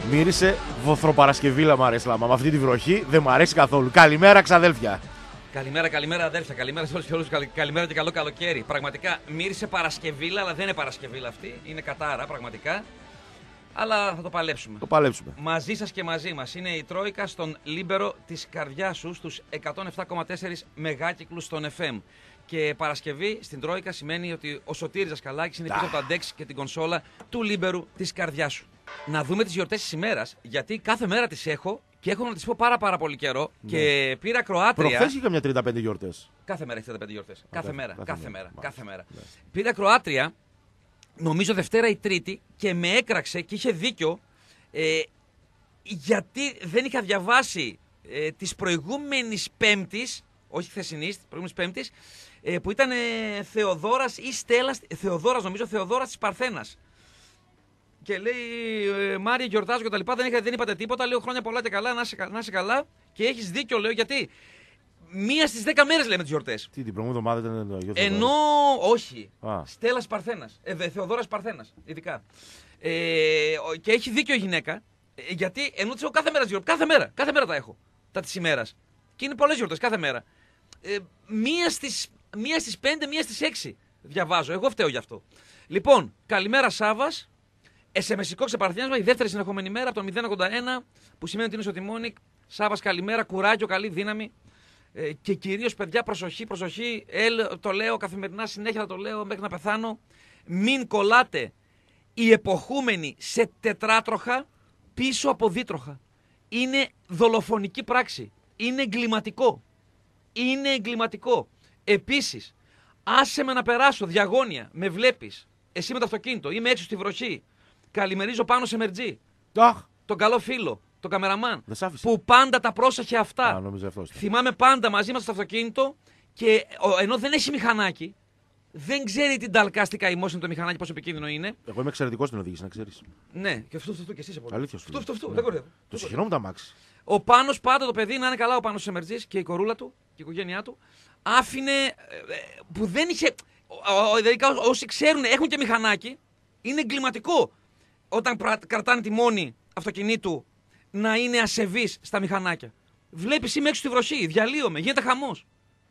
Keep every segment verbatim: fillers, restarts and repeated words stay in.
Μύρισε βοθροπαρασκευήλα, μ' αρέσει λάμα. Με αυτή τη βροχή δεν μ' αρέσει καθόλου. Καλημέρα, ξαδέλφια. Καλημέρα, καλημέρα αδέρφια. Καλημέρα σε όλους και όλους. Καλημέρα και καλό καλοκαίρι. Πραγματικά μύρισε Παρασκευήλα, αλλά δεν είναι Παρασκευήλα αυτή. Είναι κατάρα, πραγματικά. Αλλά θα το παλέψουμε. Το παλέψουμε. Μαζί σας και μαζί μας είναι η Τρόικα στον Λίμπερο της καρδιάς σου στους εκατόν επτά κόμμα τέσσερα μεγάκυκλους στον εφ εμ. Και Παρασκευή στην Τρόικα σημαίνει ότι ο Σωτήρης Δασκαλάκης είναι πίσω από το αντέξι και την κονσόλα του Λίμπερου της καρδιάς σου. Να δούμε τις γιορτές της ημέρας, γιατί κάθε μέρα τις έχω και έχω να τις πω πάρα πάρα πολύ καιρό. Ναι. Και πήρα Κροάτρια. Προχθές είχε καμιά τριάντα πέντε γιορτές. Κάθε μέρα έχει τριάντα πέντε γιορτές. Κάθε, κάθε, μέρα, κάθε, κάθε μέρα. μέρα, κάθε μέρα. Ναι. Πήρα Κροάτρια, νομίζω Δευτέρα ή Τρίτη, και με έκραξε και είχε δίκιο, ε, γιατί δεν είχα διαβάσει ε, της προηγούμενης Πέμπτης, όχι χθεσινής, της προηγούμενης Πέμπτης, ε, που ήταν ε, Θεοδόρας ή Στέλλας, Θεοδόρας νομίζω, Θεοδόρας της Παρθένας. Και λέει, ε, Μάρια, γιορτάζω και τα λοιπά, δεν, είχα, δεν είπατε τίποτα, λέω χρόνια πολλά και καλά, να είσαι, να είσαι καλά. Και έχεις δίκιο, λέω, γιατί μία στις δέκα μέρες λέμε τις γιορτές. Τι, την προηγούμενη εβδομάδα ήταν το γιορτή? Ενώ, όχι, Α. Στέλλας Παρθένας, ε, Θεοδόρας Παρθένας, ειδικά. Ε, και έχει δίκιο η γυναίκα, ε, γιατί ενώ τις έχω κάθε μέρα τις γιορτές, κάθε μέρα, κάθε μέρα τα έχω, τα της ημέρας. Και είναι πολλές γιορτές, κάθε μέρα. Ε, μία, στις, μία στις πέντε, μία στις έξι διαβάζω, εγώ φταίω γι' αυτό. Λοιπόν, καλημέρα Σάββας. Εσεμεσικό ξεπαρθένισμα, η δεύτερη συνεχόμενη μέρα από το μηδέν ογδόντα ένα, που σημαίνει ότι είναι στο τιμόνι. Σάββας, καλημέρα, κουράγιο, καλή δύναμη. Ε, και κυρίως, παιδιά, προσοχή, προσοχή. Ελ, το λέω καθημερινά, συνέχεια θα το λέω μέχρι να πεθάνω. Μην κολλάτε οι εποχούμενοι σε τετράτροχα πίσω από δίτροχα. Είναι δολοφονική πράξη. Είναι εγκληματικό. Είναι εγκληματικό. Επίσης, άσε με να περάσω διαγώνια. Με βλέπεις. Εσύ με το αυτοκίνητο. Είμαι έξω στη βροχή. Καλημερίζω πάνω σε Μερτζή. Αχ. Τον καλό φίλο, τον καμεραμάν. Που πάντα τα πρόσεχε αυτά. Α, νόμιζα αυτός. Θυμάμαι πάντα μαζί μας στο αυτοκίνητο και ενώ δεν έχει μηχανάκι, δεν ξέρει την ταλκάστικα emotion το μηχανάκι, πόσο επικίνδυνο είναι. Εγώ είμαι εξαιρετικός στην οδήγηση, να ξέρεις. Ναι, και αυτό, αυτό και εσύ είσαι πολύ. Αλήθεια σου. Αυτό, αυτό, αυτό, Ναι. δεν κορεύω. Το συγχαιρόμουν τα μάξι. Ο Πάνος πάντα, το παιδί, να είναι καλά, ο Πάνος σε Μερτζής και η κορούλα του και η οικογένειά του, άφηνε που δεν είχε. Δηλαδή, όσοι ξέρουν, έχουν και μηχανάκι, είναι εγκληματικό όταν κρατάνε τη μόνη αυτοκινήτου να είναι ασεβής στα μηχανάκια. Βλέπεις, είμαι έξω στη βροχή, διαλύομαι, γίνεται χαμός.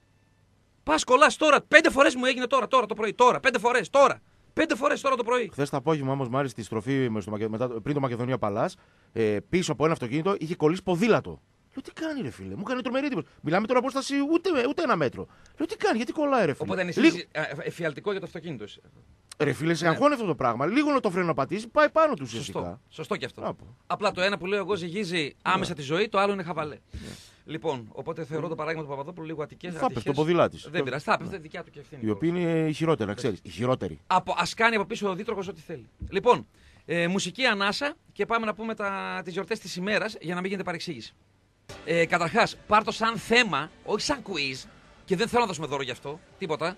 Πας κολλάς τώρα, πέντε φορές μου έγινε τώρα, τώρα το πρωί, τώρα, πέντε φορές, τώρα. Πέντε φορές τώρα το πρωί. Χθες το απόγευμα όμως, Μάρη, στη στροφή μετά, πριν το Μακεδονία Παλάς, ε, πίσω από ένα αυτοκίνητο είχε κολλήσει ποδήλατο. Λέω, τι κάνει, ρε φίλε, μου κάνει τρομερή εντύπωση. Μιλάμε τώρα απόσταση ούτε, ούτε ένα μέτρο. Λέω, τι κάνει, γιατί κολλάει, ρε φίλε. Οπότε είναι Λίγο... εφιαλτικό για το αυτοκίνητο. Ρε φίλε, σε αγχώνει αυτό το πράγμα. Λίγο να το φρένο να πατήσει, πάει πάνω του ουσιαστικά. Σωστό, σωστό και αυτό. Άπο. Απλά το ένα που λέω εγώ ζυγίζει άμεσα Yeah. τη ζωή, το άλλο είναι χαβαλέ. Yeah. Λοιπόν, οπότε θεωρώ το παράδειγμα του Παπαδόπουλου λίγο ατυχές. Θα πέφτει το ποδήλα της. Δεν πειράζει, θα πέφτει δικιά του και ευθύνη. Η οποία είναι η χειρότερη, να ξέρεις. Η χειρότερη. Από, ας κάνει από πίσω ο δίτροχος ό,τι θέλει. Λοιπόν, ε, μουσική ανάσα και πάμε να πούμε τις γιορτές της ημέρας για να μην γίνεται παρεξήγηση. Ε, Καταρχάς, πάρ' το σαν θέμα, όχι σαν quiz, και δεν θέλω να δώσουμε δώρο γι' αυτό, τίποτα.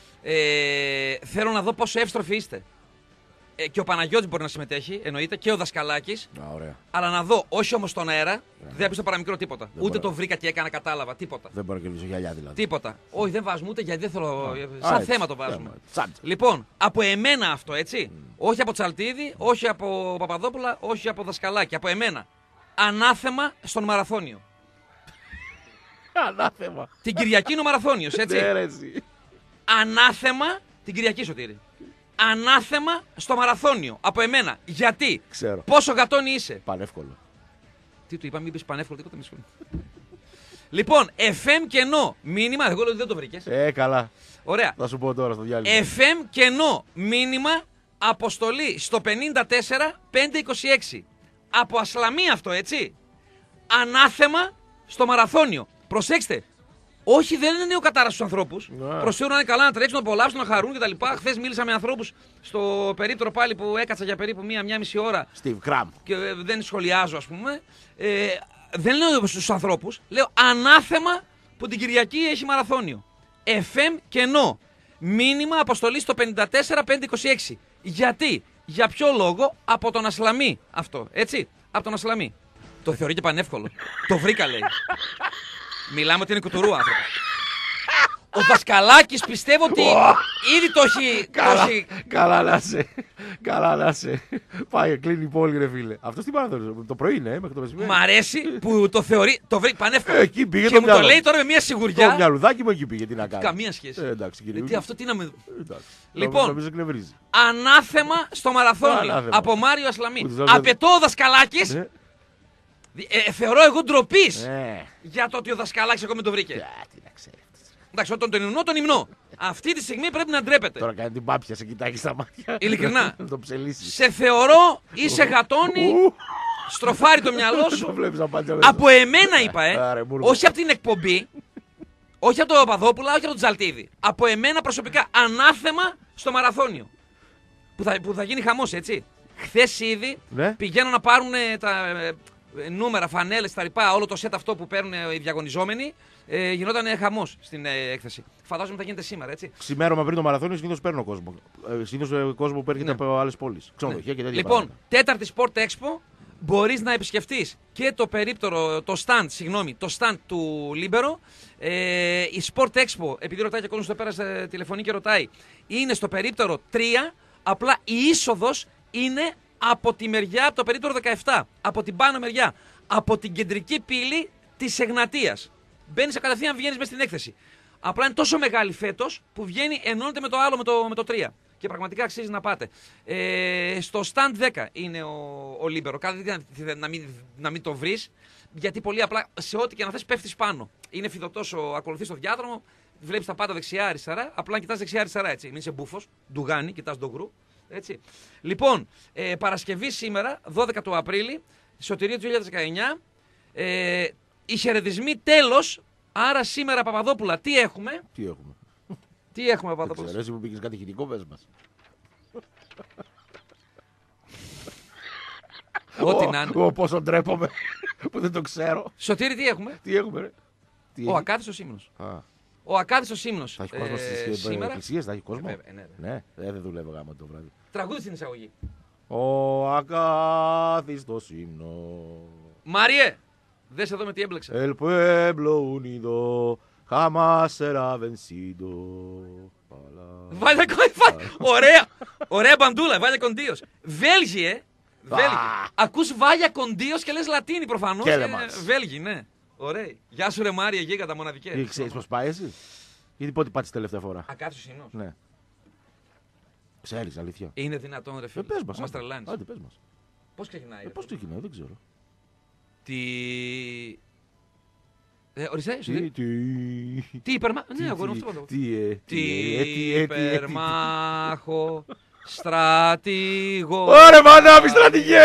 Ε, θέλω να δω πόσο εύστροφοι είστε. Ε, και ο Παναγιώτης μπορεί να συμμετέχει, εννοείται, και ο Δασκαλάκης. Α, ωραία. Αλλά να δω, όχι όμως στον αέρα, Yeah. δεν έπεισε παραμικρό τίποτα. Δεν ούτε μπορώ. το βρήκα και έκανα, κατάλαβα, τίποτα. Δεν μπορώ να κερδίσω γυαλιά δηλαδή. Τίποτα. Όχι, δεν βάζουμε ούτε γιατί δεν θέλω. Α, σαν α, θέμα έτσι. το βάζουμε. Θέμα. Λοιπόν, από εμένα αυτό, έτσι. Mm. Όχι από Τσαλτίδη, όχι από Παπαδόπουλα, όχι από Δασκαλάκη. Από εμένα. Ανάθεμα στον μαραθώνιο. Ανάθεμα. Την Κυριακή είναι ο μαραθώνιος, έτσι. Ναι, ρε, εσύ. Ανάθεμα την Κυριακή, Σωτήρη. Ανάθεμα στο μαραθώνιο. Από εμένα. Γιατί. Ξέρω. Πόσο γατόνι είσαι. Πανεύκολο. Τι του είπα, μην πεις πανεύκολο, τίποτα μη σχολεί. Λοιπόν, εφ εμ κενό μήνυμα. Εγώ λέω ότι δεν το βρήκες. Ε, καλά. Ωραία. Θα σου πω τώρα στο διάλειμμα. εφ εμ κενό μήνυμα αποστολή στο πενήντα τέσσερα πεντακόσια είκοσι έξι. Από Ασλαμί αυτό, έτσι. Ανάθεμα στο μαραθώνιο. Προσέξτε. Όχι, δεν είναι νεοκατάρα στους ανθρώπους. Ναι. Προσφέρουν να είναι καλά, να τρέξουν, να απολαύσουν, να χαρούν κτλ. Χθες μίλησα με ανθρώπους στο περίπτερο πάλι που έκατσα για περίπου μία-μία μισή ώρα. Steve Cram. Και ε, δεν σχολιάζω, ας πούμε. Ε, δεν λέω στους ανθρώπους, λέω ανάθεμα που την Κυριακή έχει μαραθώνιο. εφ εμ κενό. Μήνυμα αποστολή στο πενήντα τέσσερα πεντακόσια είκοσι έξι. Γιατί, για ποιο λόγο, από τον Ασλαμί αυτό, έτσι. Από τον Ασλαμί. Το θεωρεί και πανεύκολο. Το βρήκα, λέει. Μιλάμε ότι είναι κουτουρού άνθρωπος. Ο Δασκαλάκης πιστεύω ότι ήδη το έχει. Καλά, καλά να σε. Καλά να σε. Πάει, κλείνει η πόλη, ρε φίλε. Αυτό τι μάθαμε το πρωί, ναι, μέχρι το μεσημέρι. Μ' αρέσει που το θεωρεί. Το βρει πανεύκολο. Εκεί πήγε και το μου μυαλό. το λέει τώρα με μια σιγουριά. Το μυαλουδάκι μου εκεί πήγε, τι να κάνει. Καμία σχέση. Ε, εντάξει, κύριε. Γιατί αυτό τι να με. Εντάξει. Λοιπόν, νομίζω εκνευρίζει. Ανάθεμα στο μαραθώνιο Ανάθεμα. από Μάριο Ασλαμή. Που Απαιτώ ο Δασκαλάκης. Ναι. Ε, θεωρώ εγώ ντροπή Ναι. για το ότι ο Δασκαλάκης ακόμα δεν το βρήκε. Για, τι να ξέρει. Εντάξει, όταν τον υμνώ, τον υμνώ. Αυτή τη στιγμή πρέπει να ντρέπεται. Τώρα κάνει την πάπια, σε κοιτάει στα μάτια. Ειλικρινά. Να το ψελίσει. Σε θεωρώ, είσαι γατόνι, στροφάρει το μυαλό Το σου. βλέπεις να πάτια μέσα. Από εμένα είπα, ε. Άρε, μπουρμπα. Όχι από την εκπομπή, όχι από τον Παπαδόπουλα, όχι από τον Τζαλτίδη. Από εμένα προσωπικά. Ανάθεμα στο μαραθώνιο. Που θα, που θα γίνει χαμός, έτσι. Χθες ήδη Ναι. πηγαίνω να πάρουν τα ε, ε, νούμερα, φανέλες, τα λοιπά, όλο το set αυτό που παίρνουν ε, οι διαγωνιζόμενοι. Ε, γινόταν ε, χαμός στην ε, έκθεση. Φαντάζομαι θα γίνεται σήμερα, έτσι. Ξημέρωμα πριν το μαραθώνιο συνήθως παίρνω κόσμο. Ε, συνήθως κόσμο που έρχεται Ναι. από άλλες πόλεις. Ξενοδοχεία και τέτοια. Λοιπόν, πράγματα. τέταρτη Sport Expo, μπορείς να επισκεφτείς και το περίπτερο, το stand, συγγνώμη, το stand του Libero. Ε, η Sport Expo, επειδή ρωτάει και ο κόσμος το πέρασε τηλεφωνή και ρωτάει, είναι στο περίπτερο τρία, απλά η είσοδος είναι από τη μεριά, από το περίπτερο δεκαεπτά, από την πάνω μεριά, από την κεντρική πύλη της Εγνατίας. Μπαίνεις κατευθείαν, βγαίνεις μέσα στην έκθεση. Απλά είναι τόσο μεγάλη φέτος που βγαίνει, ενώνεται με το άλλο, με το, με το τρία. Και πραγματικά αξίζει να πάτε. Ε, στο stand δέκα είναι ο, ο Libero. Κάτι να, να, μην, να μην το βρεις, γιατί πολύ απλά σε ό,τι και να θες πέφτεις πάνω. Είναι φιδωτός, ακολουθείς το διάδρομο, βλέπεις τα πάντα δεξιά-αριστερά, απλά κοιτάς δεξιά-αριστερά έτσι. Μην είσαι μπούφος, ντουγάνι, κοιτάς τον γκρου. Έτσι. Λοιπόν, ε, Παρασκευή σήμερα, δώδεκα του Απρίλη, Σωτηρία του δύο χιλιάδες δεκαεννιά. Ε, οι χαιρετισμοί τέλος. Άρα σήμερα, Παπαδόπουλα, τι έχουμε. Τι έχουμε. Τι έχουμε, Δεν Παπαδόπουλα. ξέρω, εσύ που πήγες κάτι χειρικό, πες μας. Ό,τι να είναι. Εγώ πόσο ντρέπομαι που δεν το ξέρω. Σωτήρη, τι έχουμε. Τι έχουμε, ρε. Τι Ο έχει? Ακάθιστος Ύμνος. Α, Ο Ακάθιστος Ύμνος. θα έχει κόσμο στις ε, σήμερα. εκκλησίες, θα έχει κόσμο. Ε, βέβαια, ναι, Ναι, ε, δεν δουλεύω γάμα το βράδυ. Τραγούδι στην εισαγωγή. Ο ακάθιστος ύμνος. Μάριε, δες εδώ με τι έμπλεξε. El pueblo unido jamás será vencido. Βάλε κοντίος. Ωραία. Ωραία μπαντούλα. Βάλε κοντίος. Βέλγοι, ε. Βέλγοι. Ακούς Βάλια κοντίος και λες Λατίνη προφανώς. Κέλεμας. Βέλγοι, ναι. Ωραία. Γεια σου, ρε Μάρια, γίγαντα μοναδικέ. Τι ξέρεις πώς πάει εσύ? Γιατί πότε πάτησες τελευταία φορά? Ακάθιστος Ύμνος. Ναι. Ξέρεις, αλήθεια. Είναι δυνατόν, ρε Ε, φίλε. πες μας. Μας άντε. τρελάνεις. Άντε, πες μας. Πώς ξεκινάει, Ε, ρε πώς φίλε? ξεκινάει, δεν ξέρω. Τι... Ε, ορίστε, σου Τι, λέει. τι, Τι υπερμα... τι, Ναι, αγόρι μου, τι, αυτό το τι, ε, Τι τι, ε, τι, ε, τι, ε, τι, υπερμάχο στρατηγό. Ωραία, μανάβη, στρατηγέ!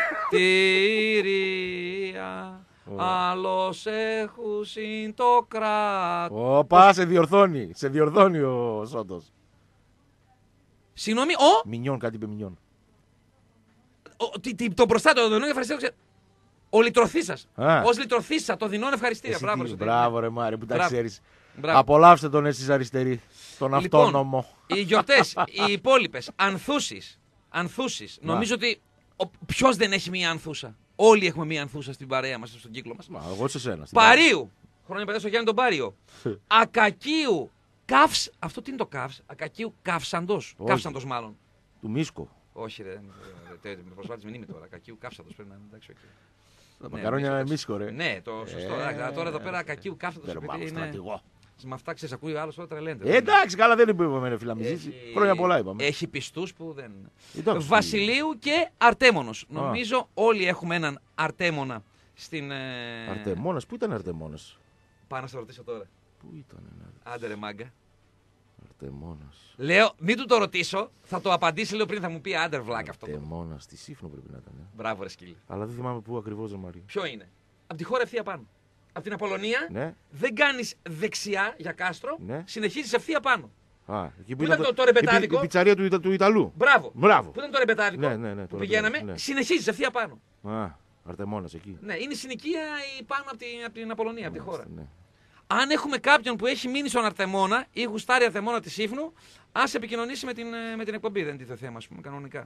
Τηρία άλλος έχουσιν το κράτος. Οπα, σε διορθώνει. Σε διορθώνει ο Σότος. Συγγνώμη, ο... Μινιόν, κάτι είπε Μινιόν. ο- τι- τι- Το μπροστά το δινόν ευχαριστήριο. ξε- Ο λυτρωθήσας. Α. Ως λυτρωθήσα, το δινόν ευχαριστήρια. Εσύ Μπράβο, τι- ρε, Μπράβο, ρε Μάρη, που τα Μπράβο. ξέρεις. Μπράβο. Απολαύστε τον εσείς αριστεροί. Τον Λοιπόν, αυτόνομο. Οι γιορτές, οι υπόλοιπες, ανθούσεις. Ανθούσεις. Να. Νομίζω ότι ποιο δεν έχει μία ανθούσα. Όλοι έχουμε μία ανθούσα στην παρέα μας, στον κύκλο μας. Μα, εγώ σε σένα. στην Παρίου. Χρόνια παιδεία στο Γιάννη τον Πάριο. Ακακίου. Καύς. Αυτό τι είναι το καύς. Ακακίου καύσαντος. Όχι. Καύσαντος μάλλον. Του Μίσκο. Όχι, ρε. Με προσβάλλει μνήμη τώρα. Ακακίου καύσαντος πρέπει να είναι. Εντάξει, οκ. Τα Ναι, μακαρόνια Μίσκο, Μίσκο, ρε. Ναι, το σωστό. Ε, Εντάξει, τώρα εδώ πέρα ακακίου καύσαντος. Τερμάμο, επειδή είναι- στρατηγό. Με αυτά ξέρεις, ακούει ο άλλος τώρα τρελαίνεται. Ε, εντάξει, καλά δεν είπαμε, ρε φίλα, μη ζήσει. Έχει- Χρόνια πολλά είπαμε. Έχει πιστούς που δεν. Εντάξει. Βασιλείου και Αρτέμονος. Νομίζω όλοι έχουμε έναν Αρτέμονα στην. ε, Αρτεμόνας, πού ήταν Αρτεμόνας? Πάω να σε ρωτήσω τώρα. Πού ήταν ένα Άντε ρε μάγκα. Αρτεμόνας? Λέω, μην του το ρωτήσω, θα το απαντήσει λίγο πριν, θα μου πει άντερ βλάκα αυτό. Αρτεμόνας, στη Σύφνο πρέπει να ήταν. ε. Μπράβο, ρε σκύλι. Αλλά δεν θυμάμαι πού ακριβώς, ρε Μαρία. Ποιο είναι? Από τη χώρα ευθεία πάνω. Από την Απολωνία Ναι. δεν κάνει δεξιά για κάστρο, Ναι. συνεχίζει ευθεία πάνω. Α, εκεί Πού ήταν το- το η- ρεπετάδικο? Η πιτσαρία του, Ιτα- του Ιταλού. Μπράβο. Μπράβο. Πού ήταν το ρεμπετάδικο Ναι, ναι, ναι, που το πηγαίναμε, ρεμπετάδικο, ναι. συνεχίζει ευθεία πάνω. Α, Αρτεμόνας εκεί. Ναι, είναι συνοικία η πάνω από την, από την Απολωνία, από τη χώρα. Ναι. Αν έχουμε κάποιον που έχει μείνει στον Αρτεμόνα ή γουστάρει Αρτεμόνα τη Σύφνου, ας επικοινωνήσει με την, ε, με την εκπομπή. Δεν είναι το θέμα, ας πούμε, κανονικά.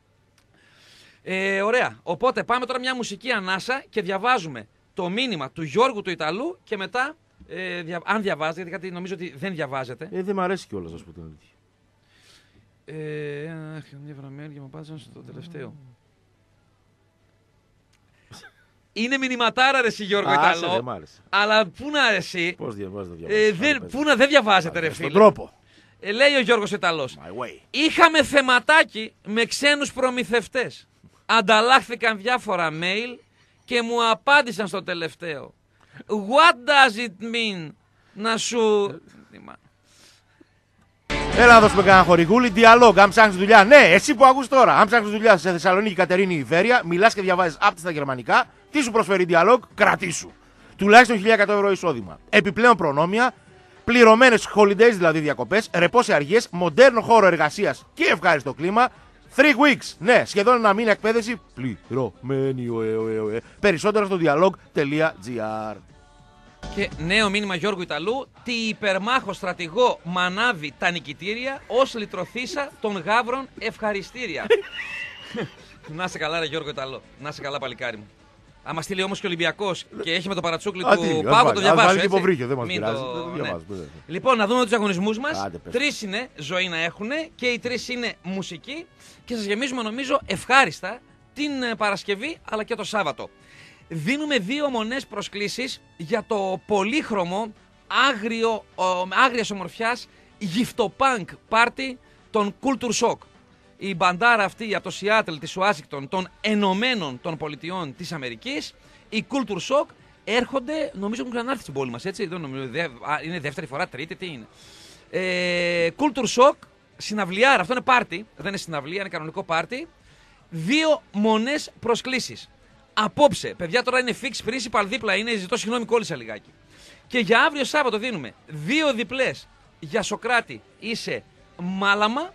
Ε, ωραία. Οπότε πάμε τώρα μια μουσική ανάσα και διαβάζουμε το μήνυμα του Γιώργου του Ιταλού και μετά Ε, δια... Αν διαβάζετε, γιατί κάτι νομίζω ότι δεν διαβάζετε. Ε, δεν μ' αρέσει κιόλας, να σου πω την αλήθεια. Ε, αχ, μια βραμμέρια μου πάτησαν στο τελευταίο. Είναι μηνυματάρα ρε εσύ Γιώργο Ιταλό. Δεν μ' άρεσε. Αλλά πού να εσύ. Πώς διαβάζετε, ε, δεν, πού να δεν διαβάζετε ρε φίλε. Στον τρόπο. Ε, λέει ο Γιώργος Ιταλός. Είχαμε θεματάκι με ξένους προμηθευτές. Ανταλλάχθηκαν διάφορα mail και μου απάντησαν στο τελευταίο. What does it mean να σου... Έλα να δώσουμε κανένα χορηγούλι. Διαλόγ, αν ψάχνεις δουλειά. Ναι, εσύ που ακούς τώρα. Αν ψάχνεις δουλειά σε Θεσσαλονίκη, Κατερίνη, Ιβέρεια, μιλάς και διαβάζεις απ' στα γερμανικά. Τι σου προσφέρει Διαλόγ, κρατήσου. Τουλάχιστον χίλια εκατό ευρώ εισόδημα. Επιπλέον προνόμια, πληρωμένες holidays δηλαδή διακοπές, ρεπό σε αργίες, μοντέρνο χώρο εργασίας και ευχάριστο κλίμα. Three weeks. Ναι, σχεδόν ένα μήνα εκπαίδευση. Πληρωμένη. Οε, οε, οε. Περισσότερο στο dialog.gr. Και νέο μήνυμα Γιώργου Ιταλού. Τι υπερμάχο στρατηγό μανάβει τα νικητήρια ως λυτρωθήσα των γάβρων ευχαριστήρια. Να σε καλά ρε Γιώργο Ιταλό. Να σε καλά παλικάρι μου. Άμα στείλει όμως και ο Ολυμπιακός και έχει με το παρατσούκλι του Πάγου, το διαβάσω. Έτσι. Υποβρύχιο, δεν μας πειράζει. Το... Ναι. Λοιπόν, να δούμε τους αγωνισμούς μας. Τρεις είναι ζωή να έχουν και οι τρεις είναι μουσική και σας γεμίζουμε νομίζω ευχάριστα την Παρασκευή αλλά και το Σάββατο. Δίνουμε δύο μονές προσκλήσεις για το πολύχρωμο άγριο, άγριας ομορφιάς γυφτοπάνκ πάρτι των Culture Shock. Η μπαντάρα αυτή από το Σιάτλ της Ουάσιγκτον των Ενωμένων των Πολιτειών της Αμερικής, η Culture Shock, έρχονται, νομίζω έχουν ξανάρθει στην πόλη μας, έτσι, δεν νομίζω, είναι δεύτερη φορά, τρίτη, τι είναι. Ε, Culture Shock, συναυλιάρα, αυτό είναι πάρτι, δεν είναι συναυλία, είναι κανονικό πάρτι. Δύο μονές προσκλήσεις. Απόψε, παιδιά τώρα είναι fix principal δίπλα, είναι, ζητώ συγγνώμη, κόλλησα λιγάκι. Και για αύριο Σάββατο δίνουμε δύο διπλές για Σοκράτη ή σε Μάλαμα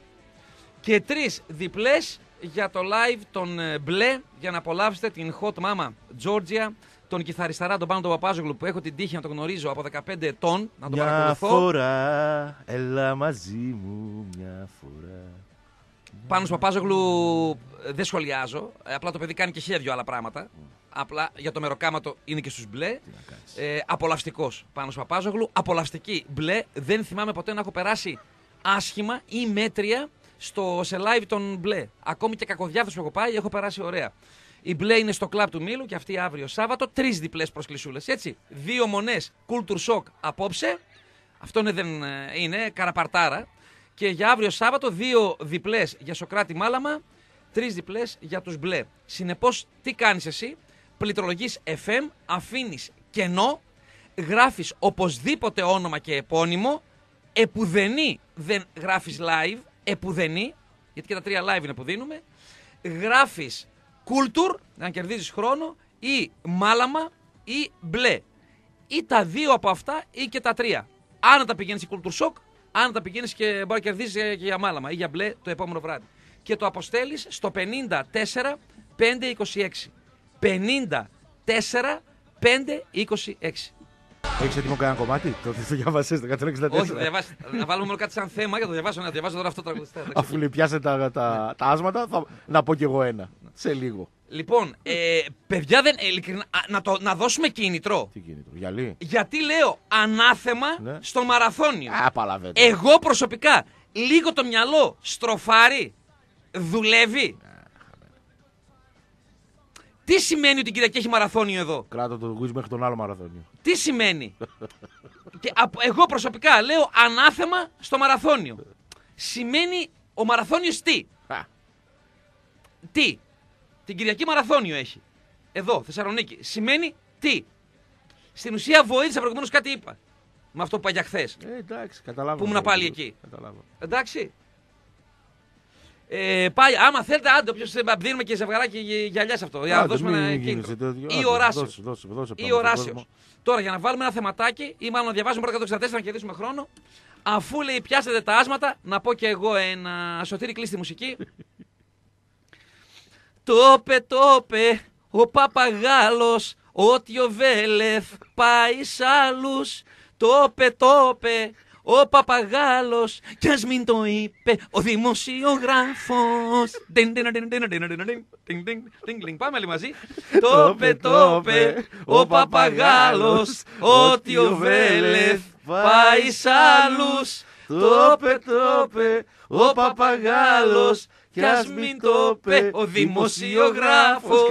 και τρεις διπλές για το live των Μπλε για να απολαύσετε την Hot Mama Georgia, τον κιθαρισταρά τον Πάνο τον Παπάζογλου που έχω την τύχη να τον γνωρίζω από δεκαπέντε ετών, να τον μια παρακολουθώ. Μια φορά, έλα μαζί μου μια φορά. Πάνος Παπάζογλου δεν σχολιάζω, απλά το παιδί κάνει και χίλια δυο άλλα πράγματα. Mm. Απλά για το μεροκάματο είναι και στους Μπλε. Ε, απολαυστικός Πάνος Παπάζογλου, απολαυστική Μπλε. Δεν θυμάμαι ποτέ να έχω περάσει άσχημα ή μέτρια στο, σε live των Μπλε. Ακόμη και κακοδιάφθος που έχω πάει, έχω περάσει ωραία. Η Μπλε είναι στο κλαμπ του Μήλου και αυτή αύριο Σάββατο. Τρεις διπλές προσκλησούλες, έτσι. Δύο μονές Culture Shock απόψε. Αυτό είναι, δεν είναι, καραπαρτάρα. Και για αύριο Σάββατο δύο διπλές για Σοκράτη Μάλαμα, τρεις διπλές για τους Μπλε. Συνεπώς, τι κάνεις εσύ, πληκτρολογείς εφ εμ, αφήνεις κενό, γράφεις οπωσδήποτε όνομα και επώνυμο, επουδενή δεν γράφεις live, επουδενή, γιατί και τα τρία live είναι που δίνουμε, γράφεις Culture, να κερδίζεις χρόνο, ή Μάλαμα ή Μπλε. Ή τα δύο από αυτά ή και τα τρία. Αν τα πηγαίνεις η Culture Shock, αν τα πηγαίνεις και μπορεί να κερδίσεις και για Μάλαμα ή για Μπλε το επόμενο βράδυ. Και το αποστέλεις στο πενήντα τέσσερα πεντακόσια είκοσι έξι. πενήντα τέσσερα πεντακόσια είκοσι έξι. Έχεις έτοιμο κανένα κομμάτι, το διαβάσεις το εκατόν εξήντα τέσσερα. Όχι, θα διαβάσεις. Να βάλουμε μόνο κάτι σαν θέμα για το διαβάσω, να διαβάσω τώρα αυτό το τραγουδιστή. Αφού λέει πιάσε τα, τα, τα άσματα, θα, να πω κι εγώ ένα. Σε λίγο. Λοιπόν, ε, παιδιά, δεν, ειλικρινά, να, το, να δώσουμε κίνητρο. Τι κίνητρο, γυαλί. Γιατί λέω ανάθεμα ναι. στο μαραθώνιο. Α, παλαβαίνω. Εγώ προσωπικά, λίγο το μυαλό στροφάρει, δουλεύει. Τι σημαίνει ότι την Κυριακή έχει μαραθώνιο εδώ. Κράτα το γκουίζ μέχρι τον άλλο μαραθώνιο. Τι σημαίνει. Και εγώ προσωπικά λέω ανάθεμα στο μαραθώνιο. Σημαίνει ο μαραθώνιος τι. Α. Τι. Την Κυριακή μαραθώνιο έχει. Εδώ, Θεσσαλονίκη. Σημαίνει τι. Στην ουσία βοήθησα προηγουμένως κάτι είπα. Με αυτό που είπα για χθες. Ε, εντάξει, καταλάβω. Που ήμουν πάλι εκεί. Καταλάβω. Εντάξει. Ε, πάλι, άμα θέλετε, άντε, όποιος δίνουμε και ζευγαράκι γυαλιά σε αυτό. Για να δώσουμε ένα κίνητρο. Ή οράσεως. Ή οράσεως. Τώρα, για να βάλουμε ένα θεματάκι, ή μάλλον να διαβάσουμε πρώτα εκατόν εξήντα τέσσερα να κερδίσουμε χρόνο, αφού λέει πιάσετε τα άσματα, να πω και εγώ ένα Σωτήρη κλείστη μουσική. Τόπε, τόπε, ο παπαγάλος, ότι ο Βέλεθ πάει σ' άλλους. Τόπε, τόπε, ο παπαγάλος, κι ας μην το είπε ο δημοσιογράφος. Πάμε όλοι μαζί. Το πε, το πε, ο παπαγάλος, ότι ο Βέλεθ πάει σ' άλλους. Το πε, το πε, ο παπαγάλος, κι ας μην το πε ο δημοσιογράφος.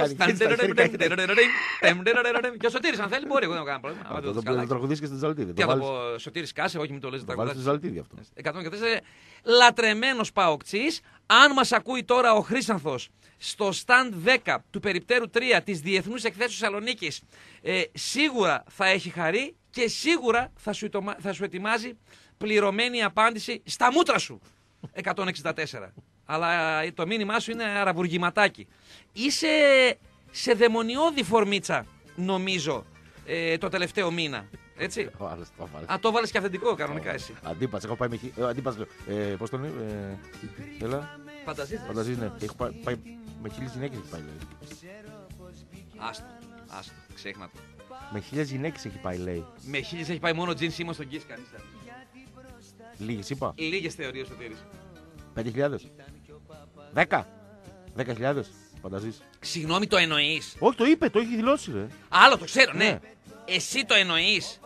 Και ο Σωτήρης αν θέλει μπορεί, εγώ δεν κάνω πρόβλημα. Το τραγουδίσεις και στην Ζαλτίδη. Τι θα το πω, Σωτήρης κάσε, όχι μην το λες. Το βάλεις στη Ζαλτίδη αυτό. εκατόν τέσσερα λατρεμένος παοκτσής. Αν μας ακούει τώρα ο Χρύσανθος στο stand δέκα του Περιπτέρου τρία της Διεθνούς Εκθέσεως Θεσσαλονίκης, ε, σίγουρα θα έχει χαρεί και σίγουρα θα σου, θα σου ετοιμάζει πληρωμένη απάντηση στα μούτρα σου. εκατόν εξήντα τέσσερα. Αλλά το μήνυμά σου είναι αραβουργηματάκι. Είσαι σε δαιμονιώδη φορμίτσα, νομίζω, ε, το τελευταίο μήνα. Έτσι. Α, το βάλεις και αυθεντικό κανονικά εσύ. Αντίπας, έχω πάει με χι... Αντίπας, ε, πώς τον είναι, ε, έλα. Φανταζείς. Φανταζείς, ναι. Έχω πάει, πάει με χίλιες γυναίκες έχει πάει, λέει. Άστο, άστο, ξέχνα το. Με χίλιες γυναίκες έχει πάει, λέει. Με χίλιες έχει πάει μόνο Τζιν Σίμον στον Kiss, κανείς δεν. Λίγες είπα. Λίγες θεωρίες στο τήρης. Πέντε χιλιάδες. Δέκα. Δέκα χιλιάδες. Φανταζείς. Συγγνώμη, το εννοείς? Όχι, το είπε, το έχει δηλώσει, ρε. Άλλο, το ξέρω, ναι. Ναι. Εσύ το εννοείς?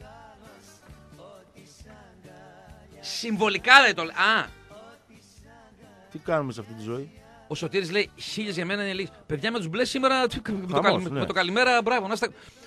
Συμβολικά δεν το λέει. Α, Τι κάνουμε σε αυτή τη ζωή. ο Σωτήρης λέει χίλιες για μένα είναι λίγες. Παιδιά με τους μπλε σήμερα. Με το, Χαμός, καλη... ναι. με το καλημέρα, μπράβο. Να στα...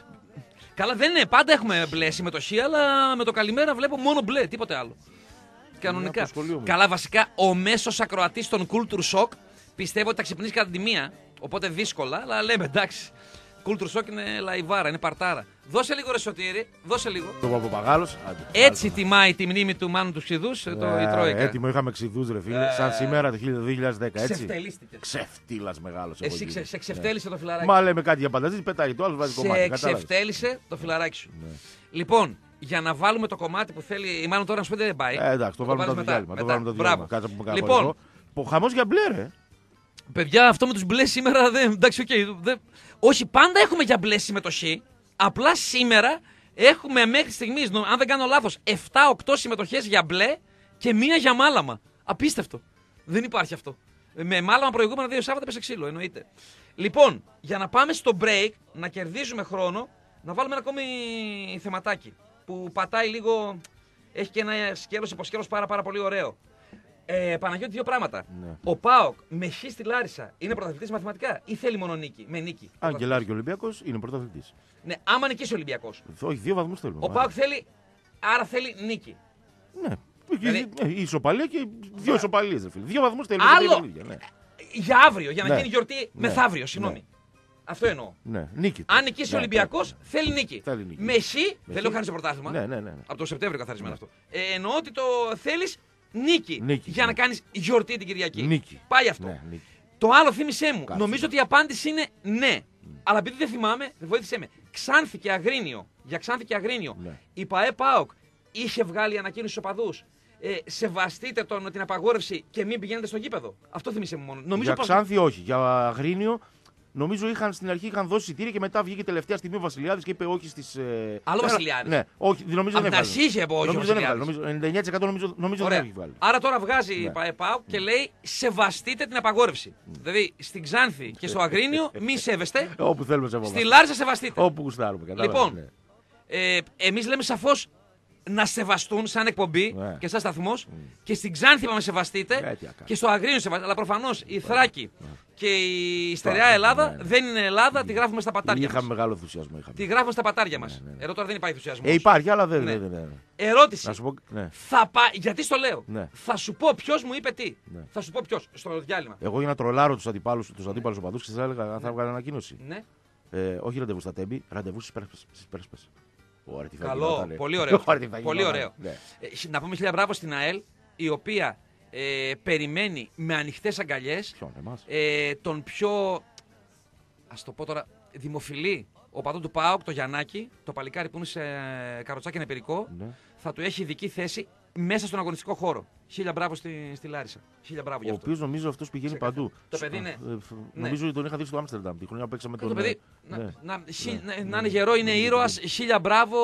Καλά, δεν είναι. Πάντα έχουμε μπλε συμμετοχή, αλλά με το καλημέρα βλέπω μόνο μπλε, τίποτε άλλο. Κανονικά. Καλά, βασικά ο μέσος ακροατής των Culture Shock πιστεύω ότι θα ξυπνήσει κατά τη μία. Οπότε δύσκολα, αλλά λέμε εντάξει. Culture Shock είναι λαϊβάρα, είναι παρτάρα. Δώσε λίγο ρε Σωτήρη, δώσε λίγο. Το Παπαγάλος. Έτσι τιμάει τη μνήμη του Μάνου του Ξηδούς το η Τρόικα. Έτοιμο, είχαμε Ξηδούς ρε φίλε. Σαν σήμερα το δύο χιλιάδες δέκα, έτσι. Ξεφτελίστηκες. Ξεφτύλας μεγάλος. Εσύ ξε, σε ξεφτέλησε το φιλαράκι. Μα λέμε κάτι για φανταζείς, πετάει το άλλο, βάζει κομμάτι. Σε ξεφτέλησε το φιλαράκι σου. Ναι. Λοιπόν, για να βάλουμε το κομμάτι που θέλει, ή μάλλον τώρα να σου πει δεν πάει. Ε, εντάξει, το βάλουμε το διάλειμμα. Το βάλουμε το διάλειμμα. Κάτσε που μου λοιπόν, χαμός για μπλε, ρε. Παιδιά, αυτό με τους μπλε σήμερα δεν. Εντάξει, οκ. Okay, δεν... Όχι, πάντα έχουμε για μπλε συμμετοχή. Απλά σήμερα έχουμε μέχρι στιγμής, αν δεν κάνω λάθος, επτά οκτώ συμμετοχές για μπλε και μία για μάλαμα. Απίστευτο. Δεν υπάρχει αυτό. Με μάλαμα προηγούμενα δύο Σάββατα πέσε ξύλο, εννοείται. Λοιπόν, για να πάμε στο break, να κερδίζουμε χρόνο, να βάλουμε ένα ακόμη θεματάκι που πατάει λίγο. Έχει και ένα σκέλος υποσκέλος πάρα, πάρα πολύ ωραίο. Ε, Παναγιώτη, δύο πράγματα. Ναι. Ο ΠΑΟΚ με χ στη Λάρισα είναι πρωταθλητής μαθηματικά ή θέλει μόνο νίκη? Με νίκη. Αν και Λάρη και Ολυμπιακός είναι πρωταθλητής. Ναι, άμα νικήσει ο Ολυμπιακός. Όχι, δύο βαθμούς θέλουμε. Ο ΠΑΟΚ θέλει, άρα θέλει νίκη. Ναι. Δηλαδή... Η ισοπαλία και δύο ισοπαλίες. Δύο βαθμούς θέλουμε. Άλλο. Ναι. Για αύριο, για να ναι. γίνει γιορτή ναι. μεθαύριο, συγγνώμη. Ναι. Αυτό εννοώ. Ναι, νίκη. Αν νικήσει ναι, ο Ολυμπιακός, ναι. θέλει νίκη. Θέλει νίκη. Με χ, δεν λέω χάνει το πρωτάθλημα. Ναι, ναι, ναι. Από το Σεπτέμβριο καθαρισμένο ναι. αυτό. Ε, εννοώ ότι το θέλει νίκη. νίκη. Για ναι. να κάνει γιορτή την Κυριακή. Νίκη. Πάει αυτό. Ναι, νίκη. Το άλλο θύμισέ μου. Κάτσε. Νομίζω ότι η απάντηση είναι ναι. Mm. Αλλά επειδή δεν θυμάμαι, βοήθησέ με. Ξάνθη και Αγρίνιο. Για Ξάνθη και Αγρίνιο. Ναι. Η ΠαΕ ΠΑΟΚ είχε βγάλει ανακοίνωση στους οπαδούς. Ε, σεβαστείτε τον, την απαγόρευση και μην πηγαίνετε στο γήπεδο. Αυτό θυμίσαι μου μόνο. Νομίζω για πως... Ξάνθη όχι. Για Αγρίνιο νομίζω είχαν στην αρχή είχαν δώσει εισιτήρια και μετά βγήκε τελευταία στιγμή ο Βασιλιάδης και είπε όχι στις. Ε... Άλλο Βασιλιάδης. Ναι, όχι, νομίζω δεν έβγαλε. Από την αρχή είπε όχι. Νομίζω δεν έβγαλε. Νομίζω ενενήντα εννέα τοις εκατό νομίζω, νομίζω δεν έχει βγάλει. Άρα τώρα βγάζει η ΠαΕ ΠΑΟΚ και λέει σεβαστείτε την απαγόρευση. Mm. Δηλαδή στην Ξάνθη και στο Αγρίνιο μη σέβεστε. Όπου θέλουμε σεβόμαστε. Στη Λάρισα σεβαστείτε. Όπου γουστάρουμε. Λοιπόν, ναι. ε, εμείς λέμε σαφώς να σεβαστούν σαν εκπομπή yeah. και σαν σταθμός mm. και στην Ξάνθη είπαμε σεβαστείτε yeah, και στο Αγρίνιο σεβαστείτε. Αλλά προφανώς η Θράκη yeah. και η στερεά Ελλάδα yeah. δεν είναι Ελλάδα, yeah. τη γράφουμε στα πατάρια μας. Είχαμε μεγάλο ενθουσιασμό. Είχαμε. Τη γράφουμε στα πατάρια μας. Yeah, yeah, yeah. Εδώ τώρα δεν υπάρχει ενθουσιασμός. Ε, υπάρχει, αλλά δεν είναι. Ναι. Ερώτηση. Να σου πω, ναι. Θα πά... Γιατί στο λέω. Ναι. Θα σου πω ποιος μου είπε τι. Ναι. Θα σου πω ποιος στο διάλειμμα. Εγώ για να τρολάρω τους αντιπάλους, τους αντίπαλους οπαδούς και σας έλεγα θα βγάλω ανακοίνωση. Ναι. Ε, όχι ραντεβού στα Τέμπη, ραντεβού στις Πέρσπες. Καλό, πολύ ωραίο. Πολύ ωραίο. Ναι. Ε, να πούμε χίλια μπράβο στην ΑΕΛ, η οποία ε, περιμένει με ανοιχτές αγκαλιές ε, τον πιο, ας το πω τώρα, δημοφιλή οπαδό του ΠΑΟΚ, το Γιαννάκη, το παλικάρι που είναι σε καροτσάκι νεπηρικό, ναι. θα του έχει ειδική θέση μέσα στον αγωνιστικό χώρο. Χίλια μπράβο στη, στη Λάρισα. Χίλια μπράβο για Ο αυτό. οποίος νομίζω αυτός πηγαίνει Ξεκάθαρα. παντού. Το παιδί είναι. Ε, νομίζω ότι τον είχα δει στο Άμστερνταμ τη χρονιά που παίξαμε τον. Το παιδί, Ναι. να, Ναι. να, χι, Ναι. να, να είναι γερό, είναι ήρωας, χίλια μπράβο,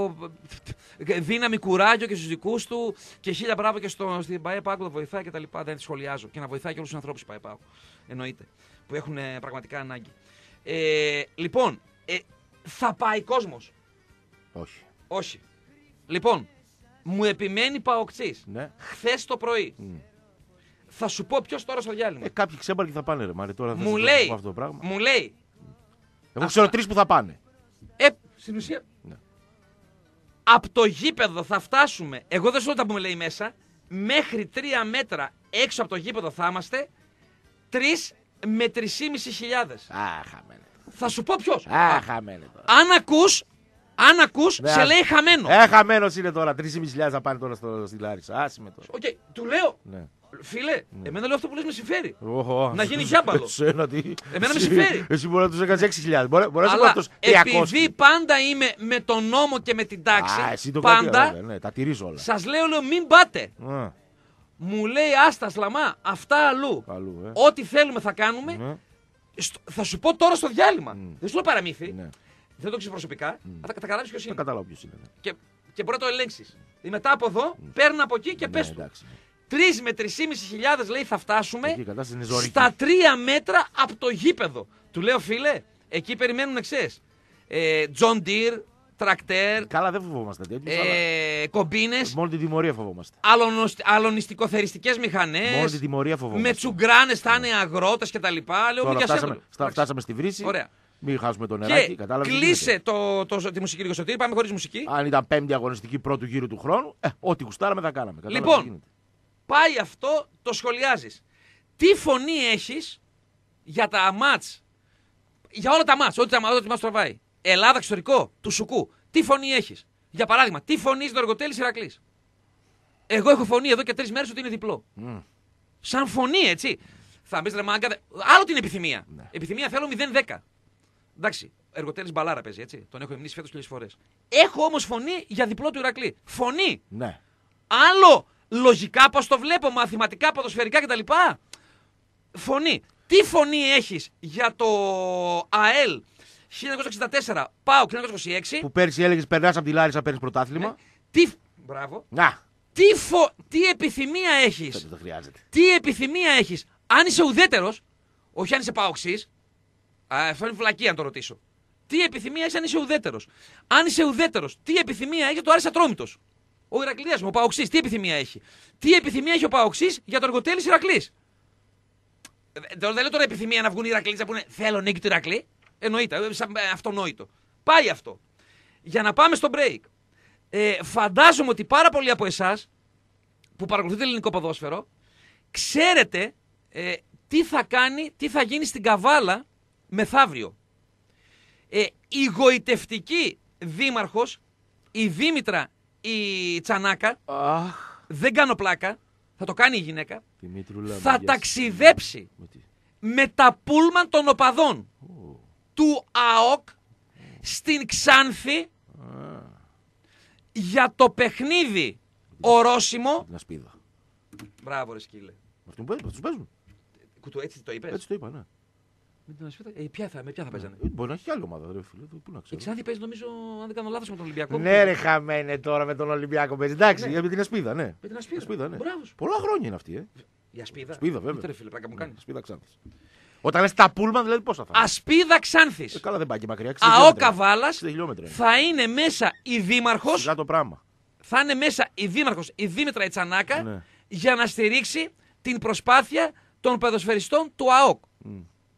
δύναμη, κουράγιο και στους δικούς του και χίλια μπράβο και στο, στην ΠΑΕ Πάκου να βοηθάει και τα λοιπά. Δεν τη σχολιάζω και να βοηθάει και όλους τους ανθρώπους ΠΑΕ Πάκου. Εννοείται. Που έχουν ε, πραγματικά ανάγκη. Ε, λοιπόν, ε, θα πάει κόσμος. Όχι. Όχι. Λοιπόν, μου επιμένει Παοκτσής. Ναι. Χθες το πρωί. Mm. Θα σου πω ποιος τώρα στο διάλειμμα. Ε, κάποιοι ξέμπαρκοι θα πάνε, ρε Μάρη. Τώρα θα μου, σας λέει, πω αυτό το πράγμα. μου λέει. Εγώ ξέρω τρεις που θα πάνε. Ε, στην ουσία. Ναι. Από το γήπεδο θα φτάσουμε. Εγώ δεν σου λέω τα που με λέει μέσα. Μέχρι τρία μέτρα έξω από το γήπεδο θα είμαστε. Τρεις με τρεις χιλιάδες. Α, χαμένε. Θα σου πω ποιος. Α, χαμένε τώρα. Αν ακούς, αν ακούς, Ναι, σε ας- λέει χαμένο. Ε, χαμένος είναι τώρα. τρεις χιλιάδες πεντακόσιες θα πάνε τώρα στο, στη Λάρισα. Άσε με τώρα. Οκ, του λέω. Ναι. Φίλε, εμένα λέω αυτό που λες με συμφέρει. Οχο, Να γίνει σε- γιάμπαλο. εσένα τι. Εμένα με Εσύ- συμφέρει. Εσύ μπορεί να τους έκανες έξι χιλιάδες. Μπορεί, μπορεί να σου Αλλά έκανες τριακόσιες. επειδή πάντα είμαι με τον νόμο και με την τάξη, Α, εσύ το κάτι, πάντα βέβαια, ναι, τα τηρίζω όλα. σας λέω, λέω μην πάτε. Α, Μου λέει άστα σλαμά, αυτά αλλού. αλλού, ε. Ό,τι θέλουμε θα κάνουμε. Ναι. Στο- θα σου πω τώρα στο διάλειμμα. Mm. Δεν σου λέω παραμύθι. Ναι. Δεν το ξέρω προσωπικά. Αλλά θα καταλάβει ποιο Δεν είναι. καταλάβω ποιος είναι. ναι. Και, και μπορεί να το ελέγξει. Μετά από εδώ, παίρνω από εκεί και Ναι, πες του. εντάξει. Τρεις με τρεις χιλιάδες χιλιάδες λέει θα φτάσουμε Εκεί η κατάσταση είναι ζωρική. στα τρία μέτρα από το γήπεδο. Του λέω φίλε, εκεί περιμένουν εξές. Ε, John Deere, τρακτέρ, Καλά, δεν φοβόμαστε τέτοιους, αλλά ε, κομπίνες, μόνο την τιμωρία φοβόμαστε. αλωνιστικοθεριστικές Μόνο μηχανές, την τιμωρία φοβόμαστε. με τσουγκράνες θα είναι αγρότες κτλ. Λέω Τώρα μην φτάσαμε, πιασέμε. στα- φτάσαμε στη βρύση. Ωραία. Μην χάσουμε το νεράκι. Και Κατάλαβες τι κλείσε γίνεται. το, το, τη μουσική λίγο Σωτήρη, πάμε χωρίς μουσική. Αν ήταν πέμπτη αγωνιστική πρώτου γύρου του χρόνου, ε, ό,τι κουστάραμε θα κάναμε. Κατάλαβες Λοιπόν, τι γίνεται. πάει αυτό, το σχολιάζεις. Τι φωνή έχεις για τα μάτς, για όλα τα μάτς, ό,τι τα ό,τι μάτς τραβάει. Ελλάδα εξωτερικό, του Σουκού. Τι φωνή έχεις. Για παράδειγμα, τι φωνή στο Εργοτέλης Ηρακλής. Εγώ έχω φωνή εδώ και τρεις μέρες ότι είναι διπλό. Μμ. Σαν φωνή, έτσι. Θα μπει ρε μάγκα. δε- Άλλο την επιθυμία. Ναι. Επιθυμία θέλω μηδέν δέκα. Εντάξει, Εργοτέλης μπαλάρα παίζει, έτσι. Τον έχω εμνήσει φέτος χίλιες φορές. Έχω όμως φωνή για διπλό του Ηρακλή. Φωνή. Ναι. Άλλο λογικά πώς το βλέπω, μαθηματικά, ποδοσφαιρικά κτλ. Φωνή. Τι φωνή έχεις για το ΑΕΛ χίλια εννιακόσια εξήντα τέσσερα, ΠΑΟΚ χίλια εννιακόσια είκοσι έξι. Που πέρσι έλεγε περνά από τη Λάρισα, παίρνει πρωτάθλημα. Ναι. Τι... Μπράβο. Να! Τι, φο... τι επιθυμία έχεις. Δεν το χρειάζεται. Τι επιθυμία έχεις. Αν είσαι ουδέτερος, όχι αν είσαι παοξής. Αυτό είναι βλακία αν το ρωτήσω. Τι επιθυμία έχεις αν είσαι ουδέτερος. Αν είσαι ουδέτερος, τι επιθυμία έχει για το Άρης Ατρόμητος. Ο Ηρακλείας μου, ο Παοξής, τι επιθυμία έχει. Τι επιθυμία έχει ο Παοξής για το Εργοτέλης Ηρακλής. Ε, Δεν λέω τώρα επιθυμία να βγουν οι Ηρακλείς να πούνε θέλω νίκη του Ηρακλή. Εννοείται, ε, σαν, ε, αυτονόητο. Πάει αυτό. Για να πάμε στο break. Ε, φαντάζομαι ότι πάρα πολλοί από εσάς που παρακολουθείτε ελληνικό ποδόσφαιρο ξέρετε ε, τι θα κάνει, τι θα γίνει στην Καβάλα μεθαύριο. Ε, η γοητευτική δήμαρχος, η Δήμητρα η Τσανάκα, Αχ. δεν κάνω πλάκα, θα το κάνει η γυναίκα, Δημήτρουλα, θα μαγιάς. ταξιδέψει Με τι. με τα πούλμαν των οπαδών Ω. του ΑΟΚ στην Ξάνθη Α, για το παιχνίδι ορόσημο. την ασπίδα. Μπράβο ρε σκύλε. Αυτοί που παίζουν, τους παίζουν. Κουτου έτσι το είπες. Έτσι το είπα, ναι. Με την ασφίδα. Ε, ποια θα, με ποια θα παίζανε. Ε, Μπορεί να έχει και άλλη ομάδα, ρε φίλε. Πού να Η ξέρω. Ξάνθη παίζει νομίζω, αν δεν κάνω λάθος, με τον Ολυμπιακό. Ναι, ρε χαμένε τώρα με τον Ολυμπιακό παίζει. Εντάξει, Ναι. με την ασπίδα, ναι. Με την ασπίδα. Ασπίδα, ναι. Μπράβο σου. Πολλά χρόνια είναι αυτή, ε. Η ασπίδα. Ασπίδα, βέβαια. Ούτε ρε φίλε, πλάκα μου κάνει. Ασπίδα Ξάνθης. Όταν λες τα πούλμαν, δηλαδή πόσα θα είναι. Ασπίδα Ξάνθης. Ε, καλά, δεν πάει και μακριά. εξήντα ΑΟ χιλιόμετρα. Καβάλας. εξήντα χιλιόμετρα είναι. Θα είναι μέσα η δήμαρχος. Σιγά το πράγμα. Θα είναι μέσα η δήμαρχος, η Δήμητρα η Τσανάκα, Ναι. για να στηρίξει την προσπάθεια των ποδοσφαιριστών του ΑΟΚ. Μμ.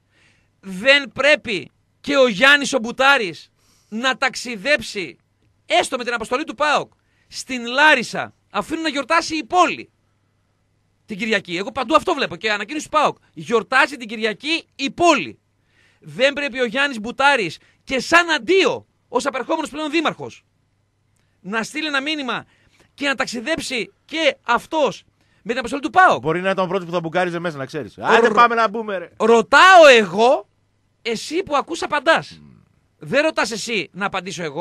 Δεν πρέπει και ο Γιάννης ο Μπουτάρης να ταξιδέψει έστω με την αποστολή του ΠΑΟΚ στην Λάρισα, αφήνουν να γιορτάσει η πόλη την Κυριακή. Εγώ παντού αυτό βλέπω και ανακοίνωση του ΠΑΟΚ. Γιορτάζει την Κυριακή η πόλη. Δεν πρέπει ο Γιάννης Μπουτάρης και σαν αντίο ως απερχόμενος πλέον δήμαρχος να στείλει ένα μήνυμα και να ταξιδέψει και αυτός με την αποστολή του ΠΑΟΚ. Μπορεί να ήταν ο πρώτος που θα μπουκάριζε μέσα, να ξέρεις. Άντε πάμε να μπούμε, ρε. Ρωτάω εγώ, εσύ που ακούς απαντάς. Δεν ρωτάς εσύ να απαντήσω εγώ.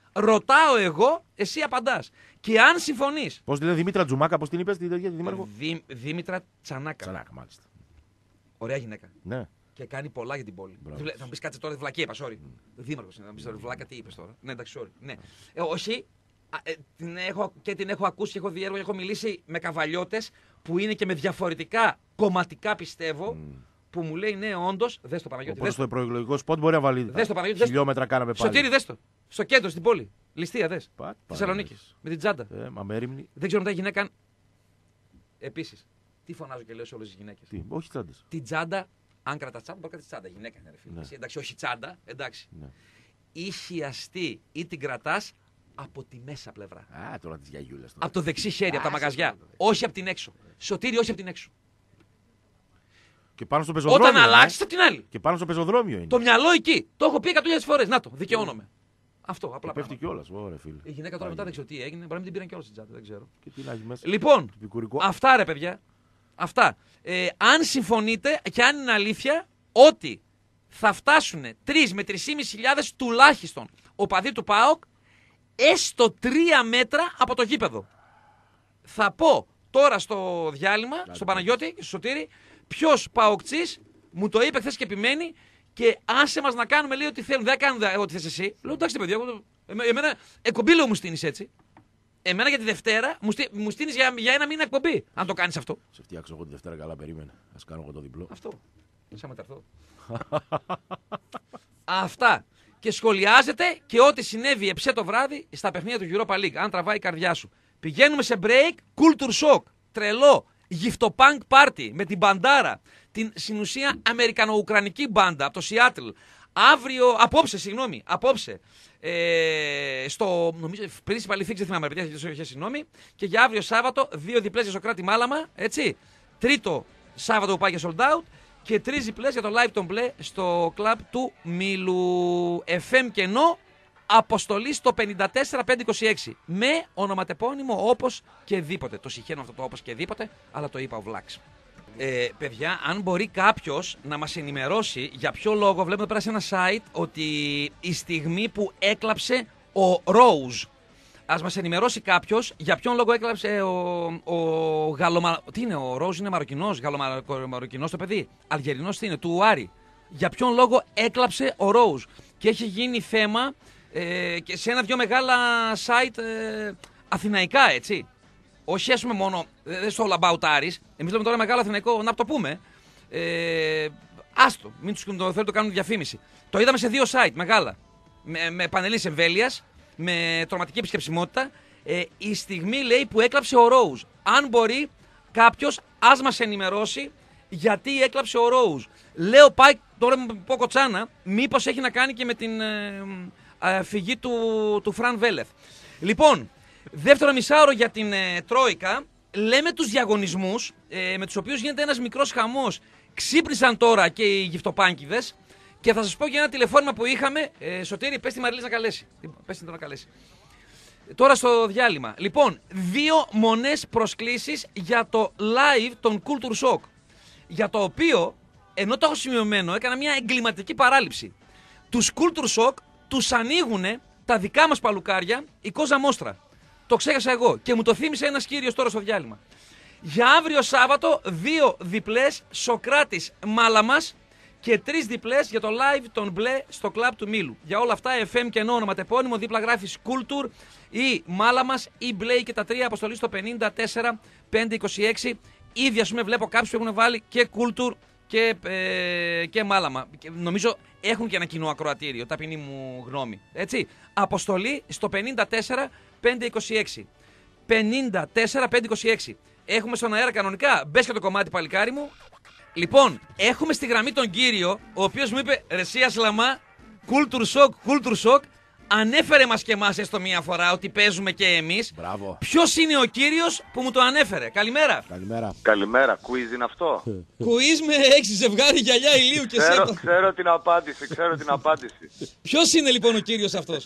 Ρωτάω εγώ, εσύ απαντάς. Και αν συμφωνείς. Πώς τη λένε Δημήτρα Τζουμάκα, πώς την είπες, τη δήμαρχο. Δη, Δήμητρα Τσανάκα. Τσανάκα, μάλιστα. Ωραία γυναίκα. Ναι. Και κάνει πολλά για την πόλη. Μπράβο. Θα μου πει κάτσε τώρα, βλακία είπα, sorry. Mm. Δήμαρχος είναι, θα μου πει τώρα, βλάκα τι είπε τώρα. Ναι, εντάξει, sorry. Ναι. Ε, όχι, ε, την έχω, και την έχω ακούσει και έχω διέργο και έχω μιλήσει με καβαλιώτες που είναι και με διαφορετικά κομματικά πιστεύω. Mm. Που μου λέει ναι, όντως, δες το Παναγιώτη. Οπότε στο προεκλογικό σποτ μπορεί να βάλει. Δες το Παναγιώτη. Χιλιόμετρα κάναμε πάλι. Σωτήρι, δες το. Στο κέντρο, στην πόλη. Ληστεία, δες. Θεσσαλονίκη. Με την τσάντα. Ε, αμέριμνη. Δεν ξέρω μετά η γυναίκα. Επίσης, τι φωνάζω και λέω σε όλες τις γυναίκες. Τι, όχι τσάντες. Την τσάντα, αν κρατάς τσάντα, μπορεί να κρατάς τσάντα. Γυναίκα είναι, ρε φίλε. Ναι. Εντάξει, όχι τσάντα, εντάξει. Ναι. Ή χιαστή ή την κρατάς από τη μέσα πλευρά. Α, τώρα τις γιαγιούλες. Από το δεξί χέρι, από τα μαγαζιά. Όχι από την έξω. Σωτήρι, όχι από την έξω. Και πάνω στο πεζοδρόμιο. Όταν αλλάξει από την άλλη. Και πάνω στο πεζοδρόμιο είναι. Το μυαλό εκεί. Το έχω πει εκατό χιλιάδες φορές. Να το, δικαιώνομαι. Αυτό, απλά. Πέφτει κιόλα, ωραία φίλε. Η γυναίκα τώρα μετά δεν ξέρω τι έγινε. Μπορεί να μην την πήραν κιόλα στην τσάντα, δεν ξέρω. Και τι να έχει μέσα. Λοιπόν, αυτά ρε παιδιά. Αυτά. Ε, αν συμφωνείτε και αν είναι αλήθεια ότι θα φτάσουν τρεις με τρεις χιλιάδες πεντακόσιες τουλάχιστον οπαδοί του ΠΑΟΚ έστω τρία μέτρα από το γήπεδο. Θα πω τώρα στο διάλειμμα, στον Παναγιώτη και στο Σωτήρη, ποιος ΠΑΟΚτσής μου το είπε χθες και επιμένει και άσε μας να κάνουμε λέει ό,τι θέλουν. Δεν κάνουν ό,τι θες εσύ. Λέω εντάξει παιδιά, εμένα εκπομπή λέω μου στείνεις έτσι. Εμένα για τη Δευτέρα μου, στεί, μου στείνεις για, για ένα μήνα εκπομπή, αν το κάνεις αυτό. Σε φτιάξω εγώ τη Δευτέρα, καλά περίμενα. Ας κάνω εγώ το διπλό. Αυτό. Σαν μεταρθώ. Αυτά. Και σχολιάζετε και ό,τι συνέβη εψέ το βράδυ στα παιχνίδια του Europa League. Αν τραβάει η καρδιά σου. Πηγαίνουμε σε break, culture shock, τρελό, γυφτοπάνκ πάρτι με την μπαντάρα. Την στην ουσία αμερικανο-ουκρανική μπάντα από το Σιάτλ. Αύριο, απόψε, συγγνώμη, απόψε. Ε, στο, νομίζω, Principal Fix, δεν θυμάμαι, παιδιά, συγγνώμη. Και για αύριο Σάββατο, δύο διπλές για Σοκράτη Μάλαμα, έτσι. Τρίτο Σάββατο που πάει για sold out. Και τρεις διπλές για το live των μπλε στο κλαμπ του Μήλου. εφ εμ κενό, αποστολή στο πενήντα τέσσερα πεντακόσια είκοσι έξι. Με ονοματεπώνυμο όπως και δίποτε. Το συχαίνω αυτό το όπως και δίποτε, αλλά το είπα ο Βλάξ. Ε, παιδιά, αν μπορεί κάποιος να μας ενημερώσει για ποιο λόγο, βλέπουμε πέρα σε ένα site ότι η στιγμή που έκλαψε ο Rose. Ας μας ενημερώσει κάποιος για ποιον λόγο έκλαψε ο, ο Γαλλομα... Τι είναι, ο Rose είναι Μαροκινός, Γαλλομαροκινός το παιδί. Αλγερινός τι είναι, του Άρη. Για ποιον λόγο έκλαψε ο Rose. Και έχει γίνει θέμα ε, και σε ένα-δυο μεγάλα site ε, αθηναϊκά, έτσι. Όχι ας πούμε μόνο, δεν στο All About Aris. Εμείς λέμε τώρα μεγάλο αθηναϊκό, να το πούμε. Ε, άστο, μην τους θέλουν το κάνουν διαφήμιση. Το είδαμε σε δύο site μεγάλα. Με, με πανελής εμβέλειας, με τροματική επισκεψιμότητα. Ε, η στιγμή λέει που έκλαψε ο Rose. Αν μπορεί κάποιος, ας μας ενημερώσει γιατί έκλαψε ο Rose. Λέω πάει τώρα με πω κοτσάνα, μήπως έχει να κάνει και με την ε, ε, φυγή του, του Φραν Βέλεθ. Λοιπόν, δεύτερο μισάωρο για την ε, Τρόικα. Λέμε τους διαγωνισμούς ε, με τους οποίους γίνεται ένας μικρός χαμός. Ξύπνησαν τώρα και οι γυφτοπάνκιδες. Και θα σας πω για ένα τηλεφώνημα που είχαμε. Ε, Σωτήρη, πες τη Μαριλής να καλέσει. Πες την τώρα να καλέσει. Τώρα στο διάλειμμα. Λοιπόν, δύο μονές προσκλήσεις για το live των Culture Shock. Για το οποίο, ενώ το έχω σημειωμένο, έκανα μια εγκληματική παράληψη. Τους Culture Shock τους ανοίγουν τα δικά μας παλουκάρια, η Κόζα Μόστρα. Το ξέχασα εγώ και μου το θύμισε ένας κύριος τώρα στο διάλειμμα. Για αύριο Σάββατο, δύο διπλές Σοκράτης Μάλαμας και τρεις διπλές για το live των μπλε στο κλαμπ του Μήλου. Για όλα αυτά, εφ εμ κενό ονοματεπώνυμο, δίπλα γράφει Culture ή Μάλαμας ή μπλε και τα τρία, αποστολή στο πενήντα τέσσερα πεντακόσια είκοσι έξι. Ήδη ας πούμε βλέπω κάποιους που έχουν βάλει και Culture και, ε, και Μάλαμα. Και νομίζω έχουν και ένα κοινό ακροατήριο, ταπεινή μου γνώμη. Έτσι. Αποστολή στο πενήντα τέσσερα πεντακόσια είκοσι έξι. πενήντα τέσσερα πεντακόσια είκοσι έξι. Έχουμε στον αέρα κανονικά. Μπες και το κομμάτι, παλικάρι μου. Λοιπόν, έχουμε στη γραμμή τον κύριο, ο οποίος μου είπε ρε εσύ Ασλαμά, Culture Shock, Culture Shock. Ανέφερε μας και εμάς έστω μία φορά ότι παίζουμε και εμείς. Μπράβο. Ποιος είναι ο κύριος που μου το ανέφερε? Καλημέρα. Καλημέρα. Καλημέρα. Quiz είναι αυτό? Quiz με έξι ζευγάρι γυαλιά ηλίου και ξέρω, σέτο. Ξέρω την απάντηση, ξέρω την απάντηση. Ποιος είναι λοιπόν ο κύριος αυτός?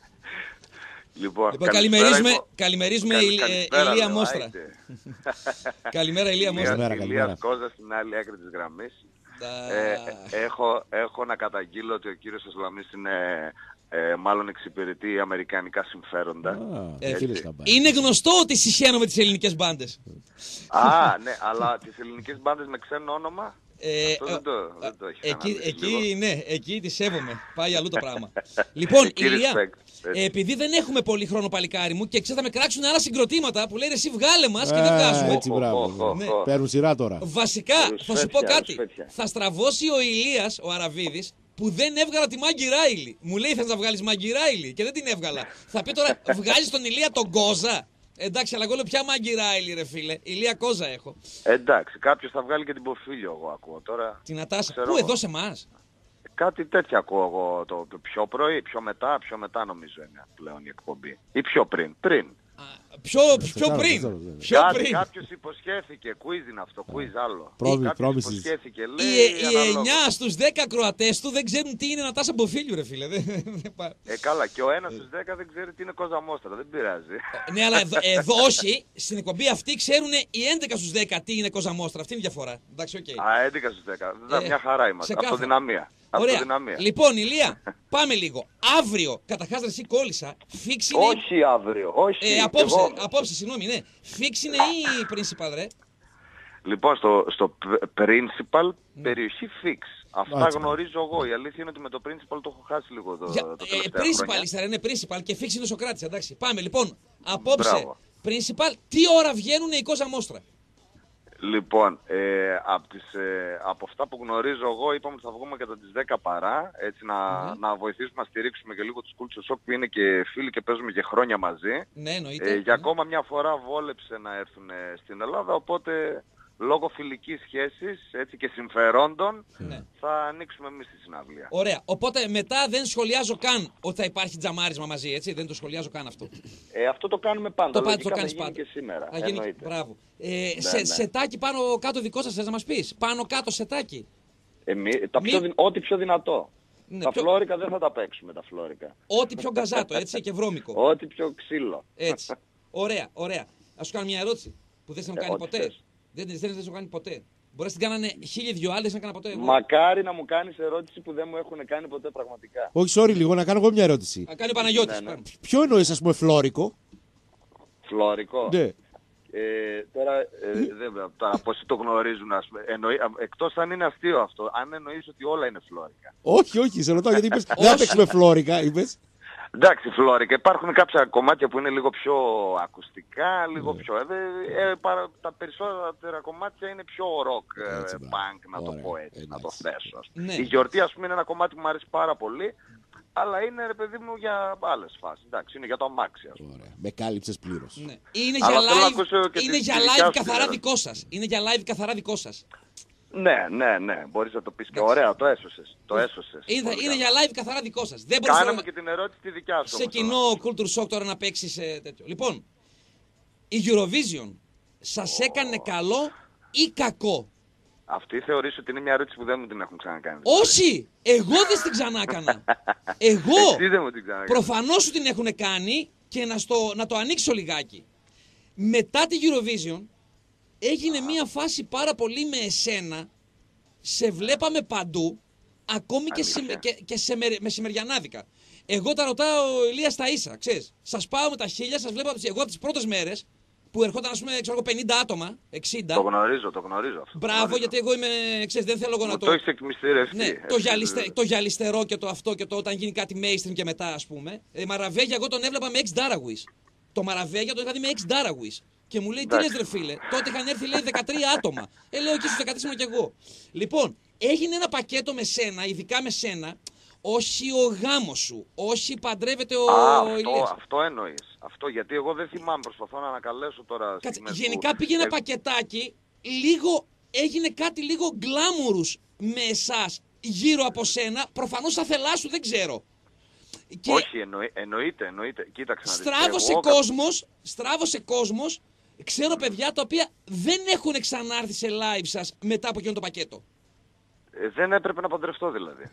Λοιπόν, λοιπόν καλημερίζουμε, υπο... καλημερίζουμε Καλ, η, καλησπέρα, Ηλία λέω, Μόστρα. Καλημέρα Ηλία Μόστρα. Ηλίας Κόζας στην άλλη άκρη της γραμμής. Ε, έχω, έχω να καταγγείλω ότι ο κύριος Ασλαμής είναι... Ε, μάλλον εξυπηρετεί αμερικανικά συμφέροντα. Α, ε, είναι γνωστό ότι συχαίνω με τις ελληνικές μπάντες. Α, ναι, αλλά τις ελληνικές μπάντες με ξένο όνομα. Ε, αυτό δεν το, ε, δεν το έχει εκεί, εκεί, ναι, εκεί τη σέβομαι. Πάει αλλού το πράγμα. Λοιπόν, Ηλία, ε, επειδή δεν έχουμε πολύ χρόνο, παλικάρι μου, και ξέρετε, θα με κράξουν άλλα συγκροτήματα που λένε εσύ βγάλε μας και δεν βγάζουμε. Έτσι, μπράβο. Ναι. Παίρνουν σειρά τώρα. Βασικά, θα σου πω κάτι. Θα στραβώσει ο Ηλίας, ο Αραβίδης, που δεν έβγαλα τη Μάγκη Ράιλι. Μου λέει θες να βγάλεις Μάγκη Ράιλι και δεν την έβγαλα. Θα πει τώρα βγάζεις τον Ηλία τον Κόζα. Εντάξει, αλλά εγώ λέω πια Μάγκη Ράιλι ρε φίλε. Ηλία Κόζα έχω. Εντάξει, κάποιος θα βγάλει και την Ποφίλιο εγώ ακούω τώρα. Την Ατάσα. Πού εδώ σε εμάς? Κάτι τέτοιο ακούω εγώ το πιο πρωί, πιο μετά, πιο μετά νομίζω είναι πλέον η εκπομπή. Ή πιο πριν, πριν. Πιο, πιο πριν. Πιο Κάτι, πριν. Κάποιος υποσχέθηκε, quiz είναι αυτό, quiz άλλο. Πρόβη, Κάποιος υποσχέθηκε, λέει, οι, οι εννιά στους δέκα ακροατές του δεν ξέρουν τι είναι Νατάσα Μποφίλιου ρε φίλε. Ε, καλά, και ο ένας στους δέκα δεν ξέρει τι είναι Κόζα Μόστρα, δεν πειράζει. Ναι, αλλά εδώ, εδώ όχι, στην εκπομπή αυτή ξέρουν οι έντεκα στους δέκα τι είναι Κόζα Μόστρα. Αυτή είναι η διαφορά. Εντάξει, okay. Α, έντεκα στους δέκα. Ε, μια χαρά είμαστε. Αυτοδυναμία. Ωραία. Αυτοδυναμία. Λοιπόν, Ηλία, πάμε λίγο. Αύριο, καταρχάς εσύ κόλλησα. Φίξ είναι... Όχι αύριο, όχι. Ε, απόψε, εγώ... απόψε, συγγνώμη, ναι. Φίξ είναι ή principal, ρε? Λοιπόν, στο, στο principal, ναι. Περιοχή fix. Αυτά Άτσα. γνωρίζω εγώ. Η αλήθεια είναι ότι με το principal το έχω χάσει λίγο το, Για, το τελευταίο ε, principal χρόνια. είστε, ρε, είναι principal και fix είναι ο Σοκράτης, εντάξει. Πάμε, λοιπόν, απόψε, Μπράβο. principal, τι ώρα βγαίνουν οι Κόζα Μόστρα? Λοιπόν, ε, από, τις, ε, από αυτά που γνωρίζω εγώ είπαμε ότι θα βγούμε κατά τις δέκα παρά, έτσι να, mm-hmm. να βοηθήσουμε να στηρίξουμε και λίγο τους Culture Shock που είναι και φίλοι και παίζουμε και χρόνια μαζί. Ναι, εννοείται. Ε, για ακόμα μια φορά βόλεψε να έρθουν στην Ελλάδα, οπότε λόγω φιλικής σχέσης έτσι, και συμφερόντων ναι. θα ανοίξουμε εμείς τη συναυλία. Ωραία. Οπότε μετά δεν σχολιάζω καν ότι θα υπάρχει τζαμάρισμα μαζί, έτσι. Δεν το σχολιάζω καν αυτό. Ε, αυτό το κάνουμε πάντα. Το πάντα το κάνεις γίνει πάντα. Και σήμερα. Θα γίνει... Μπράβο. Ε, ναι, σε, ναι. Σετάκι πάνω κάτω δικό σας θες να μας πεις? Πάνω κάτω σετάκι. Εμείς, τα Μη... πιο, ό,τι πιο δυνατό. Ναι, τα πιο... φλόρικα δεν θα τα παίξουμε τα φλόρικα. Ό,τι πιο γκαζάτο, έτσι, και βρώμικο. Ό,τι πιο ξύλο. Έτσι. Ωραία, ωραία. Ας σου κάνω μια ερώτηση που δεν σε μου κάνει ε, ποτέ. Θες. Δεν δεν δεν σου κάνει ποτέ. Μπορεί να την κάνανε χίλιοι δυο άλλες να κάνω ποτέ. Εγώ. Μακάρι να μου κάνεις ερώτηση που δεν μου έχουν κάνει ποτέ πραγματικά. Όχι, sorry, λίγο να κάνω εγώ μια ερώτηση. Να κάνει ο Παναγιώτης. Ναι, ναι. Ποιο εννοείς, ας πούμε, φλόρικο? Φλόρικο. Ναι. Ε, τώρα, ε, δεν, τώρα πόσοι το γνωρίζουν, ας πούμε. Εννοεί, εκτός αν είναι αστείο αυτό. Αν εννοείς ότι όλα είναι φλόρικα. Όχι, όχι, σε ρωτάω γιατί είπες δεν θα παίξουμε φλόρικα, είπες. Εντάξει, φλόρικα. Υπάρχουν κάποια κομμάτια που είναι λίγο πιο ακουστικά, λίγο yeah. πιο... Ε, ε, παρα, τα περισσότερα κομμάτια είναι πιο rock, ε, punk, να Ωραία. το πω έτσι, έτσι. να το θέσω. Ναι. Η γιορτή, ας πούμε, είναι ένα κομμάτι που μου αρέσει πάρα πολύ, αλλά είναι, ρε παιδί μου, για άλλες φάσεις. Εντάξει, είναι για το αμάξι, ας πούμε. Ωραία. Με κάλυψες πλήρως. Ναι. Είναι για live, είναι για live καθαρά δικό σας. Είναι για live καθαρά δικό σας. Ναι, ναι, ναι. Μπορείς να το πεις και ωραία, το έσωσες. Το έσωσες. Είναι, είναι για live καθαρά δικό σας. Δεν Κάναμε να... και την ερώτηση τη δικιά σου. Σε κοινό Culture Shock τώρα να παίξεις ε, τέτοιο. Λοιπόν, η Eurovision σας oh. έκανε καλό ή κακό? Αυτή θεωρείς ότι είναι μια ερώτηση που δεν μου την έχουν ξανακάνει. Όχι! Εγώ δεν την ξανά έκανα. Εγώ! Εσύ δεν μου την ξανακάνει. Προφανώς σου την έχουν κάνει και να, στο, να το ανοίξω λιγάκι. Μετά τη Eurovision έγινε μια φάση πάρα πολύ με εσένα. Σε βλέπαμε παντού, ακόμη και, σε, και, και σε, με σημεριανάδικα. Εγώ τα ρωτάω, Ηλία, στα ίσα, ξέρεις. Σας πάω με τα χίλια, σας βλέπω εγώ από τις πρώτες μέρες που ερχόταν, ας πούμε, ξέρω, πενήντα άτομα, εξήντα. Το γνωρίζω, το γνωρίζω αυτό. Μπράβο, γνωρίζω. Γιατί εγώ είμαι, ξέρεις, δεν θέλω εγώ να το... Το έχεις εκμυστηρευτεί. Ναι, το, γυαλιστε... το γυαλιστερό και το αυτό και το όταν γίνει κάτι mainstream και μετά, ας πούμε. Ε, Μαραβέγια, εγώ τον έβλεπα με ex Darawis. Το Μαραβέγια τον είχα δει με ex Darawis. Και μου λέει, τι λες ρε φίλε, τότε είχαν έρθει λέει δεκατρία άτομα. Ε, λέω εκεί στους δεκατρία ήμουν κι εγώ. Λοιπόν, έγινε ένα πακέτο με σένα, ειδικά με σένα, όχι ο γάμος σου, όχι παντρεύεται ο Α, αυτό, Ηλίας. Αυτό εννοείς. Αυτό, γιατί εγώ δεν θυμάμαι, προσπαθώ να ανακαλέσω τώρα. Κάτσε, γενικά που... πήγε ένα ε... πακετάκι, λίγο, έγινε κάτι λίγο γκλάμουρους με εσάς γύρω από σένα, προφανώς θα θελάσου, δεν ξέρω. Και... Όχι, εννοεί, εννοείται, εννοείται. Κοίταξε να δεις. Στράβωσε εγώ... κόσμος, στράβωσε κόσμος. Ξέρω παιδιά τα οποία δεν έχουν ξανάρθει σε live σας μετά από εκείνο το πακέτο. Ε, δεν έπρεπε να παντρευτώ δηλαδή.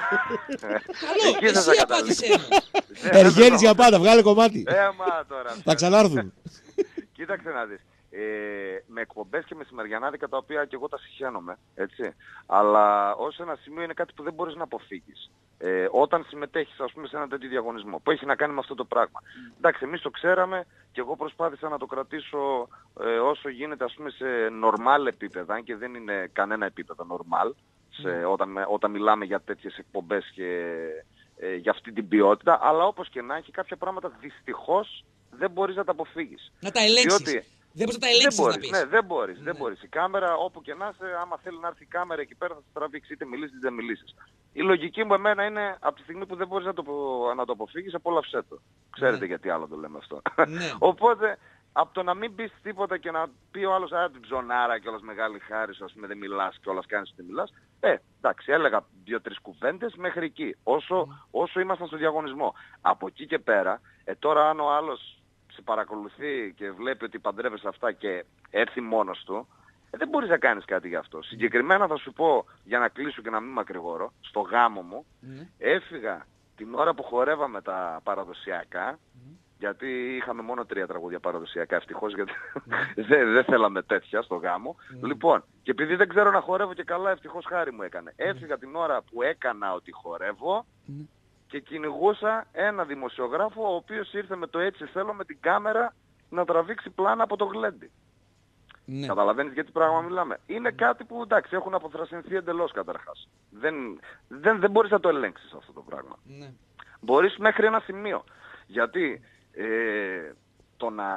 Καλό, εσύ απάντησέ μου. Εργένης για πάντα, βγάλε κομμάτι. Ε, μα τώρα. Θα ξανάρθουν. Κοίταξε να δεις. Ε, με εκπομπές και μεσημεριανάδικα τα οποία και εγώ τα συχαίνομαι, έτσι. Αλλά ως ένα σημείο είναι κάτι που δεν μπορείς να αποφύγεις. Ε, όταν συμμετέχεις, ας πούμε, σε ένα τέτοιο διαγωνισμό που έχει να κάνει με αυτό το πράγμα. Mm. Εντάξει, εμείς το ξέραμε και εγώ προσπάθησα να το κρατήσω ε, όσο γίνεται, ας πούμε, σε normal επίπεδα, αν και δεν είναι κανένα επίπεδο normal, σε, mm. όταν, όταν μιλάμε για τέτοιες εκπομπές και ε, για αυτή την ποιότητα, αλλά όπως και να έχει, κάποια πράγματα δυστυχώς δεν μπορείς να τα αποφύγεις. Να τα ελέγξεις. Διότι, δεν μπορείς να τα ελέγξεις, δεν μπορείς, να πεις. ναι, δεν μπορείς, ναι. δεν μπορείς. Η κάμερα όπου και να είσαι, άμα θέλει να έρθει η κάμερα εκεί πέρα θα σε τραβήξει, είτε μιλήσεις είτε δεν μιλήσεις. Η λογική μου εμένα είναι από τη στιγμή που δεν μπορείς να το, να το αποφύγεις, απόλαυσέ το. Ξέρετε ναι. γιατί άλλο το λέμε αυτό. Ναι. Οπότε, από το να μην πεις τίποτα και να πει ο άλλος «Α, την ψωνάρα κιόλας μεγάλη χάρη σου, ας πούμε δεν μιλάς κιόλας, κάνεις ότι μιλάς». Ε, εντάξει, έλεγα δύο-τρεις κουβέντες μέχρι εκεί, όσο, mm. όσο ήμασταν στο διαγωνισμό. Από εκεί και πέρα, ε, τώρα αν ο άλλος σε παρακολουθεί και βλέπει ότι παντρεύεσαι αυτά και έρθει μόνος του, ε, δεν μπορείς να κάνεις κάτι γι' αυτό. Συγκεκριμένα θα σου πω, για να κλείσω και να μην μακρηγορώ, στο γάμο μου, mm. έφυγα την ώρα που χορεύαμε τα παραδοσιακά, mm. γιατί είχαμε μόνο τρία τραγούδια παραδοσιακά, ευτυχώς, γιατί mm. δεν δε θέλαμε τέτοια στο γάμο. Mm. Λοιπόν, και επειδή δεν ξέρω να χορεύω και καλά, ευτυχώς χάρη μου έκανε. Mm. Έφυγα την ώρα που έκανα ότι χορεύω, mm. και κυνηγούσα ένα δημοσιογράφο ο οποίος ήρθε με το «Έτσι θέλω» με την κάμερα να τραβήξει πλάνα από το γλέντι. Ναι. Καταλαβαίνεις για τι πράγμα μιλάμε. Είναι κάτι που εντάξει έχουν αποθρασινθεί εντελώς καταρχάς. Δεν, δεν, δεν μπορείς να το ελέγξεις αυτό το πράγμα. Ναι. Μπορείς μέχρι ένα σημείο. Γιατί ε, το να,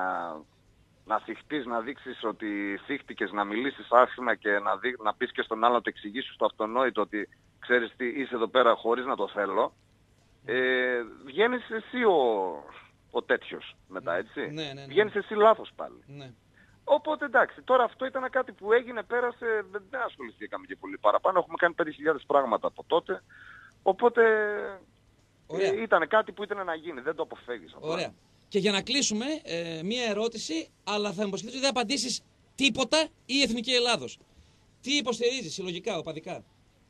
να θυχτείς, να δείξεις ότι θύχτηκες, να μιλήσεις άσχημα και να, δει, να πεις και στον άλλο να το εξηγήσεις το αυτονόητο ότι ξέρεις τι είσαι εδώ πέρα χωρίς να το θέλω. Ε, βγαίνεις εσύ ο, ο τέτοιος μετά, έτσι. Ναι, ναι, ναι. Βγαίνεις εσύ λάθος πάλι. Ναι. Οπότε εντάξει, τώρα αυτό ήταν κάτι που έγινε, πέρασε, δεν ασχοληθήκαμε και πολύ παραπάνω. Έχουμε κάνει πέντε χιλιάδες πράγματα από τότε. Οπότε ε, ήταν κάτι που ήταν να γίνει, δεν το αποφεύγεις. Ωραία. Και για να κλείσουμε, ε, μία ερώτηση, αλλά θα μου υποσχεθείς ότι δεν απαντήσεις τίποτα ή Εθνική Ελλάδος. Τι υποστηρίζεις συλλογικά, οπαδικά?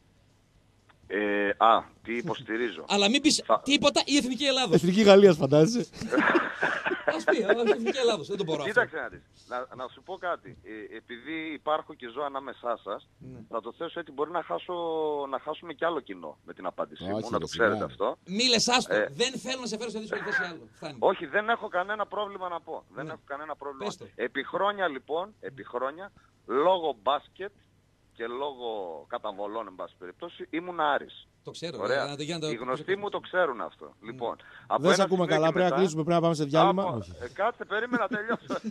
Ε, α, τι υποστηρίζω. Αλλά μην πεις θα... τίποτα η Εθνική Ελλάδος. Εθνική Γαλλίας φαντάζεσαι. Ας πει, αλλά Εθνική Ελλάδος, δεν το μπορώ. Κοίταξε να δεις, να, να σου πω κάτι. Ε, επειδή υπάρχω και ζω ανάμεσά σας, ναι. θα το θέσω έτσι, μπορεί να, χάσω, να χάσουμε κι άλλο κοινό με την απάντησή μου, να το ξέρετε ναι. αυτό. Μη λες άστο, ε... δεν θέλω να σε φέρω σε δύσκολη θέση άλλο. Φτάνει. Όχι, δεν έχω κανένα πρόβλημα να πω. Δεν ναι. έχω κανένα πρόβλημα. Επί χρόνια λοιπόν, επί χρόνια, λόγω μπάσκετ και λόγω καταβολών, εν πάση περιπτώσει, ήμουν Άρης. Το ξέρω. Ωραία. Να το, για να το... Οι γνωστοί μου το ξέρουν αυτό. Mm. Λοιπόν, mm. δεν σε ακούμε καλά, πρέπει να κλείσουμε, πρέπει να πάμε σε διάλειμμα. Από... Ε, κάτσε, περίμενα να τελειώσω.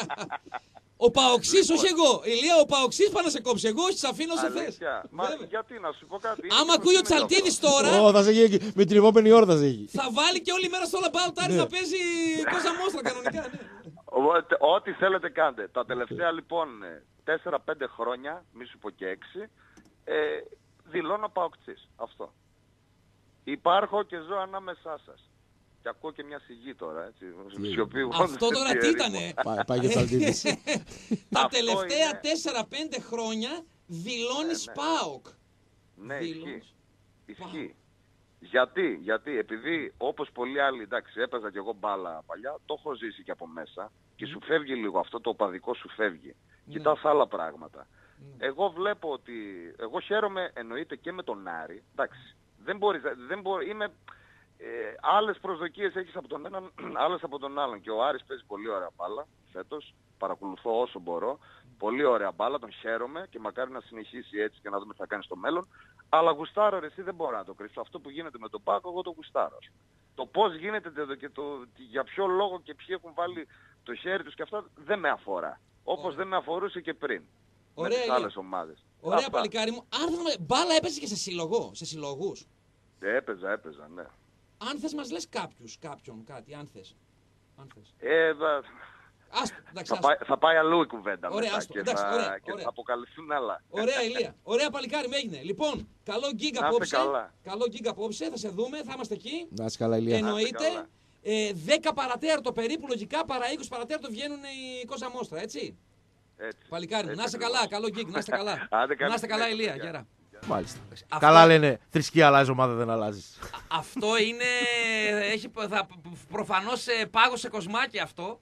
Ο Παοξής, όχι εγώ. Ηλία, ο Παοξής πάει να σε κόψει. Εγώ όχι, σε αφήνω όσο θες. Μα γιατί, να σου πω κάτι. Άμα ακούει ο Τσαλτίδης τώρα. Ω, θα σε γίνει με την επόμενη ώρα θα σε γίνει. Θα βάλει και όλη μέρα στο All About Άρης να παίζει Κόσα Μόστρα κανονικά. Ό,τι θέλετε κάντε. Τα τελευταία λοιπόν τέσσερα πέντε χρόνια, μη σου πω και έξι, ε, δηλώνω Παοκτζής. Αυτό. Υπάρχω και ζω ανάμεσά σας. Και ακούω και μια σιγή τώρα, έτσι. Αυτό τώρα τι ήτανε. Πάει για Τσαλτίδης. Τα τελευταία τέσσερα πέντε χρόνια δηλώνεις ΠΑΟΚ. Ναι, ισχύει. Ισχύει. Γιατί, γιατί, επειδή όπως πολλοί άλλοι, εντάξει, έπαιζα κι εγώ μπάλα παλιά, το έχω ζήσει και από μέσα και σου φεύγει λίγο αυτό, το οπαδικό σου φεύγει. Mm. Κοιτάς άλλα πράγματα. Mm. Εγώ βλέπω ότι, εγώ χαίρομαι εννοείται και με τον Άρη, εντάξει, δεν μπορείς, δεν μπορεί, είμαι, ε, άλλες προσδοκίες έχεις από τον έναν, άλλες από τον άλλον και ο Άρης παίζει πολύ ωραία μπάλα φέτος, παρακολουθώ όσο μπορώ, πολύ ωραία μπάλα, τον χαίρομαι και μακάρι να συνεχίσει έτσι και να δούμε τι θα κάνει στο μέλλον. Αλλά γουστάρω ρε, εσύ δεν μπορώ να το κρύψω. Αυτό που γίνεται με τον Πάκο, εγώ το γουστάρω. Το πώς γίνεται και το, για ποιο λόγο και ποιοι έχουν βάλει το χέρι τους και αυτά δεν με αφορά. Όπως oh. δεν με αφορούσε και πριν. Ωραία, με τις άλλες ομάδες. Ωραία αυτά. Παλικάρι μου. Αν μπάλα έπαιζε και σε συλλογό, σε συλλογούς. Έπαιζα, έπαιζα, ναι. Αν θες μας λες κάποιους, κάποιον, κάτι, αν θες. Αν θες. Ε, δα... Άστο, εντάξει, θα, πάει, θα πάει αλλού η κουβέντα ωραία, μετά άστο, και, εντάξει, θα, ωραία, και ωραία. θα αποκαλυφθούν άλλα. Ωραία Ηλία, ωραία παλικάρι με έγινε. Λοιπόν, καλό γκίγκ απόψε. Καλό γκίγκ απόψε, θα σε δούμε, θα είμαστε εκεί. Να είσαι καλά Ηλία. Εννοείται. Ε, δέκα παρατέταρτο περίπου, λογικά παρά είκοσι παρατέταρτο βγαίνουν οι Κόσα Μόστρα, έτσι. Έτσι. Παλικάρι μου, να είστε καλά, καλό γκίγκ, να είστε καλά. Να είστε καλά Ηλία, γέρα. Μάλιστα. Αυτό... Καλά λένε, θρησκεία αλλάζει, ομάδα δεν αλλάζει. Αυτό είναι, έχει θα, προφανώς πάγωσε κοσμάκι αυτό.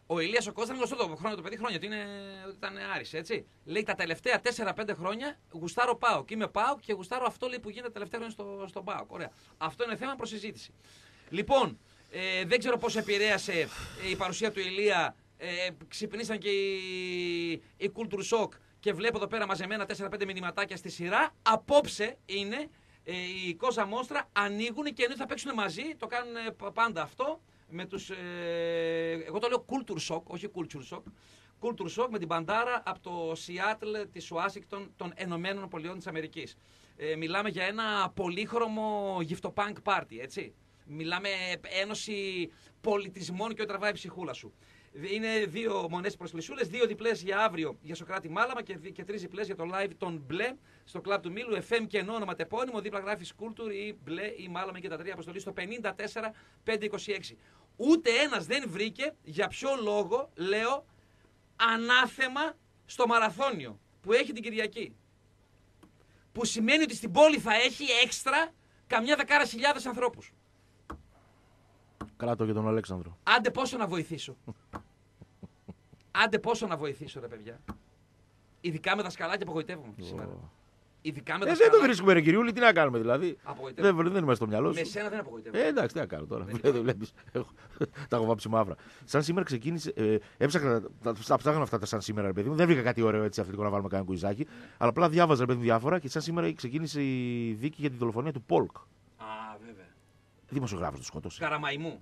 Ο Ηλίας ο Κώστας είναι γνωστό το χρόνο, το παιδί χρόνια, ότι, είναι, ότι ήταν Άρης, έτσι. Λέει τα τελευταία τέσσερα πέντε χρόνια γουστάρω ΠΑΟΚ. Είμαι ΠΑΟΚ και γουστάρω αυτό λέει, που γίνεται τα τελευταία χρόνια στο, στον ΠΑΟΚ. Ωραία. Αυτό είναι θέμα προς συζήτηση. Λοιπόν, ε, δεν ξέρω πώς επηρέασε ε, η παρουσία του Ηλία. Ε, ξυπνήσαν και οι, οι Culture Shock και βλέπω εδώ πέρα μαζεμένα τέσσερα πέντε μηνυματάκια στη σειρά. Απόψε είναι ε, οι Κόζα Μόστρα ανοίγουν και ενώ θα παίξουν μαζί, το κάνουν πάντα αυτό. Με τους, ε, εγώ το λέω Culture Shock, όχι Culture Shock. Culture Shock με την μπαντάρα από το Seattle της Ουάσιγκτον των Ενωμένων Πολιτειών της Αμερικής. Ε, μιλάμε για ένα πολύχρωμο γυφτοπάνκ πάρτι, έτσι. Μιλάμε ένωση πολιτισμών και ό,τι τραβάει η ψυχούλα σου. Είναι δύο μονές προσκλησούλες, δύο διπλές για αύριο για Σοκράτη Μάλαμα και, και τρεις διπλές για το live των Μπλε στο κλαμπ του Μήλου. εφ εμ και ενώ ονοματεπώνυμο, δίπλα γράφει Culture ή Μπλε ή Μάλαμα και τα τρία αποστολή στο πενήντα τέσσερα πεντακόσια είκοσι έξι. Ούτε ένας δεν βρήκε για ποιο λόγο λέω ανάθεμα στο μαραθώνιο που έχει την Κυριακή. Που σημαίνει ότι στην πόλη θα έχει έξτρα καμιά δεκάρα χιλιάδες ανθρώπους. Κράτο για τον Αλέξανδρο. Άντε πόσο να βοηθήσω. Άντε πόσο να βοηθήσω ρε παιδιά. Ειδικά με τα σκαλάκια απογοητεύομαι oh. σήμερα. Ειδικά με τα ε, σκαλάκια. δεν το βρίσκουμε ρε κυριούλη, τι να κάνουμε δηλαδή. Δεν, δεν είμαστε στο μυαλό σου. Με σένα δεν απογοητεύομαι. Ε, εντάξει, τι να κάνω τώρα. Δεν βλέπεις. Τα έχω βάψει μαύρα. Σαν σήμερα ξεκίνησε. Ε, έψαχνα τα ψάχνα αυτά τα σαν σήμερα, ρε παιδί μου. Δεν βρήκα κάτι ωραίο έτσι αθλητικό να βάλουμε κανένα κουιζάκι. Αλλά απλά διάβαζα ρε παιδί μου διάφορα και σαν σήμερα ξεκίνησε η δίκη για τη δολοφονία του Πολκ. Α, βέβαια. Δημοσιογράφος του σκότωσε. Καραμαϊμού.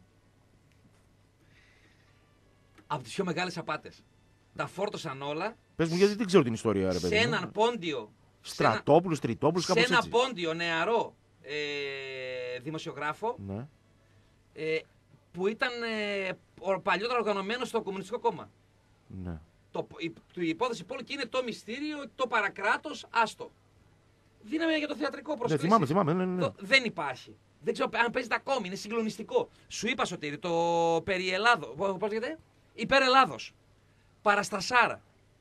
Από τις πιο μεγάλες απάτες. Τα φόρτωσαν όλα. Πες μου, γιατί δεν ξέρω την ιστορία, ρε παιδί. Σε έναν πόντιο. Στρατόπουλος, Τριτόπουλος, κάπως έτσι. Σε ένα πόντιο νεαρό ε, δημοσιογράφο. Ναι. Ε, που ήταν ε, παλιότερα οργανωμένο στο Κομμουνιστικό Κόμμα. Ναι. Το, η, η υπόθεση Πολκ είναι το μυστήριο, το παρακράτος, άστο. Δίναμε για το θεατρικό προσκλήσεις. Ναι, θυμάμαι, θυμάμαι. Ναι, ναι, ναι. Το, δεν υπάρχει. Δεν ξέρω αν παίζεται ακόμη, είναι συγκλονιστικό. Σου είπα Σωτήρη, το περί Ελλάδος, πώς λέγεται, υπέρ Ελλάδος. Παραστασάρα.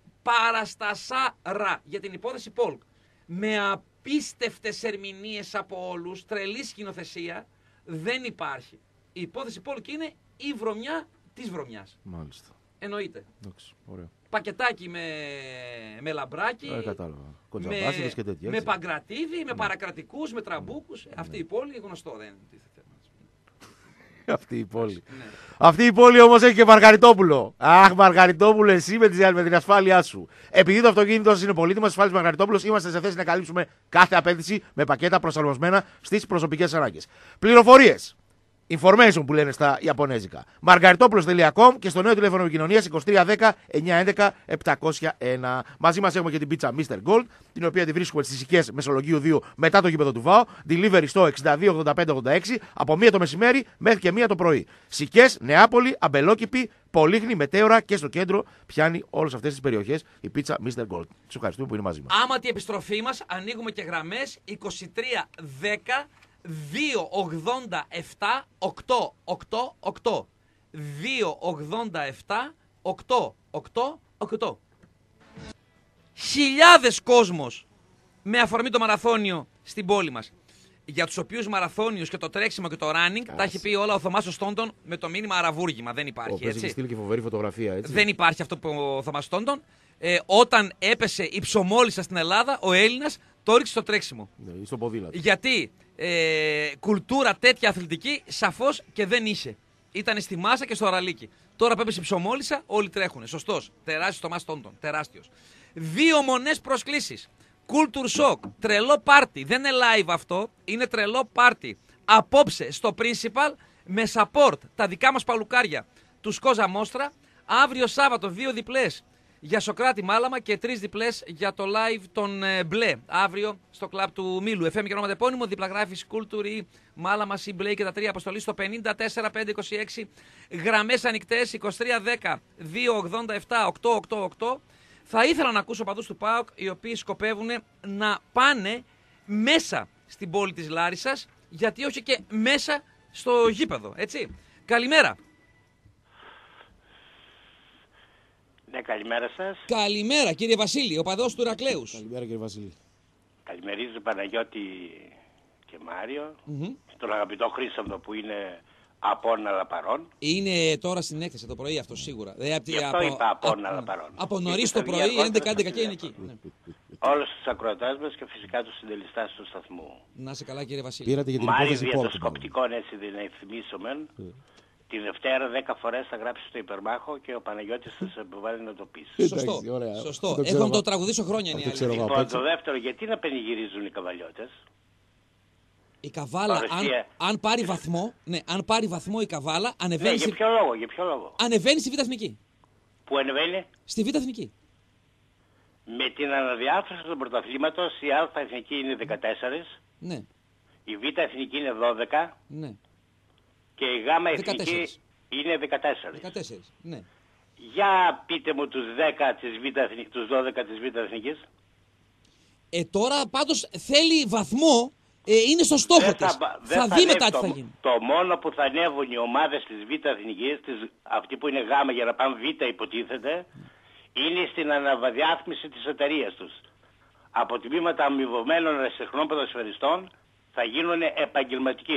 Παραστασάρα για την υπόθεση Πολκ. Με απίστευτες ερμηνείες από όλους, τρελή σκηνοθεσία, δεν υπάρχει. Η υπόθεση Πολκ είναι η βρωμιά της βρωμιάς. Μάλιστα. Εννοείται. Εντάξει, ωραία. Πακετάκι με, με λαμπράκι, ε, κατάλαβα. με, και τέτοια, με παγκρατίδι, με παρακρατικούς, με τραμπούκους. Ναι. Αυτή η πόλη γνωστό δεν είναι. Αυτή η πόλη. Ναι. Αυτή η πόλη όμως έχει και Μαργαριτόπουλο. Αχ, Μαργαριτόπουλο, εσύ με, τη, με την ασφάλειά σου. Επειδή το αυτοκίνητο σας είναι πολύτιμο, ασφάλιση Μαργαριτόπουλος, είμαστε σε θέση να καλύψουμε κάθε απέτηση με πακέτα προσαρμοσμένα στις προσωπικές ανάγκες. Πληροφορίες. Information που λένε στα Ιαπωνέζικα. μαργαριτόπουλος τελεία κομ και στο νέο τηλέφωνο επικοινωνίας είκοσι τρία δέκα εννιακόσια έντεκα επτακόσια ένα. Μαζί μας έχουμε και την πίτσα μίστερ Gold, την οποία τη βρίσκουμε στις Σικές Μεσολογγίου δύο μετά το γήπεδο του ΒΑΟ. Delivery στο εξήντα δύο ογδόντα πέντε ογδόντα έξι από μία το μεσημέρι μέχρι και μία το πρωί. Σικές, Νεάπολη, Αμπελόκηπη, Πολύχνη, Μετέωρα και στο κέντρο πιάνει όλες αυτές τις περιοχές η πίτσα μίστερ Gold. Τους ευχαριστούμε που είναι μαζί μας. Άμα την επιστροφή μας, ανοίγουμε και γραμμές είκοσι τρία δέκα δύο ογδόντα επτά οκτώ οκτώ οκτώ. δύο ογδόντα επτά οκτώ οκτώ οκτώ. Χιλιάδες κόσμος με αφορμή το μαραθώνιο στην πόλη μας. Για τους οποίους μαραθώνιους και το τρέξιμο και το running Άς. τα έχει πει όλα ο Θωμάς ο Στόντον με το μήνυμα αραβούργημα. Δεν υπάρχει. Ο έτσι. Έχει στείλει και φοβερή φωτογραφία, έτσι. Δεν υπάρχει αυτό που ο Θωμάς Στόντον. Ε, όταν έπεσε η ψωμόλισσα στην Ελλάδα, ο Έλληνας το ρίξε στο τρέξιμο. Ναι, στο ποδήλατο. Γιατί ε, κουλτούρα τέτοια αθλητική σαφώς και δεν είχε. Ήταν στη Μάσα και στο Αραλίκι. Τώρα που έπεσε η ψωμόλισσα, όλοι τρέχουν. Σωστός. Τεράστιος Θωμάς Στόντον. Τεράστιος. Δύο μονές προσκλήσεις. Culture Shock. Τρελό πάρτι. Δεν είναι live αυτό. Είναι τρελό πάρτι. Απόψε στο Principal με support τα δικά μας παλουκάρια του Κόζα Μόστρα. Αύριο Σάββατο δύο διπλές για Σοκράτη Μάλαμα και τρεις διπλές για το live των ε, Μπλε. Αύριο στο κλαμπ του Μήλου. εφ εμ και ονοματεπώνυμο, δίπλα γράφει Culture ή Μάλαμα ή Μπλε και τα τρία αποστολή στο πενήντα τέσσερα πεντακόσια είκοσι έξι. Γραμμές ανοιχτές είκοσι τρία δέκα δύο ογδόντα επτά οκτώ οκτώ οκτώ. Θα ήθελα να ακούσω παδούς του ΠΑΟΚ οι οποίοι σκοπεύουν να πάνε μέσα στην πόλη της Λάρισσας, γιατί όχι και μέσα στο γήπεδο, έτσι. Καλημέρα. Ναι, καλημέρα σας. Καλημέρα κύριε Βασίλη, ο παδός του Ηρακλέους. Καλημέρα κύριε Βασίλη. Καλημερίζω Παναγιώτη και Μάριο. Mm-hmm. Τον αγαπητό Χρήστο που είναι Απόν αλλά παρόν. Είναι τώρα στην έκθεση το πρωί αυτό σίγουρα. Γι' αυτό από, είπα απόν από, αλλά παρόν. Από νωρίς το πρωί, έντεκα έντεκα και είναι εκεί. Ναι. Όλους τους ακροατές μας και φυσικά τους συντελεστάς του σταθμού. Να σε καλά, κύριε Βασίλη. Πήρατε για την Μάρι υπόθεση δια των Πόλκ. σκοπτικών, έτσι δεν ευθυμίσουμε. Τη Δευτέρα δέκα φορές θα γράψει το υπερμάχο και ο Παναγιώτης θα σε επιβάλλει να το πεις. Σωστό. Εντάξει, ωραία. Σωστό. Αυτό ξέρω Έχω να εγώ. το τραγουδήσω χρόνια είναι η Αυτό ξέρω αλήθεια. εγώ. Λοιπόν, το δεύτερο, γιατί να πανηγυρίζουν οι καβαλιώτες. Η Καβάλα, αν, Παρουσία. αν πάρει βαθμό, ναι, αν πάρει βαθμό η Καβάλα, Ναι, ανεβαίνει, για στη, ποιο λόγο, για ποιο λόγο. ανεβαίνει στη Β' Εθνική. Που ανεβαίνει Στη Β' Εθνική. με την αναδιάρθρωση του πρωταθλήματος, η Α Εθνική είναι δεκατέσσερα, Ναι, η Β Εθνική είναι δώδεκα ναι. και η Γ Εθνική δεκατέσσερα. είναι δεκατέσσερα. δεκατέσσερα. Ναι. Για πείτε μου τους δέκα της Β Εθνικής, τους δώδεκα της Β Εθνικής. Ε, τώρα πάντως θέλει βαθμό, ε, είναι στο στόχο Δεν της. θα, Θα, δεν δει ανέβει μετά τι το, θα γίνει. Το μόνο που θα ανέβουν οι ομάδες της Β Εθνικής, της, αυτοί που είναι Γ για να πάνε Β υποτίθεται, είναι στην αναβαδιάθμιση της εταιρείας τους. Από τμήματα αμοιβωμένων ερασιτεχνών ποδοσφαιριστών θα γίνουν επαγγελματικοί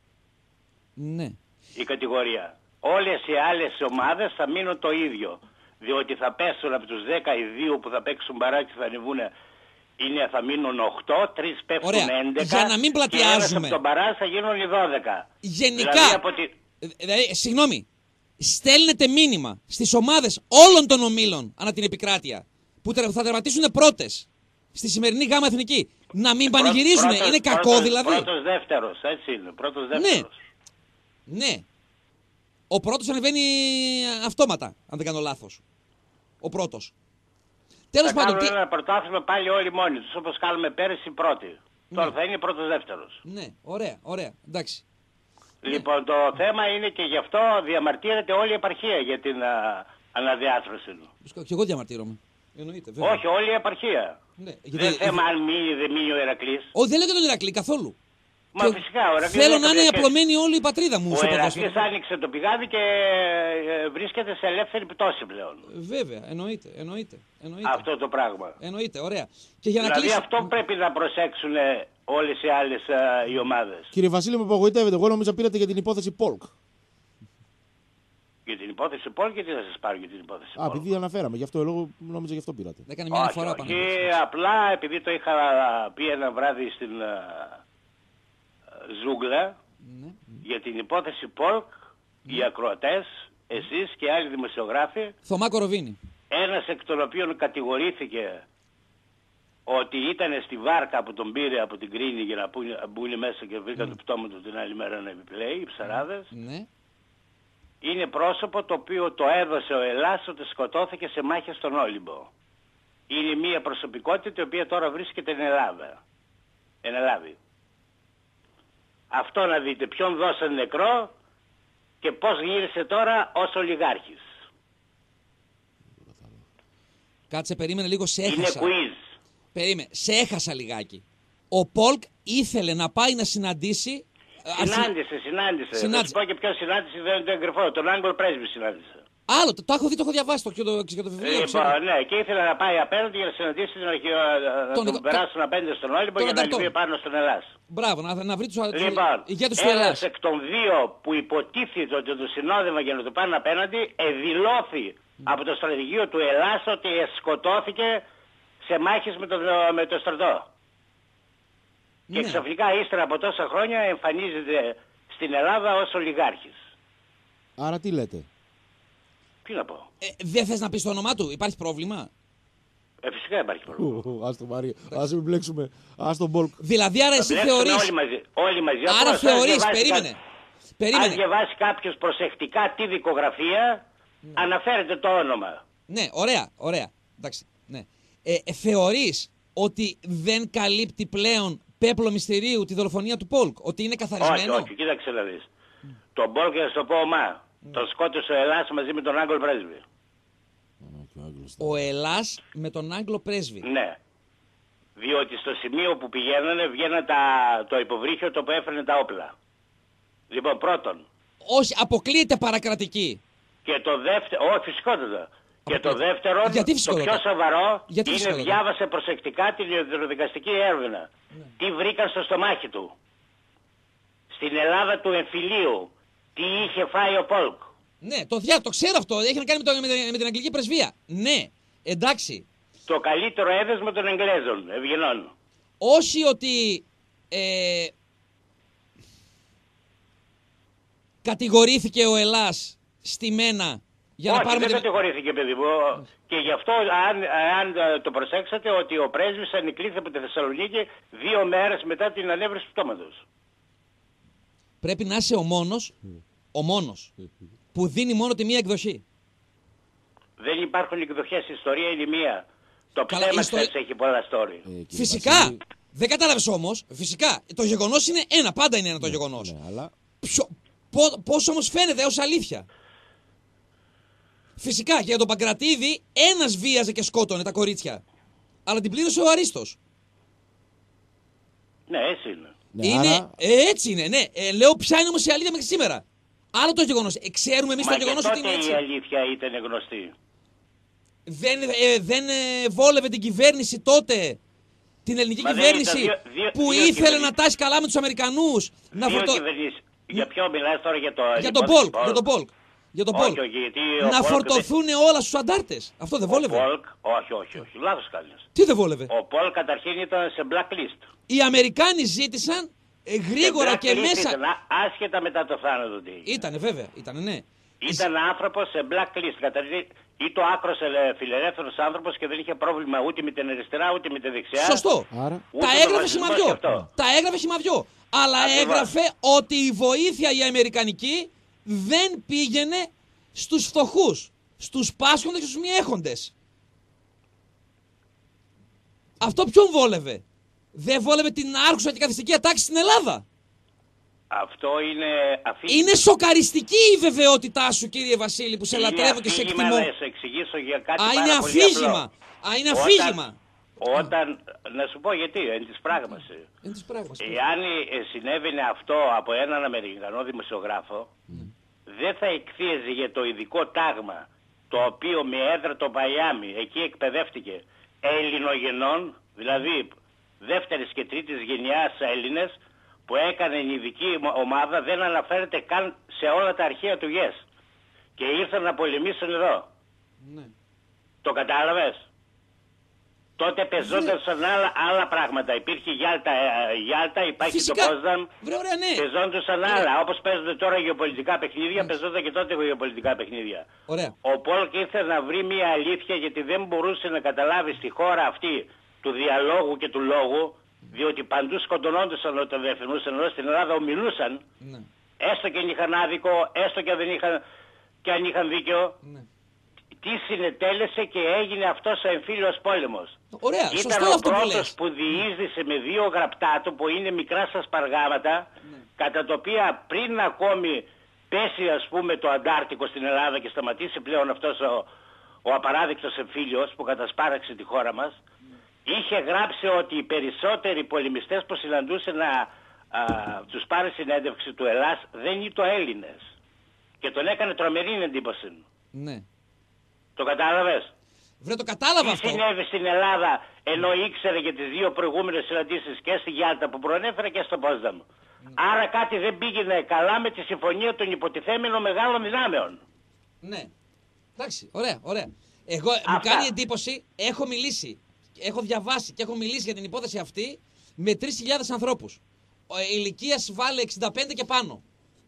Ναι. η κατηγορία. Όλες οι άλλες ομάδες θα μείνουν το ίδιο. Διότι θα πέσουν από τους δέκα οι δύο που θα παίξουν μπαράκι θα ανεβούν, είναι, θα μείνουν οκτώ, τρεις πέφτουν Ωραία. έντεκα Για να μην και ένας πλατιάζουμε. από τον μπαράζ θα γίνουν οι δώδεκα. Γενικά, Δηλαδή από τη... ε, δηλαδή, συγγνώμη, στέλνετε μήνυμα στις ομάδες όλων των ομίλων ανά την επικράτεια που τε- θα τερματίσουν πρώτες στη σημερινή Γ' Εθνική να μην πανηγυρίζουν. Πρώτος- Είναι κακό πρώτος- δηλαδή. Πρώτος δεύτερος, έτσι είναι. Πρώτος δεύτερος. Ναι. Ο πρώτος ανεβαίνει αυτόματα, αν δεν κάνω λάθος. Ο πρώτος. Τέλος Θα πάντων, κάνουν τι... ένα πρωτάθλημα πάλι όλοι μόνοι τους, όπως κάνουμε πέρυσι πρώτοι. Τώρα θα είναι πρώτος δεύτερος. Ναι, ωραία, ωραία, εντάξει. Λοιπόν, το θέμα είναι και γι' αυτό διαμαρτύρεται όλη η επαρχία για την α, αναδιάρθρωση. Και εγώ διαμαρτύρομαι. Εννοείται, βέβαια. Όχι, όλη η επαρχία. Ναι, Δεν γιατί- θέμα αν μείνει ή δεν μείνει ο Ηρακλής. Όχι, δεν λέω για τον Ηρακλή καθόλου. Μα Και φυσικά, ο Ηρακλής θέλω δεν να είναι έπαιζε. απλωμένη όλη η πατρίδα μου Ο στο Ηρακλής ποδόσφαιρο. άνοιξε το πηγάδι και ε, βρίσκεται σε ελεύθερη πτώση πλέον. Βέβαια, εννοείται, εννοείται. εννοείται. Αυτό το πράγμα. Εννοείται, ωραία. Και για να Δηλαδή κλείσω... αυτό πρέπει να προσέξουν όλες οι άλλες ε, οι ομάδες. Κύριε Βασίλη, με απογοητεύετε. Εγώ νόμιζα πήρατε για την υπόθεση Πόλκ. Για την υπόθεση Πολ και τι θα σας πάρω για την υπόθεση Α, Πολ. επειδή αναφέραμε, γι' αυτό εγώ νόμιζα γι' αυτό πήρατε. Έκανε μια Όχι, αναφορά όχι, πάνω. απλά επειδή το είχα πει ένα βράδυ στην α, Ζούγκλα Ναι. για την υπόθεση Πολκ, οι ακροατές, εσείς και άλλοι δημοσιογράφοι, Θωμά Κοροβίνη. ένας εκ των οποίων κατηγορήθηκε ότι ήταν στη βάρκα που τον πήρε από την Κρίνη για να μπουν- μπουν μέσα και βρήκαν το πτώμα του την άλλη μέρα να επιπλέει, οι ψαράδες, Ναι. είναι πρόσωπο το οποίο το έδωσε ο Ελλάς ότι σκοτώθηκε σε μάχες στον Όλυμπο. Είναι μια προσωπικότητα η οποία τώρα βρίσκεται εν Ελλάδα. Εν Ελλάδη. Αυτό να δείτε ποιον δώσαν νεκρό και πώς γύρισε τώρα ως ολιγάρχης. Κάτσε, περίμενε λίγο, σε Είναι έχασα. quiz. Περίμενε, σε έχασα λιγάκι. Ο Πολκ ήθελε να πάει να συναντήσει... αρχι- Συνάντησε, συνάντησε. Θα Συνάντησε. σου πω και ποιο συνάντησε, δεν είναι το εγκρεφό. Τον Άγγλο πρέσβη συνάντησε. Άλλο, το, το έχω δει, το έχω διαβάσει το, και το, και το βιβλίο. ξέρω. Λοιπόν, ναι, και ήθελε να πάει απέναντι για να συναντήσει τον αρχαίο, να Τον- τον το- περάσουν απέναντι στον Όλυμπο τον για να Ανταρτό. λυθεί πάνω στον Ελλάς. Μπράβο, να, να βρει τους Λοιπόν, ηγέτες του ένας Ελλάς. εκ των δύο που υποτίθεται ότι το συνόδευαν για να το πάνε απέναντι, εδηλώθη από το στρατηγείο του Ελλάς ότι σκοτώθηκε σε μάχες με το, με το στρατό. Και Ναι. ξαφνικά ύστερα από τόσα χρόνια εμφανίζεται στην Ελλάδα ως ολιγάρχης. Άρα τι λέτε. Τι να πω. Ε, δεν θες να πεις το όνομά του, υπάρχει πρόβλημα. Ε, φυσικά υπάρχει πρόβλημα. Ας το Μαρία, ας μην μπλέξουμε. Ας τον Πολκ. Δηλαδή, άρα Θα εσύ μπλέξουμε θεωρείς... Όλοι μαζί. Όλοι μαζί. Άρα Απλώς, αν θεωρείς, διαβάσει περίμενε. κα- Αν Περίμενε. διαβάσει κάποιος προσεκτικά τη δικογραφία, αναφέρεται το όνομα. Ναι, ωραία, ωραία. Εντάξει, ναι. Ε, ε, θεωρείς ότι δεν καλύπτει πλέον πέπλο μυστηρίου τη δολοφονία του Πολκ, ότι είναι Όχι, καθαρισμένο. όχι, κοίταξε να δεις. Τον Μπόλκ, να σου το πω ομά, τον σκότωσε ο Ελλάς μαζί με τον Άγγλο πρέσβη. Ο Ελλάς με τον Άγγλο πρέσβη. Ναι. Διότι στο σημείο που πηγαίνανε βγαίναν τα, το υποβρύχιο το που έφερνε τα όπλα. Λοιπόν, πρώτον. Όχι, αποκλείεται παρακρατική. Και το δεύτερο, όχι φυσικότατα. Και το δεύτερο, Γιατί το φυσικότατα? πιο σοβαρό, Γιατί είναι φυσικότατα? διάβασε προσεκτικά την ιατροδικαστική έρευνα. Τι βρήκαν στο στομάχι του. Στην Ελλάδα του εμφυλίου. τι είχε φάει ο Πολκ. Ναι, το διά, το ξέρω αυτό. Έχει να κάνει με, το, με, την, με την αγγλική πρεσβεία. Ναι, εντάξει. Το καλύτερο έδεσμα των Εγγλέζων, ευγενών. Όχι ότι ε, κατηγορήθηκε ο Ελλάς στη Μένα για Όχι, να πάρουμε... δεν την... κατηγορήθηκε, παιδί μου. Και γι' αυτό, αν, αν το προσέξατε, ότι ο πρέσβης ανεκλήθη από τη Θεσσαλονίκη δύο μέρες μετά την ανέβρεση του πτώματος. Πρέπει να είσαι ο μόνος, ο μόνος, που δίνει μόνο τη μία εκδοχή. Δεν υπάρχουν εκδοχές, η ιστορία είναι η μία. Το Καλά, ψέμα ιστορ... ξέρεις έχει πολλά story. Ε, Φυσικά. Βασίλη... Δεν κατάλαβες όμως. Φυσικά. Το γεγονός είναι ένα. Πάντα είναι ένα το ναι, γεγονός. Ναι, αλλά... Ποιο... Πώς όμως φαίνεται ως αλήθεια. Φυσικά. Και για τον Παγκρατίδη ένας βίαζε και σκότωνε τα κορίτσια. Αλλά την πλήρωσε ο Αρίστος. Ναι, έτσι είναι. Ναι, είναι άρα... ε, έτσι είναι, ναι. Ε, λέω ποια είναι όμως η αλήθεια μέχρι σήμερα. Άλλο το γεγονός. Ε, ξέρουμε εμείς Μα το γεγονός ότι είναι έτσι. η αλήθεια ήταν γνωστή. Δεν, ε, δεν ε, βόλευε την κυβέρνηση τότε, την ελληνική Μα κυβέρνηση δύο, δύο, που δύο ήθελε να τάσει καλά με τους Αμερικανούς. Δύο να φορτω... κυβερνήσεις. Για ποιο μιλάς τώρα, για το... Για τον Πολκ. Για τον Πολκ. Για τον Πολκ. Όχι, γιατί να Πολκ φορτωθούν δεν... όλα στους αντάρτες. Αυτό δεν βόλευε. Ο Πολκ, όχι, όχι, όχι. Λάθος κάνεις. Τι δεν βόλευε. Ο Πολκ καταρχήν ήταν σε blacklist. Οι Αμερικάνοι ζήτησαν ε, γρήγορα και μέσα. Ήταν, άσχετα μετά το θάνατο τι. Ήτανε βέβαια, ήτανε ναι. Ήταν άνθρωπος σε blacklist. Καταρχήν, ή το άκρος φιλελεύθερος άνθρωπος και δεν είχε πρόβλημα ούτε με την αριστερά ούτε με τη δεξιά. Σωστό. Άρα... Τα έγραφε σημαδιό. Τα έγραφε σημαδιό. Αλλά Ακριβώς. έγραφε ότι η βοήθεια η αμερικανική δεν πήγαινε στους φτωχούς, στους πάσχοντες και στους μη έχοντες. Αυτό ποιον βόλευε. Δεν βόλευε την άρχουσα και καθιστική ατάξη στην Ελλάδα. Αυτό είναι αφήγημα. Είναι σοκαριστική η βεβαιότητά σου, κύριε Βασίλη, που σε είναι λατρεύω και σε εκτιμώ. Να σε εξηγήσω για κάτι Α, πάρα είναι πολύ αφήγημα. απλό. Α, είναι αφήγημα. Όταν, όταν, να σου πω γιατί, εν της πράγμαση. Εν της πράγμαση. Εάν συνέβαινε αυτό από έναν Αμερικανό δημοσιογράφο, mm. δεν θα εκθίεζε για το ειδικό τάγμα, το οποίο με έδρα το Μαϊάμι, εκεί εκπαιδεύτηκε ελληνογενών, δηλαδή δεύτερης και τρίτης γενιάς Έλληνες, που έκανε η ειδική ομάδα, δεν αναφέρεται καν σε όλα τα αρχεία του ΓΕΣ. Και ήρθαν να πολεμήσουν εδώ. Ναι. Το κατάλαβες? Τότε πεζόντουσαν άλλα, άλλα πράγματα. Υπήρχε Γιάλτα, Γιάλτα υπάρχει Φυσικά. το Πόσδαμ. Ναι. Πεζόντουσαν άλλα. Όπως παίζονται τώρα γεωπολιτικά παιχνίδια, ναι. Πεζόνταν και τότε γεωπολιτικά παιχνίδια. Ωραία. Ο Πολκ ήθελε να βρει μια αλήθεια, γιατί δεν μπορούσε να καταλάβει στη χώρα αυτή του διαλόγου και του λόγου, διότι παντού σκοτωνόντουσαν όταν δεν ευθυνούσαν, ενώ στην Ελλάδα ομιλούσαν, ναι. έστω και αν είχαν άδικο, έστω και αν, δεν είχαν, και αν είχαν δίκιο. Ναι. Τι συνετέλεσε και έγινε αυτός ο εμφύλιος πόλεμος. Ωραία, ήταν ο πρώτος που, που διείσδησε με δύο γραπτά του, που είναι μικρά σας παργάματα, ναι. κατά τα οποία πριν ακόμη πέσει ας πούμε το Αντάρτικο στην Ελλάδα και σταματήσει πλέον αυτός ο, ο απαράδεικτος εμφύλιος που κατασπάραξε τη χώρα μας, ναι. είχε γράψει ότι οι περισσότεροι πολεμιστές που συναντούσε να α, τους πάρει συνέντευξη του Ελλάς δεν ήταν Έλληνες. Και τον έκανε τρομερή εντύπωση. Ναι. Το κατάλαβες? Βρε, το κατάλαβα αυτό. Τι συνέβη στην Ελλάδα, ενώ ήξερε για τις δύο προηγούμενες συναντήσεις και στη Γιάλτα που προανέφερε και στο Πόσδαμ. Ναι. Άρα κάτι δεν πήγαινε καλά με τη συμφωνία των υποτιθέμενων μεγάλων δυνάμεων. Ναι. Εντάξει, ωραία, ωραία. Εγώ Αυτά. μου κάνει εντύπωση, έχω μιλήσει, έχω διαβάσει και έχω μιλήσει για την υπόθεση αυτή με τρεις χιλιάδες ανθρώπους. Ηλικίας βάλε εξήντα πέντε και πάνω.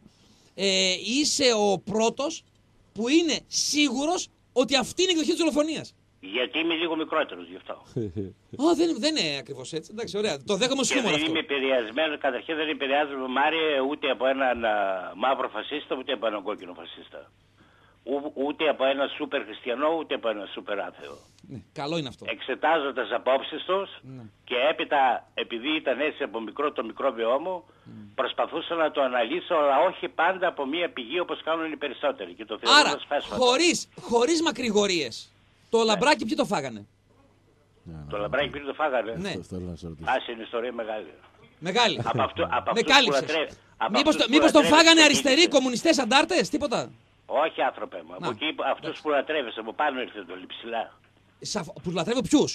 Ε, είσαι ο πρώτος που είναι σίγουρος ότι αυτή είναι η εκδοχή της δολοφονίας. Γιατί είμαι λίγο μικρότερος γι' αυτό. Α, δεν, δεν είναι ακριβώς έτσι. Εντάξει, ωραία. Το δέχομαι ως χιούμορ αυτό. Δεν είμαι επηρεασμένο, καταρχήν δεν επηρεάζομαι, Μάριε, ούτε από έναν α, μαύρο φασίστα, ούτε από έναν κόκκινο φασίστα. Ού, ούτε από έναν σούπερ χριστιανό, ούτε από έναν σούπερ άθεο. Ναι, καλό είναι αυτό. Εξετάζω τις απόψεις τους, ναι. και έπειτα, επειδή ήταν έτσι από μικρό το μικρόβιό μου, mm. προσπαθούσα να το αναλύσω, αλλά όχι πάντα από μία πηγή όπως κάνουν οι περισσότεροι. Και το Άρα, χωρίς, χωρίς μακρηγορίες, το ναι. λαμπράκι ποιοι το φάγανε? Ναι, ναι, το ναι. λαμπράκι ποιοι το φάγανε? Ναι. Άσε, είναι ιστορία μεγάλη. Μεγάλη. Από αυτό, από με κάλυψες. Λατρε... Μήπως, το, μήπως τον φάγανε αριστεροί κομμουνιστές αντάρτες, τίποτα? Όχι, άνθρωπε μου. Από εκεί, αυτούς που λατρεύεις, από πάνω ήρθε το ψηλά. Σαφ... Που λατρεύω ποιους?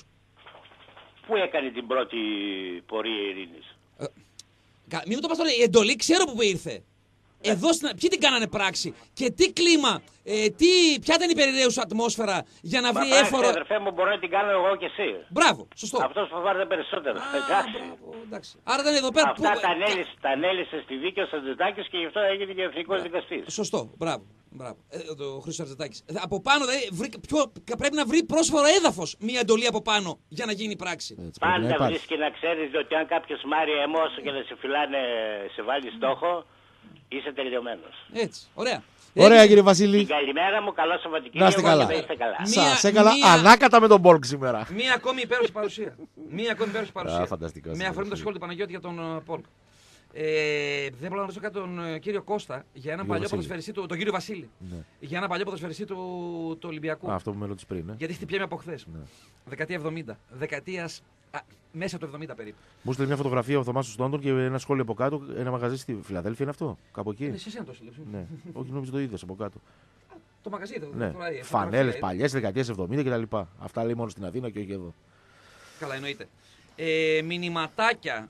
Πού έκανε την πρώτη πορεία ειρήνης? Ε, κα... Μην μου το πας τώρα, η εντολή ξέρω που ήρθε. Εδώ, ποιοι την κάνανε πράξη και τι κλίμα, ε, τι, ποια ήταν η περιραίουσα ατμόσφαιρα για να βρει Μα έφορο. Αδερφέ μου, μπορώ να την κάνω εγώ και εσύ. Μπράβο, σωστό. Αυτός φοβάται περισσότερο. Α, εντάξει. μπράβο, εντάξει. Άρα ήταν εδώ πέρα. Αυτά που... τα ανέλησε, τα ανέλησε στη δίκη ο Σαντζετάκης και γι' αυτό έγινε και εθνικός δικαστής. Σωστό, μπράβο. μπράβο. Ε, το Χρήστος Αρζετάκης. Ε, από πάνω, δηλαδή, βρει, πιο, πρέπει να βρει πρόσφορο έδαφος μια εντολή από πάνω για να γίνει πράξη. Έτσι, Πάντα βρίσκει να ξέρεις ότι αν κάποιος μάρει αιμόσο και να σε φυλάνε, σε βάλει στόχο, είσαι τελειωμένος. Έτσι, ωραία. Ωραία, Έχει... κύριε Βασίλη. Την καλημέρα μου, καλό Σαββατοκύριακο. Να είστε καλά. Να είστε καλά. Μία- Σας έκανα μία- ανάκατα με τον Μπόλκ σήμερα. Μία ακόμη υπέροχη παρουσία. Μία ακόμη υπέροχη παρουσία. Α, φανταστικά, Με αφορμή το φανταστικά. σχόλιο του Παναγιώτη για τον uh, Πολκ. Ε, δεν μπορώ να ρωτήσω κάτι τον uh, κύριο Κώστα για έναν Κύριο παλιό Βασίλη. ποδοσφαιριστή του, τον κύριο Βασίλη. Ναι. Για έναν παλιό ποδοσφαιριστή του, του Ολυμπιακού. Α, αυτό που με ρώτησε πριν. Ε. Γιατί χτυπιέμαι από χθε. Ναι. Δεκαετία εβδομήντα. Δεκαετία. Μέσα του εβδομήντα περίπου. Μου στείλε μια φωτογραφία ο Θωμάς του Στόντον και ένα σχόλιο από κάτω. Ένα μαγαζί στη Φιλαδέλφια είναι αυτό. Κάπου εκεί. Είναι εσύ να το συλλέξει. Ναι. Όχι, νόμιζα το είδε από κάτω. Το μαγαζί δεν Ναι. Φανέλε παλιέ, δεκαετίε εβδομήντα κτλ. Αυτά λέει μόνο στην Αθήνα και όχι εδώ. Καλά, εννοείται. Ε, μηνυματάκια.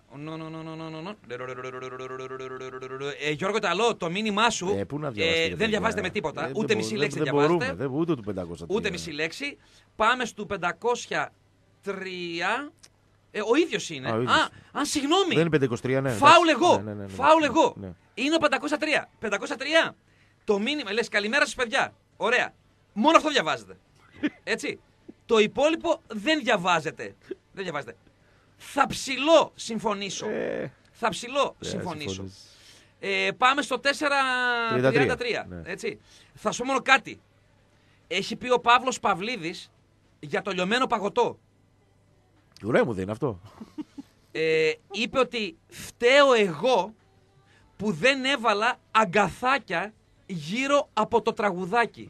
Ε, Γιώργο Ταλό, το μήνυμά σου Ε, πού να διαβάσετε, ε, ρε, δεν διαβάζετε παιδιά. με τίποτα. Ε, Ούτε δεν μισή μπο- λέξη δεν δεν μπορούμε, διαβάζετε. δεν- Ούτε του πεντακόσια τρία. Ούτε μισή λέξη. Πάμε στο πεντακόσια τρία. Ε, ο ίδιος είναι. Α, ο ίδιος. Α, αν συγγνώμη. Δεν είναι πεντακόσια είκοσι τρία, ναι. Φάουλ εντάξει. εγώ. Ναι, ναι, ναι, ναι. Φάουλ εγώ. Ναι. Είναι ο πεντακόσια τρία. πεντακόσια τρία. Το μήνυμα, λες καλημέρα σας παιδιά. Ωραία. Μόνο αυτό διαβάζετε. Έτσι. Το υπόλοιπο δεν διαβάζετε. Δεν διαβάζετε. Θα ψηλό συμφωνήσω. Ε, Θα ψηλό ε, συμφωνήσω. συμφωνείς. Ε, πάμε στο τέσσερα τριάντα τρία. Ναι. Έτσι. Θα σου πω μόνο κάτι. Έχει πει ο Παύλος Παυλίδης για το λιωμένο παγωτό. Ωραία μου δεν είναι αυτό. Ε, είπε ότι φταίω εγώ που δεν έβαλα αγκαθάκια γύρω από το τραγουδάκι.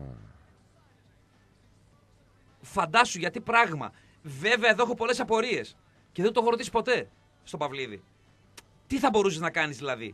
Φαντάσου γιατί πράγμα. Βέβαια εδώ έχω πολλές απορίες και δεν το έχω ρωτήσει ποτέ στον Παυλίδη. Τι θα μπορούσες να κάνεις δηλαδή.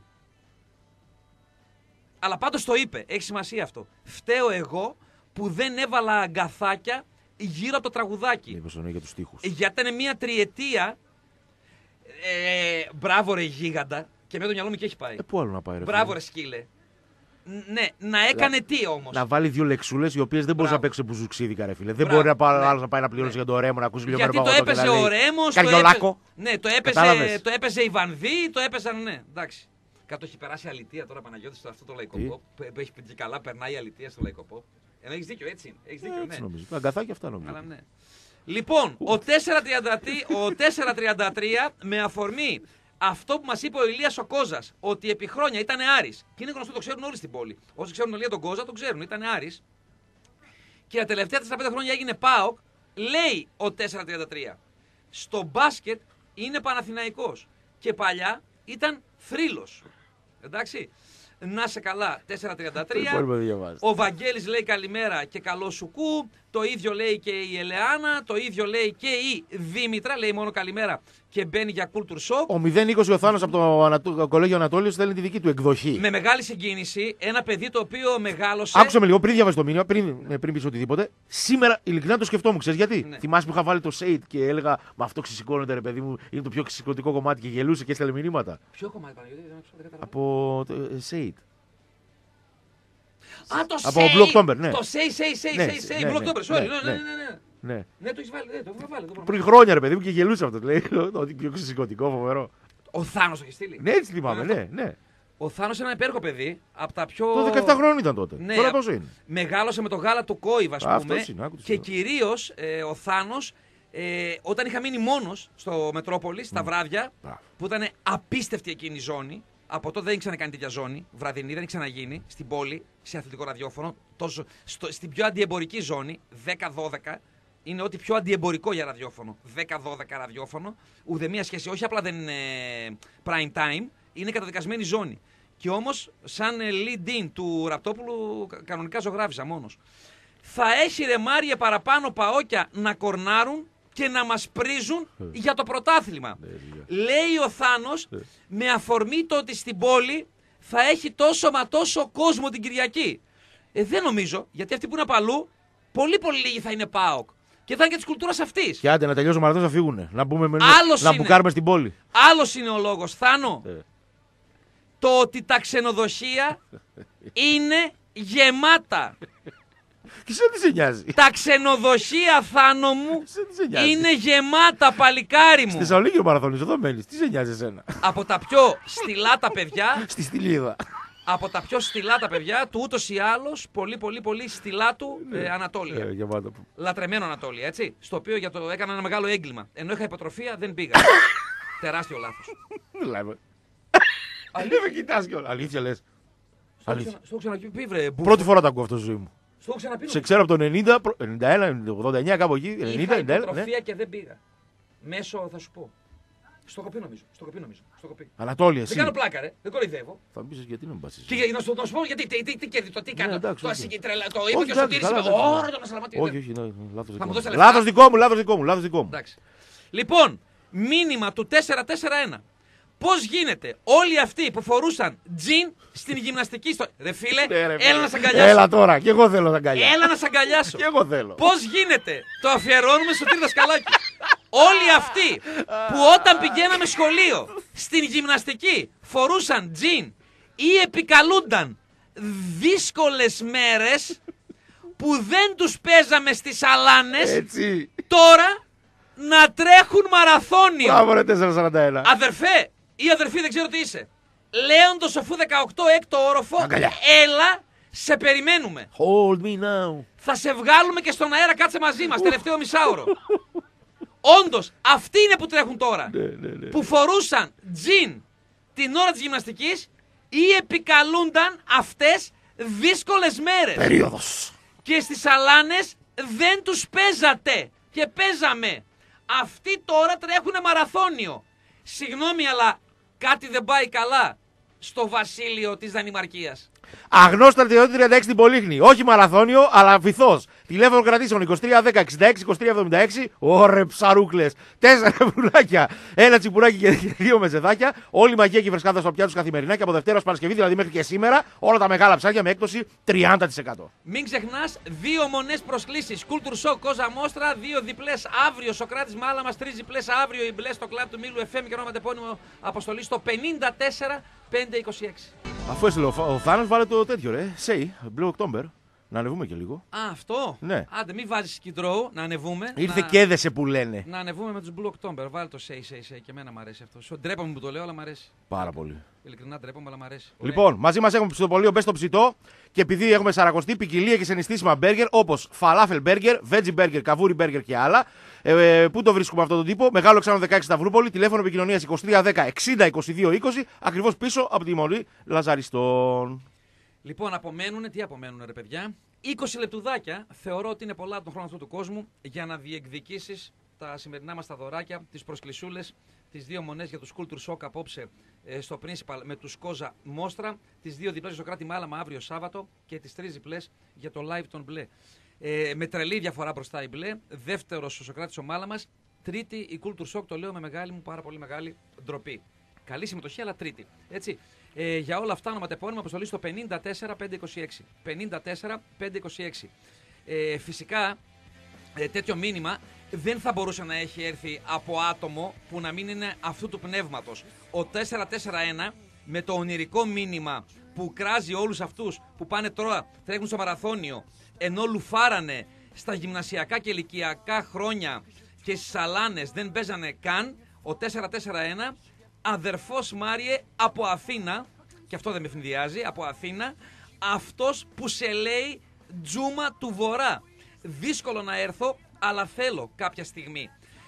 Αλλά πάντως το είπε, έχει σημασία αυτό. Φταίω εγώ που δεν έβαλα αγκαθάκια γύρω από το τραγουδάκι. Μήπως εννοεί για τους τοίχους. Γιατί ήταν μια τριετία. Ε, μπράβο ρε γίγαντα. Και με το μυαλό μου και έχει πάει. Ε, πού άλλο να πάει, ρε. Μπράβο φίλε. ρε σκύλε. Ν- Ναι, να έκανε τι όμως. Να βάλει δύο λεξούλες οι οποίες δεν μπορεί να Μπράβο. παίξει που ζουξίδικα, ρε φίλε. Δεν Μπράβο, μπορεί να πάει ναι. άλλος να πάει να πληρώσει Ναι. για το ρέμο, να ακούσει λίγο Γιατί το παγωτό και έπαιζε να λέει, ο Ρέμος. το Καριολάκο. έπαι- Ναι, το έπαιζε, Κατάλαβες. το έπαιζε η Βανδύ, το έπαιζαν. Ναι, εντάξει. Κάτω έχει περάσει αλητεία τώρα Παναγιώτη στο αυτό το λαϊκό Τι? pop. Που έχει πει και καλά, περνάει η αλητεία στο λαϊκό pop. Ενώ έχει δίκιο, έτσι είναι. Έχεις δίκιο, Έτσι ναι. νομίζω. Τα αγκαθάκια αυτά νομίζω. Αλλά ναι. Λοιπόν, ο τετρακόσια τριάντα τρία με αφορμή αυτό που μας είπε ο Ηλίας ο Κόζας, ότι επί χρόνια ήταν Άρης. Και είναι γνωστό, το ξέρουν όλοι στην πόλη. Όσοι ξέρουν τον Ηλία τον Κόζα, τον ξέρουν, ήταν Άρης. Και τα τελευταία τέσσερα πέντε χρόνια έγινε ΠΑΟΚ, λέει ο τετρακόσια τριάντα τρία. Στο μπάσκετ είναι Παναθηναϊκός. Και παλιά ήταν θρύλος. Εντάξει. Να σε καλά, τετρακόσια τριάντα τρία. Δεν μπορούμε να διαβάζετε. Ο Βαγγέλης λέει καλημέρα και καλό σου κου. Το ίδιο λέει και η Ελεάνα. Το ίδιο λέει και η Δήμητρα. Λέει μόνο καλημέρα και μπαίνει για culture shock. Ο μηδέν είκοσι ο Θάνος από το Ανατο... Κολέγιο Ανατόλιος θέλει τη δική του εκδοχή. Με μεγάλη συγκίνηση, ένα παιδί το οποίο μεγάλωσε. Άκουσα με λίγο πριν διαβάσει το μήνυμα, πριν, ε, πριν πει οτιδήποτε. Σήμερα ειλικρινά το σκεφτόμουν, ξέρει γιατί. Ναι. Θυμάσαι που είχα βάλει το Σέιτ και έλεγα Μα αυτό ξεσηκώνεται, ρε παιδί μου, είναι το πιο ξεσηκωτικό κομμάτι και γελούσε και έστελε μηνύματα. Ποιο κομμάτι, Παναγιώτη, δεν άκουσα, δεν καταλαβαίνω. Από το Σέιτ. Α, το από Say, Blue October, ναι. Το Say, Say, Say, Ναι, Say, Say, ναι, Blue ναι, October, sorry. ναι, Ναι, ναι, ναι. ναι, ναι. Ναι. Ναι, το έχεις βάλει, ναι, το έχω βάλει. το έχω βάλει. Πριν χρόνια, ρε παιδί μου, και γελούσε αυτό. Λέει ότι πιο ξεσηκωτικό, φοβερό. Ο Θάνος το έχει στείλει. Ναι, έτσι θυμάμαι, Αυτό. ναι, ναι. Ο Θάνος είναι ένα υπέροχο παιδί, από τα πιο... Το δεκαεπτά χρόνων ήταν τότε. Ναι, Τώρα α- πόσο είναι. Μεγάλωσε με το γάλα του Κόιβα, ας Αυτός πούμε. είναι, άκου τι Και λέω. κυρίως ε, ο Θάνος, ε, όταν είχα μείνει μόνος στο Μετρόπολη, στα βράδια, Μπράβο. που ήταν απίστευτη εκείνη η ζώνη. Από τότε δεν ήξερα κάνει τέτοια ζώνη, βραδινή, δεν ήξερα να γίνει, στην πόλη, σε αθλητικό ραδιόφωνο. Τόσο, στο, στην πιο αντιεμπορική ζώνη, δέκα δώδεκα, είναι ό,τι πιο αντιεμπορικό για ραδιόφωνο. δέκα δώδεκα ραδιόφωνο, ουδέμια σχέση, όχι απλά δεν είναι prime time, είναι καταδικασμένη ζώνη. Και όμως, σαν lead-in του Ραπτόπουλου, κα- κανονικά ζωγράφιζα μόνος. Θα έχει ρε Μάριε παραπάνω παόκια να κορνάρουν και να μας πρίζουν για το πρωτάθλημα. Λέει ο Θάνος, με αφορμή το ότι στην πόλη θα έχει τόσο μα τόσο κόσμο την Κυριακή. Ε, δεν νομίζω, γιατί αυτοί που είναι απ' αλλού, πολύ πολύ λίγοι θα είναι ΠΑΟΚ. Και θα είναι και της κουλτούρας αυτής. Και άντε να τελειώσει ο μαραθώνιος να φύγουνε. Να, μπούμε με... Άλλος να είναι. μπουκάρουμε στην πόλη. Άλλος είναι ο λόγος, Θάνο. Ε. το ότι τα ξενοδοχεία είναι γεμάτα. Και σε τι σε νοιάζει. Τα ξενοδοχεία, Θάνο μου, είναι γεμάτα, παλικάρι μου. Στη Θεσσαλονίκη ο μαραθώνιος, εδώ μένεις. Τι σε νοιάζει εσένα. Από τα πιο στυλά τα παιδιά. Στη Στυλίδα. Από τα πιο στυλά τα παιδιά του ούτως ή άλλως, πολύ πολύ πολύ στυλά του ε, Ανατόλια. Ε, Λατρεμένο Ανατόλια, έτσι. Στο οποίο για το έκανα ένα μεγάλο έγκλημα. Ενώ είχα υποτροφία, δεν πήγα. Τεράστιο λάθος. Λέμε. Αλήθεια με κοιτάς κιόλας. Αλήθεια λες. Στο έχω ξαναπεί, βρε. Πρώτη φορά τα ακούω αυτό στη ζωή μου. Στο έχω ξαναπεί. Σε ξέρω από το ενενήντα, ενενήντα ένα, ογδόντα εννιά, κάπου εκεί. ενενήντα, είχα ενενήντα, υποτροφία ναι. και δεν πήγα. Μέσω, θα σου πω. Στο κοπή νομίζω. Στο κοπή νομίζω. Στο κοπή. Ανατόλια, εσύ. Δεν κάνω πλάκα, ρε. Δεν κοροϊδεύω. Θα μου πεις γιατί να μην πας εσύ. Και να σου σου πω γιατί. Τι, τι, τι, τι, το τι κάνω. εντάξει, Το όχι. ασυγκητρέλα. Το είπα Όχι, και ο Σωτήρης εντάξει, είπε. καλά, Ωρα τον Ασαλαματή. Όχι, όχι, ναι, λάθος Θα μου δικό δώσει μου. λεφτά. Λάθος δικό μου, λάθος δικό μου, λάθος δικό μου. Εντάξει. Λοιπόν, μήνυμα του τέσσερα τέσσερα ένα. Πώς γίνεται όλοι αυτοί που φορούσαν τζιν στην γυμναστική στο... Ρε φίλε, Ναι, ρε, έλα να σ' φίλε. αγκαλιάσω. Έλα τώρα, και εγώ θέλω να αγκαλιάσω. Έλα να σ' αγκαλιάσω. Και εγώ θέλω. Πώς γίνεται, το αφιερώνουμε στο Τύρι Δασκαλάκη. Όλοι αυτοί που όταν πηγαίναμε σχολείο στην γυμναστική φορούσαν τζιν ή επικαλούνταν δύσκολες μέρες που δεν τους παίζαμε στις αλάνες, Έτσι. τώρα να τρέχουν μαραθώνιο. Μπράβο ρε τετρακόσια σαράντα ένα. Αδερφέ ή αδερφή, δεν ξέρω τι είσαι. Λέοντο Σοφού δεκαοκτώ, έκτο όροφο. Αγκαλιά. Έλα, σε περιμένουμε. Hold me now. Θα σε βγάλουμε και στον αέρα, κάτσε μαζί μας, τελευταίο μισάωρο. Όντως, αυτοί είναι που τρέχουν τώρα. Ναι, ναι, ναι. Που φορούσαν τζιν την ώρα της γυμναστικής ή επικαλούνταν αυτές δύσκολες μέρες. Περίοδος. Και στις αλάνες δεν τους παίζατε και παίζαμε. Αυτοί τώρα τρέχουνε μαραθώνιο. Συγγνώμη, αλλά κάτι δεν πάει καλά στο βασίλειο της Δανημαρκίας. Αγνός στρατιώτη τριάντα έξι στην Πολύχνη. Όχι μαραθώνιο, αλλά βυθός. Τηλέφωνο κρατήσεων είκοσι τρία δέκα εξήντα έξι είκοσι τρία εβδομήντα έξι. Ωρε ψαρούκλες. Τέσσερα πουλάκια. Ένα τσιπουράκι και δύο μεζεδάκια. Όλη η μαγεία και η φρεσκάδα στο πιάτο καθημερινά και από Δευτέρα ως Παρασκευή, δηλαδή μέχρι και σήμερα, όλα τα μεγάλα ψάρια με έκπτωση τριάντα τοις εκατό. Μην ξεχνάς, δύο μονές προσκλήσεις. Culture Show, Κόζα Μόστρα, δύο διπλές αύριο. Σοκράτης Μάλαμας, τρεις διπλές αύριο. Οι μπλες στο κλαμπ του Μήλου εφ εμ και όνομα τεπώνυμο αποστολή στο πενήντα τέσσερα πεντακόσια είκοσι έξι. Αφού έστειλε ο, ο Θάνος, βάλε το τέτοιο ρε. Say, Blue October. Να ανεβούμε και λίγο. Α, αυτό. Ναι. Άντε, μην βάζεις Skid να ανεβούμε. Ήρθε να... και έδεσε που λένε. Να ανεβούμε με τους Blue October. Βάλε το say, say, say. Και εμένα μου αρέσει αυτό. Σου ντρέπαμε που το λέω, αλλά μου αρέσει. Πάρα πολύ. Ειλικρινά ντρέπαμε, αλλά μου αρέσει. Λοιπόν, μαζί μας έχουμε ψητοπολείο Μπες στο Ψητό και επειδή έχουμε σαρακοστή ποικιλία και συναισθήσιμα μπέργκερ όπως φαλάφελ μπέργκερ, veggie μπέργκερ, καβούρι μπέργκερ και άλλα. Ε, πού το βρίσκουμε αυτόν τον τύπο? Μεγάλο Εξάνο δεκαέξι Σταυρούπολη, τηλέφωνο επικοινωνίας είκοσι τρία δέκα εξήντα είκοσι δύο είκοσι, ακριβώς πίσω από τη Μολή Λαζαριστών. Λοιπόν, απομένουνε, τι απομένουνε ρε παιδιά? είκοσι λεπτουδάκια θεωρώ ότι είναι πολλά τον χρόνο αυτού του κόσμου για να διεκδικήσεις τα σημερινά μας τα δωράκια, τις προσκλησούλες, τις δύο μονές για τους Culture Shock απόψε ε, στο Principal με τους Κόζα Μόστρα, τις δύο διπλές στο Κράτη Μάλαμα αύριο Σάββατο και τις τρεις διπλές για το live των Μπλε. Ε, με τρελή διαφορά μπροστά η Μπλε, δεύτερος ο Σοκράτης ο Μάλαμας, τρίτη η Culture Shock, το λέω με μεγάλη μου πάρα πολύ μεγάλη ντροπή. Καλή συμμετοχή, αλλά τρίτη. Έτσι. Ε, για όλα αυτά, ονοματεπώνυμα αποστολή στο πενήντα τέσσερα πεντακόσια είκοσι έξι. πενήντα τέσσερα πεντακόσια είκοσι έξι. Ε, φυσικά, ε, τέτοιο μήνυμα δεν θα μπορούσε να έχει έρθει από άτομο που να μην είναι αυτού του πνεύματος. Ο τέσσερα τέσσερα ένα με το ονειρικό μήνυμα που κράζει όλους αυτούς που πάνε τώρα, τρέχουν στο μαραθώνιο, ενώ λουφάρανε στα γυμνασιακά και ηλικιακά χρόνια και στις αλάνες δεν παίζανε καν, ο τέσσερα τέσσερα ένα, αδερφός Μάριε από Αθήνα, και αυτό δεν με φινδιάζει, από Αθήνα, αυτός που σε λέει Τζούμα του Βορρά. Δύσκολο να έρθω, αλλά θέλω κάποια στιγμή.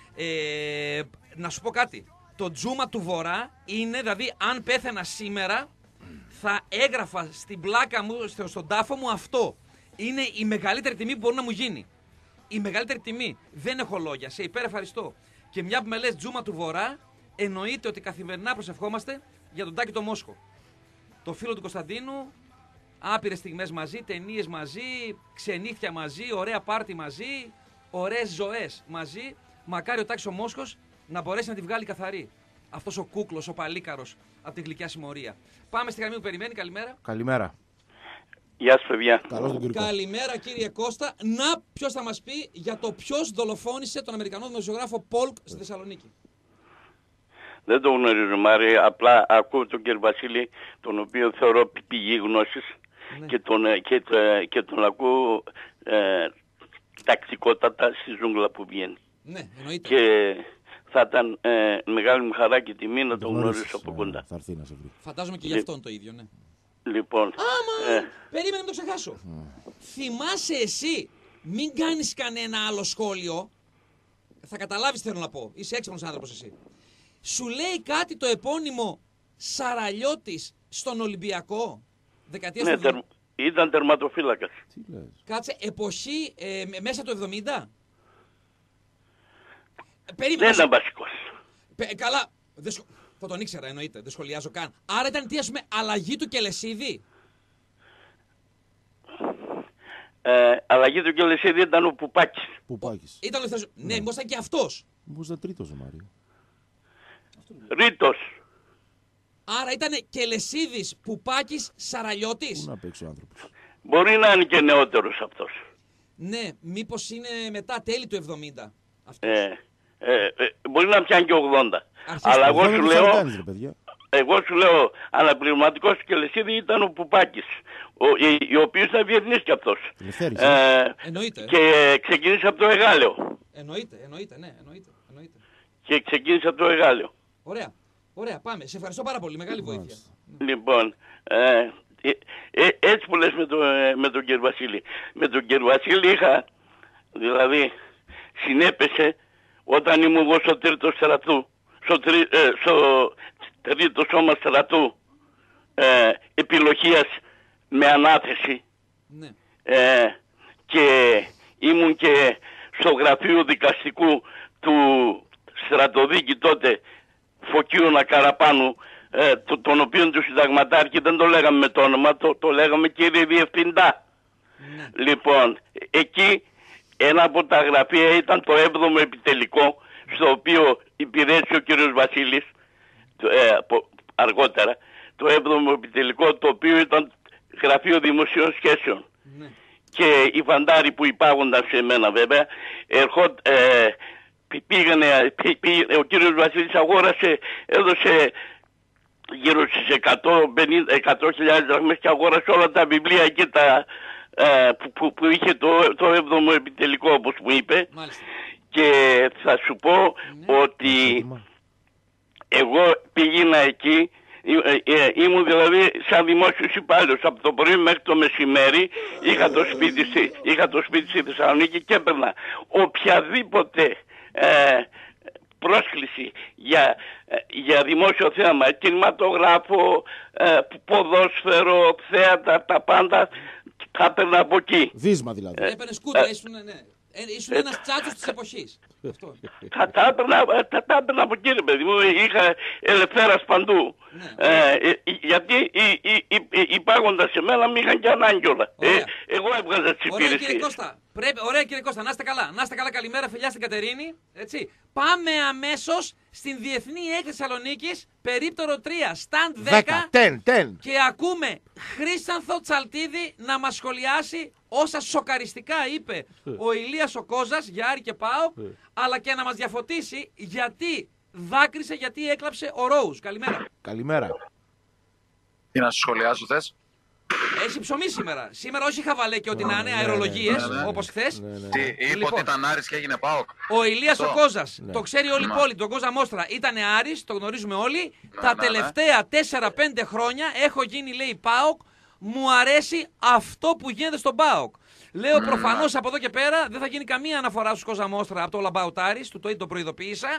Ε, να σου πω κάτι, το Τζούμα του Βορρά είναι, δηλαδή αν πέθαινα σήμερα, θα έγραφα στην πλάκα μου, στον τάφο μου αυτό. Είναι η μεγαλύτερη τιμή που μπορεί να μου γίνει. Η μεγαλύτερη τιμή. Δεν έχω λόγια. Σε υπερευχαριστώ. Και μια που με λες Τζούμα του Βορρά, εννοείται ότι καθημερινά προσευχόμαστε για τον Τάκη το Μόσχο. Το φίλο του Κωνσταντίνου, άπειρες στιγμές μαζί, ταινίες μαζί, ξενύχια μαζί, ωραία πάρτι μαζί, ωραίες ζωές μαζί. Μακάρι ο Τάκης ο Μόσχος να μπορέσει να τη βγάλει καθαρή. Αυτός ο κούκλος, ο παλίκαρος από τη γλυκιά συμμορία. Πάμε στη γραμμή που περιμένει. Καλημέρα. Καλημέρα. Γεια σου, παιδιά. Καλώς τον Κυρικό. Καλημέρα, κύριε Κώστα. Να, ποιος θα μας πει για το ποιος δολοφόνησε τον Αμερικανό δημοσιογράφο Πολκ στη Θεσσαλονίκη. Δεν το γνωρίζω, Μάρη. Απλά ακούω τον κύριο Βασίλη, τον οποίο θεωρώ πηγή γνώσης, ναι. και, τον, και, και τον ακούω ε, τακτικότατα στη ζούγκλα που βγαίνει. Ναι, εννοείται. Και θα ήταν ε, μεγάλη μου χαρά και τιμή να τον γνωρίσω από κοντά. Θα έρθει να σε βρει. Φαντάζομαι και γι' αυτόν το ίδιο, ναι. Λοιπόν. Άμα, ε, περίμενε να το ξεχάσω. Mm. Θυμάσαι εσύ, μην κάνεις κανένα άλλο σχόλιο. Θα καταλάβεις τι θέλω να πω. Είσαι έξυπνος άνθρωπος εσύ. Σου λέει κάτι το επώνυμο Σαραλιώτης στον Ολυμπιακό. Δεκαετία ναι, του τερ, ήταν τερματοφύλακας. Κάτσε, εποχή ε, μέσα του εβδομήντα. Περίμενα. Δεν ήταν βασικός. Καλά, δεν σχο... θα τον ήξερα εννοείται, δεν σχολιάζω καν. Άρα ήταν τι, ας πούμε, αλλαγή του Κελεσίδη. Ε, αλλαγή του Κελεσίδη ήταν ο Πουπάκης. Πουπάκης. Ήταν ο θεσ... Ναι, μήπως ήταν και αυτός. Μήπως ήταν τρίτος ο Μάριο. Ρήτος. Άρα ήταν Κελεσίδης, Πουπάκης, Σαραλιώτης. Πού να παίξει ο άνθρωπος. Μπορεί να είναι και νεότερος αυτός. Ναι, μήπως είναι μετά τέλη του εβδομήντα. Ε, ε, ε, μπορεί να πιάνει και ογδόντα. Αρχίστε. Αλλά εγώ σου λέω, κάνεις, εγώ σου λέω, αναπληρωματικός του Κελεσίδη ήταν ο Πουπάκης, ο, ο, ο οποίος ήταν διεθνής κι αυτός. Ε, εννοείται. Και ξεκίνησε από το Εγάλεο. Εννοείται, εννοείται, ναι, εννοείται, εννοείται. Και ξεκίνησε από το Εγάλεο. Ωραία, ωραία, πάμε. Σε ευχαριστώ πάρα πολύ, μεγάλη βοήθεια. Λοιπόν, ε, ε, ε, έτσι που λες με, το, ε, με τον κύριο Βασίλη. Με τον κύριο Βασίλη είχα, δηλαδή, συνέπεσε όταν ήμουν εγώ στο τρίτο στρατού, στο, τρί, ε, στο τρίτο σώμα στρατού ε, επιλογίας με ανάθεση. Ναι. Ε, και ήμουν και στο γραφείο δικαστικού του στρατοδίκη τότε Φωκίου Νακαραπάνου, ε, το, τον οποίο του συνταγματάρχη δεν το λέγαμε με το όνομα, το, το λέγαμε κύριε Διευθυντά. Ναι. Λοιπόν, εκεί ένα από τα γραφεία ήταν το έβδομο επιτελικό, στο οποίο υπηρέτησε ο κύριος Βασίλης, ε, αργότερα, το έβδομο επιτελικό, το οποίο ήταν γραφείο δημοσίων σχέσεων. Ναι. Και οι φαντάροι που υπάγονταν σε μένα βέβαια, ερχό, ε, πήγανε, πή, πή, ο κύριος Βασίλης αγόρασε, έδωσε γύρω στις εκατό χιλιάδες δραχμές και αγόρασε όλα τα βιβλία εκεί τα, ε, που, που, που είχε το, το έβδομο επιτελικό, όπως μου είπε. Μάλιστα. Και θα σου πω ναι. ότι εγώ πήγαινα εκεί, ε, ε, ήμουν δηλαδή σαν δημόσιος υπάλληλος από το πρωί μέχρι το μεσημέρι, είχα το σπίτι, είχα το σπίτι στη Θεσσαλονίκη και έπαιρνα οποιαδήποτε ε, πρόσκληση για, ε, για δημόσιο θέαμα, κινηματογράφο, ε, ποδόσφαιρο, θέατα, τα πάντα, τα έπαιρνα από εκεί. Βίσμα δηλαδή. Ε, Έπαιρνε σκούτρα, ήσουν, ναι. Ήσουν ένας τσάτσος της εποχής. Τα έπαιρνα από εκεί, παιδί μου, είχα ελευθέρας παντού. Γιατί οι πάγοντας σε μένα μ' είχαν και ανάγκη όλα. Εγώ έβγαζα τις υπηρεσίες. Ωραία κύριε Κώστα, ωραία κύριε Κώστα, να είστε καλά. Να είστε καλά, καλημέρα, φιλιά στην Κατερίνη. Έτσι. Πάμε αμέσως στην Διεθνή Έκθεση Θεσσαλονίκης, περίπτερο τρία, stand δέκα. Και ακούμε Χρήσανθο Τσαλτίδη να μας σχολιάσει όσα σοκαριστικά είπε ο Ηλίας ο Κόζας για Άρη και ΠΑΟΚ, αλλά και να μας διαφωτίσει γιατί δάκρυσε, γιατί έκλαψε ο Ρόους. Καλημέρα. Καλημέρα. Τι να σου σχολιάσω θες? Έχει ψωμί σήμερα. Σήμερα όχι χαβαλέ και ό,τι να είναι, αερολογίες, όπως χθες. Τι, είπε ότι ήταν Άρης και έγινε ΠΑΟΚ. Ο Ηλίας ο Κόζας, το ξέρει όλη η πόλη, τον Κόζα Μόστρα, ήταν Άρης, το γνωρίζουμε όλοι. Τα τελευταία τέσσερα πέντε χρόνια έχω γίνει, λέει, ΠΑΟΚ. Μου αρέσει αυτό που γίνεται στον ΠΑΟΚ. Λέω προφανώς από εδώ και πέρα δεν θα γίνει καμία αναφορά στους Κόζα Μόστρα από το All About Άρης, του το ήδη το προειδοποίησα.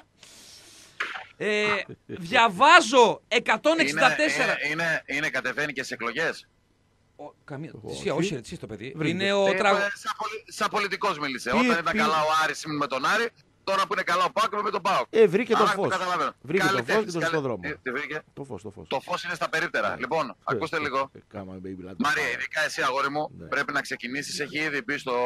Ε, διαβάζω εκατόν εξήντα τέσσερα. Είναι, είναι, είναι κατεβαίνει και σε εκλογές. Ο, καμία... Όχι, όχι, έτσι το παιδί. Βρήκε. Είναι ο ε, τραγ... Σαν, πολι... σαν πολιτικός μίλησε. Τι, Όταν ήταν πι... καλά ο Άρης ήμουν με τον Άρη, τώρα που είναι καλά ο ΠΑΟΚ είμαι με τον ΠΑΟΚ. Ε, βρήκε το φως. Το βρήκε το φως και τον στον δρόμο. Ε, τι βρήκε? Το φως, το φως. Το φως είναι στα περίπτερα. Yeah. Λοιπόν, yeah. ακούστε λίγο. Yeah. Μαρία, ειδικά εσύ αγόρι μου, yeah. πρέπει να ξεκινήσεις. Έχει ήδη μπει στο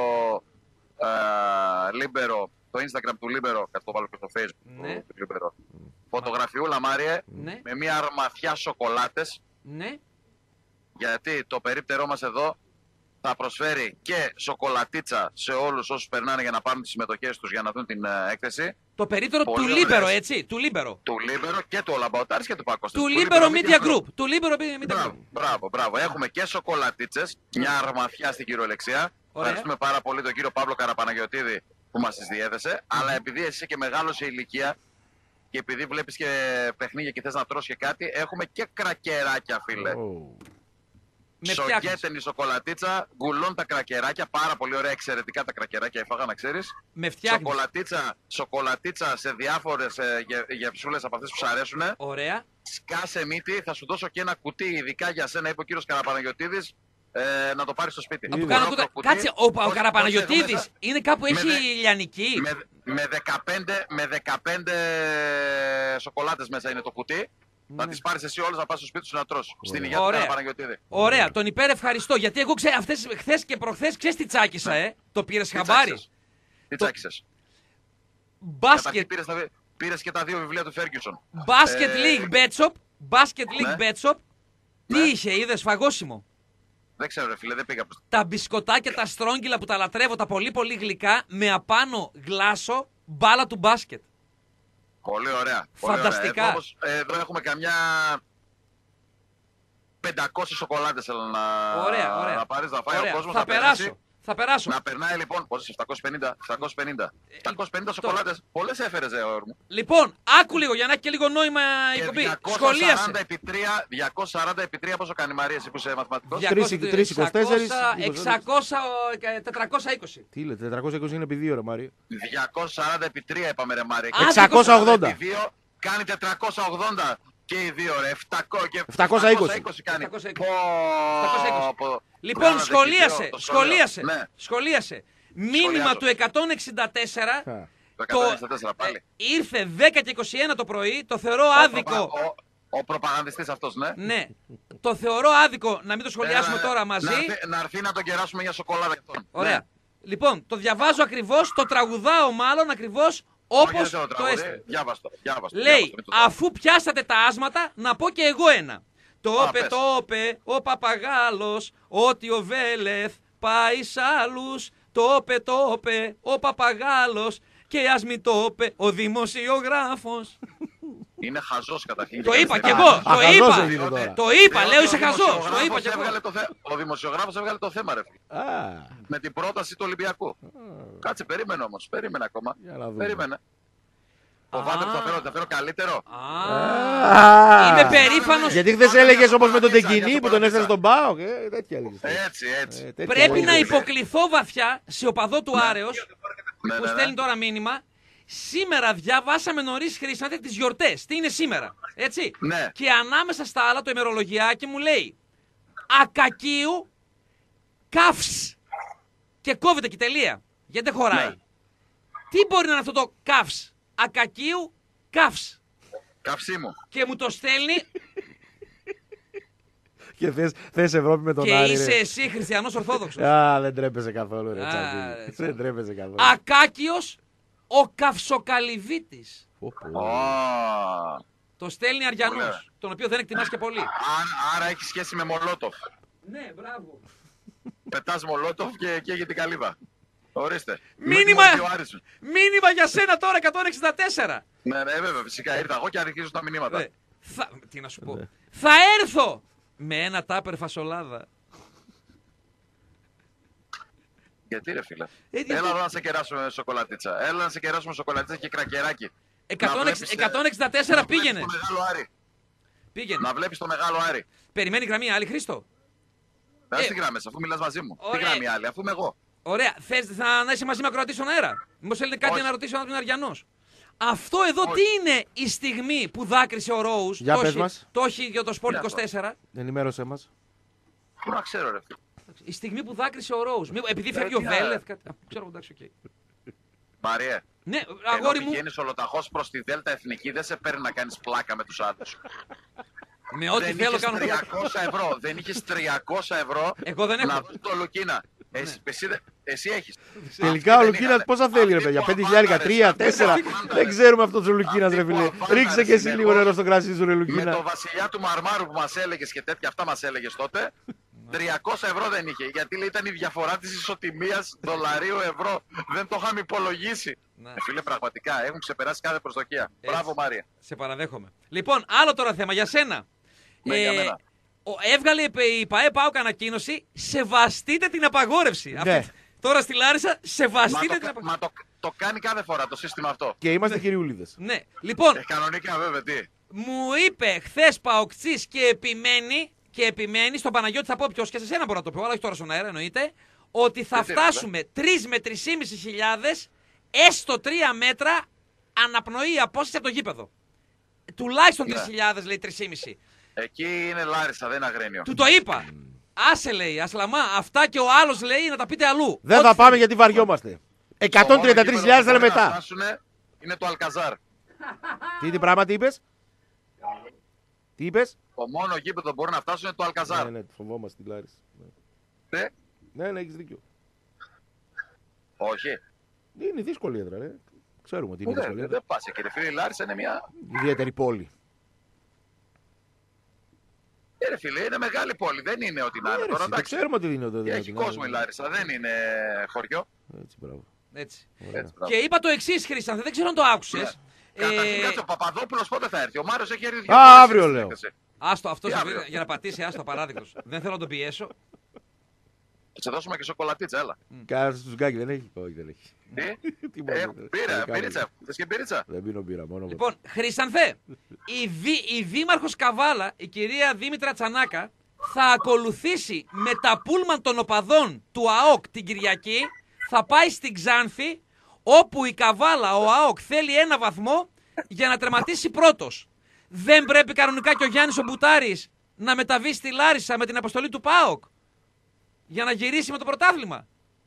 Libero, το Instagram του Libero, κάτι το βάλω και στο Facebook ναι. του Libero. Mm. Φωτογραφιούλα, Μάριε, ναι. με μια αρμαθιά σοκολάτες. Ναι. Γιατί το περίπτερό μας εδώ θα προσφέρει και σοκολατίτσα σε όλους όσους περνάνε για να πάρουν τις συμμετοχές τους για να δουν την uh, έκθεση. Το περίπτερο του Λίμπερο, έτσι. Του Λίμπερο. Του Λίμπερο και του Ολαμπαοτάρης και του Πακοστής. Του Λίμπερο Media Group. Του Λίμπερο Media Group. Μπράβο, μπράβο. Έχουμε και σοκολατίτσες, μια αρμαθιά στην κυριολεξία. Ευχαριστούμε πάρα πολύ τον κύριο Παύλο Καραπαναγιωτίδη που μας τις διέθεσε. Αλλά επειδή εσύ και μεγάλο σε ηλικία και επειδή βλέπεις και παιχνίδια και θες να τρως και κάτι, έχουμε και κρακεράκια, φίλε. Oh. Σοκέτενη σοκολατίτσα, γκουλών τα κρακεράκια, πάρα πολύ ωραία, εξαιρετικά τα κρακεράκια έφαγα να ξέρεις. Με φτιάχνεις. Σοκολατίτσα, σοκολατίτσα σε διάφορες ε, γε, γευσούλες από αυτές που σου αρέσουν. Ωραία. Σκάσε μύτη, θα σου δώσω και ένα κουτί ειδικά για σένα, είπε ο κύριος Καραπαναγιωτίδης, ε, να το πάρεις στο σπίτι. Να του κάνω κουτί. Κάτσε, ο, ο Καραπαναγιωτίδης είναι κάπου έχει με, λιανική. Με, με, δεκαπέντε, με δεκαπέντε σοκολάτες μέσα είναι το κουτί. Θα τις πάρεις εσύ όλες να πας στο σπίτι σου να τρως. Στην υγεία του Καραπαναγιωτίδη. Ωραία, τον υπερευχαριστώ. Γιατί εγώ ξέρω, αυτές χθες και προχθές ξέρεις τι τσάκισα, ε. Το πήρες χαμπάρι. Τι τσάκισες. Μπάσκετ. Πήρες και τα δύο βιβλία του Φέργκιουσον. Μπάσκετ League Bet Shop. Μπάσκετ League Bet Shop. Τι είχε, είδες, φαγόσιμο. Δεν ξέρω, ρε φίλε, δεν πήγα. Τα μπισκοτάκια, τα στρόγγυλα που τα λατρεύω, τα πολύ πολύ γλυκά, με απάνω γλάσο μπάλα του μπάσκετ. Πολύ ωραία. Φανταστικά. Εδώ, όμως, εδώ έχουμε καμιά πεντακόσιες σοκολάτες θέλω να, ωραία, ωραία. να πάρεις, να φάει ωραία. Ο κόσμος. Θα, θα περάσω. Περάσει. Θα περάσω. Να περνάει λοιπόν, πόσες, επτακόσιες πενήντα, επτακόσιες πενήντα. επτακόσιες πενήντα σοκολάτες, το... πολλές έφερες, ε, όρμου. Λοιπόν, άκου λίγο για να έχει και λίγο νόημα η κοπή. Σχολίασε. διακόσια σαράντα επί τρία, πόσο κάνει η Μαρία, εσύ που είσαι μαθηματικός. τρεις είκοσι τέσσερα. εξακόσια, τετρακόσια είκοσι. Τι λέτε, τετρακόσια είκοσι είναι επί δύο, ρε Μαρία. διακόσια σαράντα επί τρία είπαμε, ρε Μαρία. εξακόσια ογδόντα. Κάνει τετρακόσια ογδόντα. Και οι δύο, ρε. επτακόσια είκοσι κάνει. Λοιπόν, σχολίασε. Σχολίασε. Ναι. Σχολίασε. Μήνυμα του εκατόν εξήντα τέσσερα. Το εκατόν εξήντα τέσσερα πάλι. Ήρθε δέκα και είκοσι ένα το πρωί. Το θεωρώ άδικο. Ο, ο, ο προπαγανδιστής αυτός, ναι. Ναι. Το θεωρώ άδικο να μην το σχολιάσουμε ε, τώρα μαζί. Να έρθει να τον κεράσουμε για σοκολάτα. Ωραία. Ναι. Λοιπόν, το διαβάζω ακριβώς. Το τραγουδάω μάλλον ακριβώς. Όπως το, το έστειλε. Λέει, αφού πιάσατε τα άσματα, να πω και εγώ ένα. Το όπε, το όπε, ο Παπαγάλος, ότι ο Βέλεθ πάει σ' άλλους. Το όπε, το όπε, ο Παπαγάλος, και ας μη το όπε, ο δημοσιογράφος. Είναι χαζός καταρχήν. Το είπα κι εγώ, το είπα. Το είπα, λέω είσαι χαζός. Το είπα κι εγώ. Ο δημοσιογράφος έβγαλε το θέμα, ρε φίλε. Με την πρόταση του Ολυμπιακού. Κάτσε, περίμενε όμως. Περίμενε ακόμα. Περίμενε. Φοβάμαι που θα φέρω, θα φέρω καλύτερο. Είμαι περήφανος. Γιατί χθες έλεγες όπως με τον Τεκινή που τον έφερε στον ΠΑΟΚ. Έτσι, έτσι. Πρέπει να υποκληθώ βαθιά σε οπαδό του Άρεος που στέλνει τώρα μήνυμα. Σήμερα διαβάσαμε νωρίς, Χρήσαντε, τις γιορτές. Τι είναι σήμερα, έτσι. Ναι. Και ανάμεσα στα άλλα το ημερολογιάκι μου λέει Ακακίου Καύς. Και κόβεται και τελεία. Γιατί δεν χωράει. Ναι. Τι μπορεί να είναι αυτό το Καύς. Ακακίου Καύς. Καυσίμου. Και μου το στέλνει. Και θες, θες Ευρώπη με τον και Άρη. Και είσαι εσύ χριστιανός Ορθόδοξος. Α, δεν τρέπεσαι καθόλου, ρε Τσάκη. Δεν τρέπεσαι καθόλου. Ακάκιος ο Καυσοκαλυβίτης. Oh. Το στέλνει Αριανός, τον οποίο δεν εκτιμάς και πολύ. Άρα, άρα έχει σχέση με Μολότοφ. Ναι, μπράβο. Πετάς Μολότοφ και καίγεται την καλύβα. Ορίστε. Μήνυμα, μήνυμα για σένα τώρα εκατόν εξήντα τέσσερα. Ναι, ναι, βέβαια, φυσικά ήρθα εγώ και αρχίζω τα μηνύματα. Ναι. Θα, τι να σου πω. Ναι. Θα έρθω με ένα τάπερ φασολάδα. Γιατί ρε φίλε. Ε, Έλα εδώ να σε κεράσουμε σοκολατίτσα. Έλα να σε κεράσουμε σοκολατίτσα και κρακεράκι. εκατόν εξήντα τέσσερα πήγαινε. Να βλέπεις το μεγάλο Άρη. Πήγαινε. Να βλέπεις το μεγάλο Άρη. Περιμένει γραμμή άλλη, Χρήστο. Δεν ε, τι γράμμες, αφού μιλάς μαζί μου. Ωραία. Τι γραμμή άλλη, αφού είμαι εγώ. Ωραία. Θες να είσαι μαζί με ακροατή στον αέρα. Μήπως θέλετε κάτι Όχι. να ρωτήσω να τον Αριανός. Αυτό εδώ Όχι. τι είναι η στιγμή που δάκρυσε ο Ρόους. Για πες μας. Το έχει για το Sport είκοσι τέσσερα. Ενημέρωσέ μας. Πού να ξέρω ρε. Η στιγμή που δάκρυσε ο Ρόους. Επειδή φεύγει ο Βέλεθ. Ξέρω, εντάξει, οκ. Μαριέ. Ναι, αγόρι μου. Αν πηγαίνεις ολοταχώς προς τη Δέλτα Εθνική, δεν σε παίρνει να κάνεις πλάκα με τους άντρες. Με ό,τι θέλω κάνω. τριακόσια ευρώ. Δεν είχες τριακόσια ευρώ. Εγώ δεν έχω. Να δουν το Λουκίνα. Εσύ, εσύ, εσύ έχεις. Τελικά ο Λουκίνας πόσα θέλει ρε παιδιά, πέντε χιλιάδες, τρία, τέσσερα. Δεν ξέρουμε αυτός ο Λουκίνας ρε φίλε. Ρίξε και εσύ λίγο νερό στο κρασί σου ρε Λουκίνα. Με το βασιλιά του Μαρμάρου που μας έλεγες και τέτοια αυτά μας έλεγες τότε. τριακόσια ευρώ δεν είχε. Γιατί λέει, ήταν η διαφορά της ισοτιμίας δολαρίου-ευρώ. Δεν το είχαμε υπολογίσει. Ε, φίλε, πραγματικά έχουν ξεπεράσει κάθε προσδοκία. Έτσι. Μπράβο, Μάρια. Σε παραδέχομαι. Λοιπόν, άλλο τώρα θέμα για σένα. Ναι, ε, για μένα. Ο, έβγαλε η ΠΑΕ ΠΑΟΚ ανακοίνωση, σεβαστείτε την απαγόρευση. Ναι. Αυτή, τώρα στη Λάρισα, σεβαστείτε μα την απαγόρευση. Μα το, το κάνει κάθε φορά το σύστημα αυτό. Και είμαστε κυριούλιδες. Ναι, λοιπόν. Ε, κανονικά βέβαια, τι. Μου είπε χθες Παοκτσής και επιμένει, και επιμένει στον Παναγιώτη, θα πω ποιος, και σε σένα μπορώ να το πω, αλλά όχι τώρα στον αέρα εννοείται, ότι θα τι φτάσουμε τρεις με τρεις και μισή χιλιάδες έστω τρία μέτρα αναπνοή απόσταση από το γήπεδο. Τουλάχιστον ναι. τρεις χιλιάδες λέει τρεις και μισή. Εκεί είναι Λάρισα, δεν είναι Αγρίνιο. Του το είπα. Άσε λέει, Ασλαμά, αυτά και ο άλλος λέει να τα πείτε αλλού. Δεν Ό,τι θα πάμε γιατί βαριόμαστε. εκατόν τριάντα τρεις χιλιάδες θα είναι μετά. Είναι το Αλκαζάρ. Τι, τι πράγμα, τι είπες? Τι είπες? Το μόνο γήπεδο που μπορεί να φτάσουν είναι το Αλκαζάρ. Ναι, ναι, φοβόμαστε τη Λάρισα. Ναι. Ναι, ναι, έχεις δίκιο. Όχι. Είναι δύσκολη έδρα, ρε. Ξέρουμε ότι είναι Ναι, δύσκολη έδρα. δεν πας εκεί, ρε φίλε, η Λάρισα είναι μια... Ιδιαίτερη πόλη. Ε, ρε φίλε, είναι μεγάλη πόλη, δεν είναι ό,τι να είναι. Τώρα, Το ξέρουμε ότι είναι εδώ. έχει κόσμο η Λάρισα, δεν είναι χωριό. Έτσι, μπράβο. Έτσι. Έτσι, Και είπα το εξής, Χρήστανθε, δεν ξέρω αν το άκουσες. Ναι. Καταρχήν, Ε... κάτσε, ο Παπαδόπουλος πότε θα έρθει? Ο Μάριος έχει έρθει δύο Α, φορές αύριο στην λέω. έκθεση. Άστο, αυτός Τι ο αύριο? φίλος, για να πατήσει, άστο, απαράδεκτος. Δεν θέλω να τον πιέσω. Θα σε δώσουμε και σοκολατίτσα, έλα. Κάνα στους γκάκι δεν έχει. Όχι, δεν έχει. Τι? Τι Ε, μόνο, πήρα, τελικά πήριτσα. Θες και πήριτσα? Δεν πίνω μπύρα, μόνο. Λοιπόν, Χρήστανθε, η, δι, η δήμαρχος Καβάλα, η κυρία Δήμητρα Τσανάκα, θα ακολουθήσει με τα πούλμαν των οπαδών του ΑΟΚ την Κυριακή, θα πάει στην Ξάνθη, όπου η Καβάλα, ο ΑΟΚ, θέλει ένα βαθμό για να τερματίσει πρώτος. Δεν πρέπει κανονικά και ο Γιάννης ο Μπουτάρης να μεταβεί στη Λάρισα με την αποστολή του ΠΑΟΚ για να γυρίσει με το πρωτάθλημα?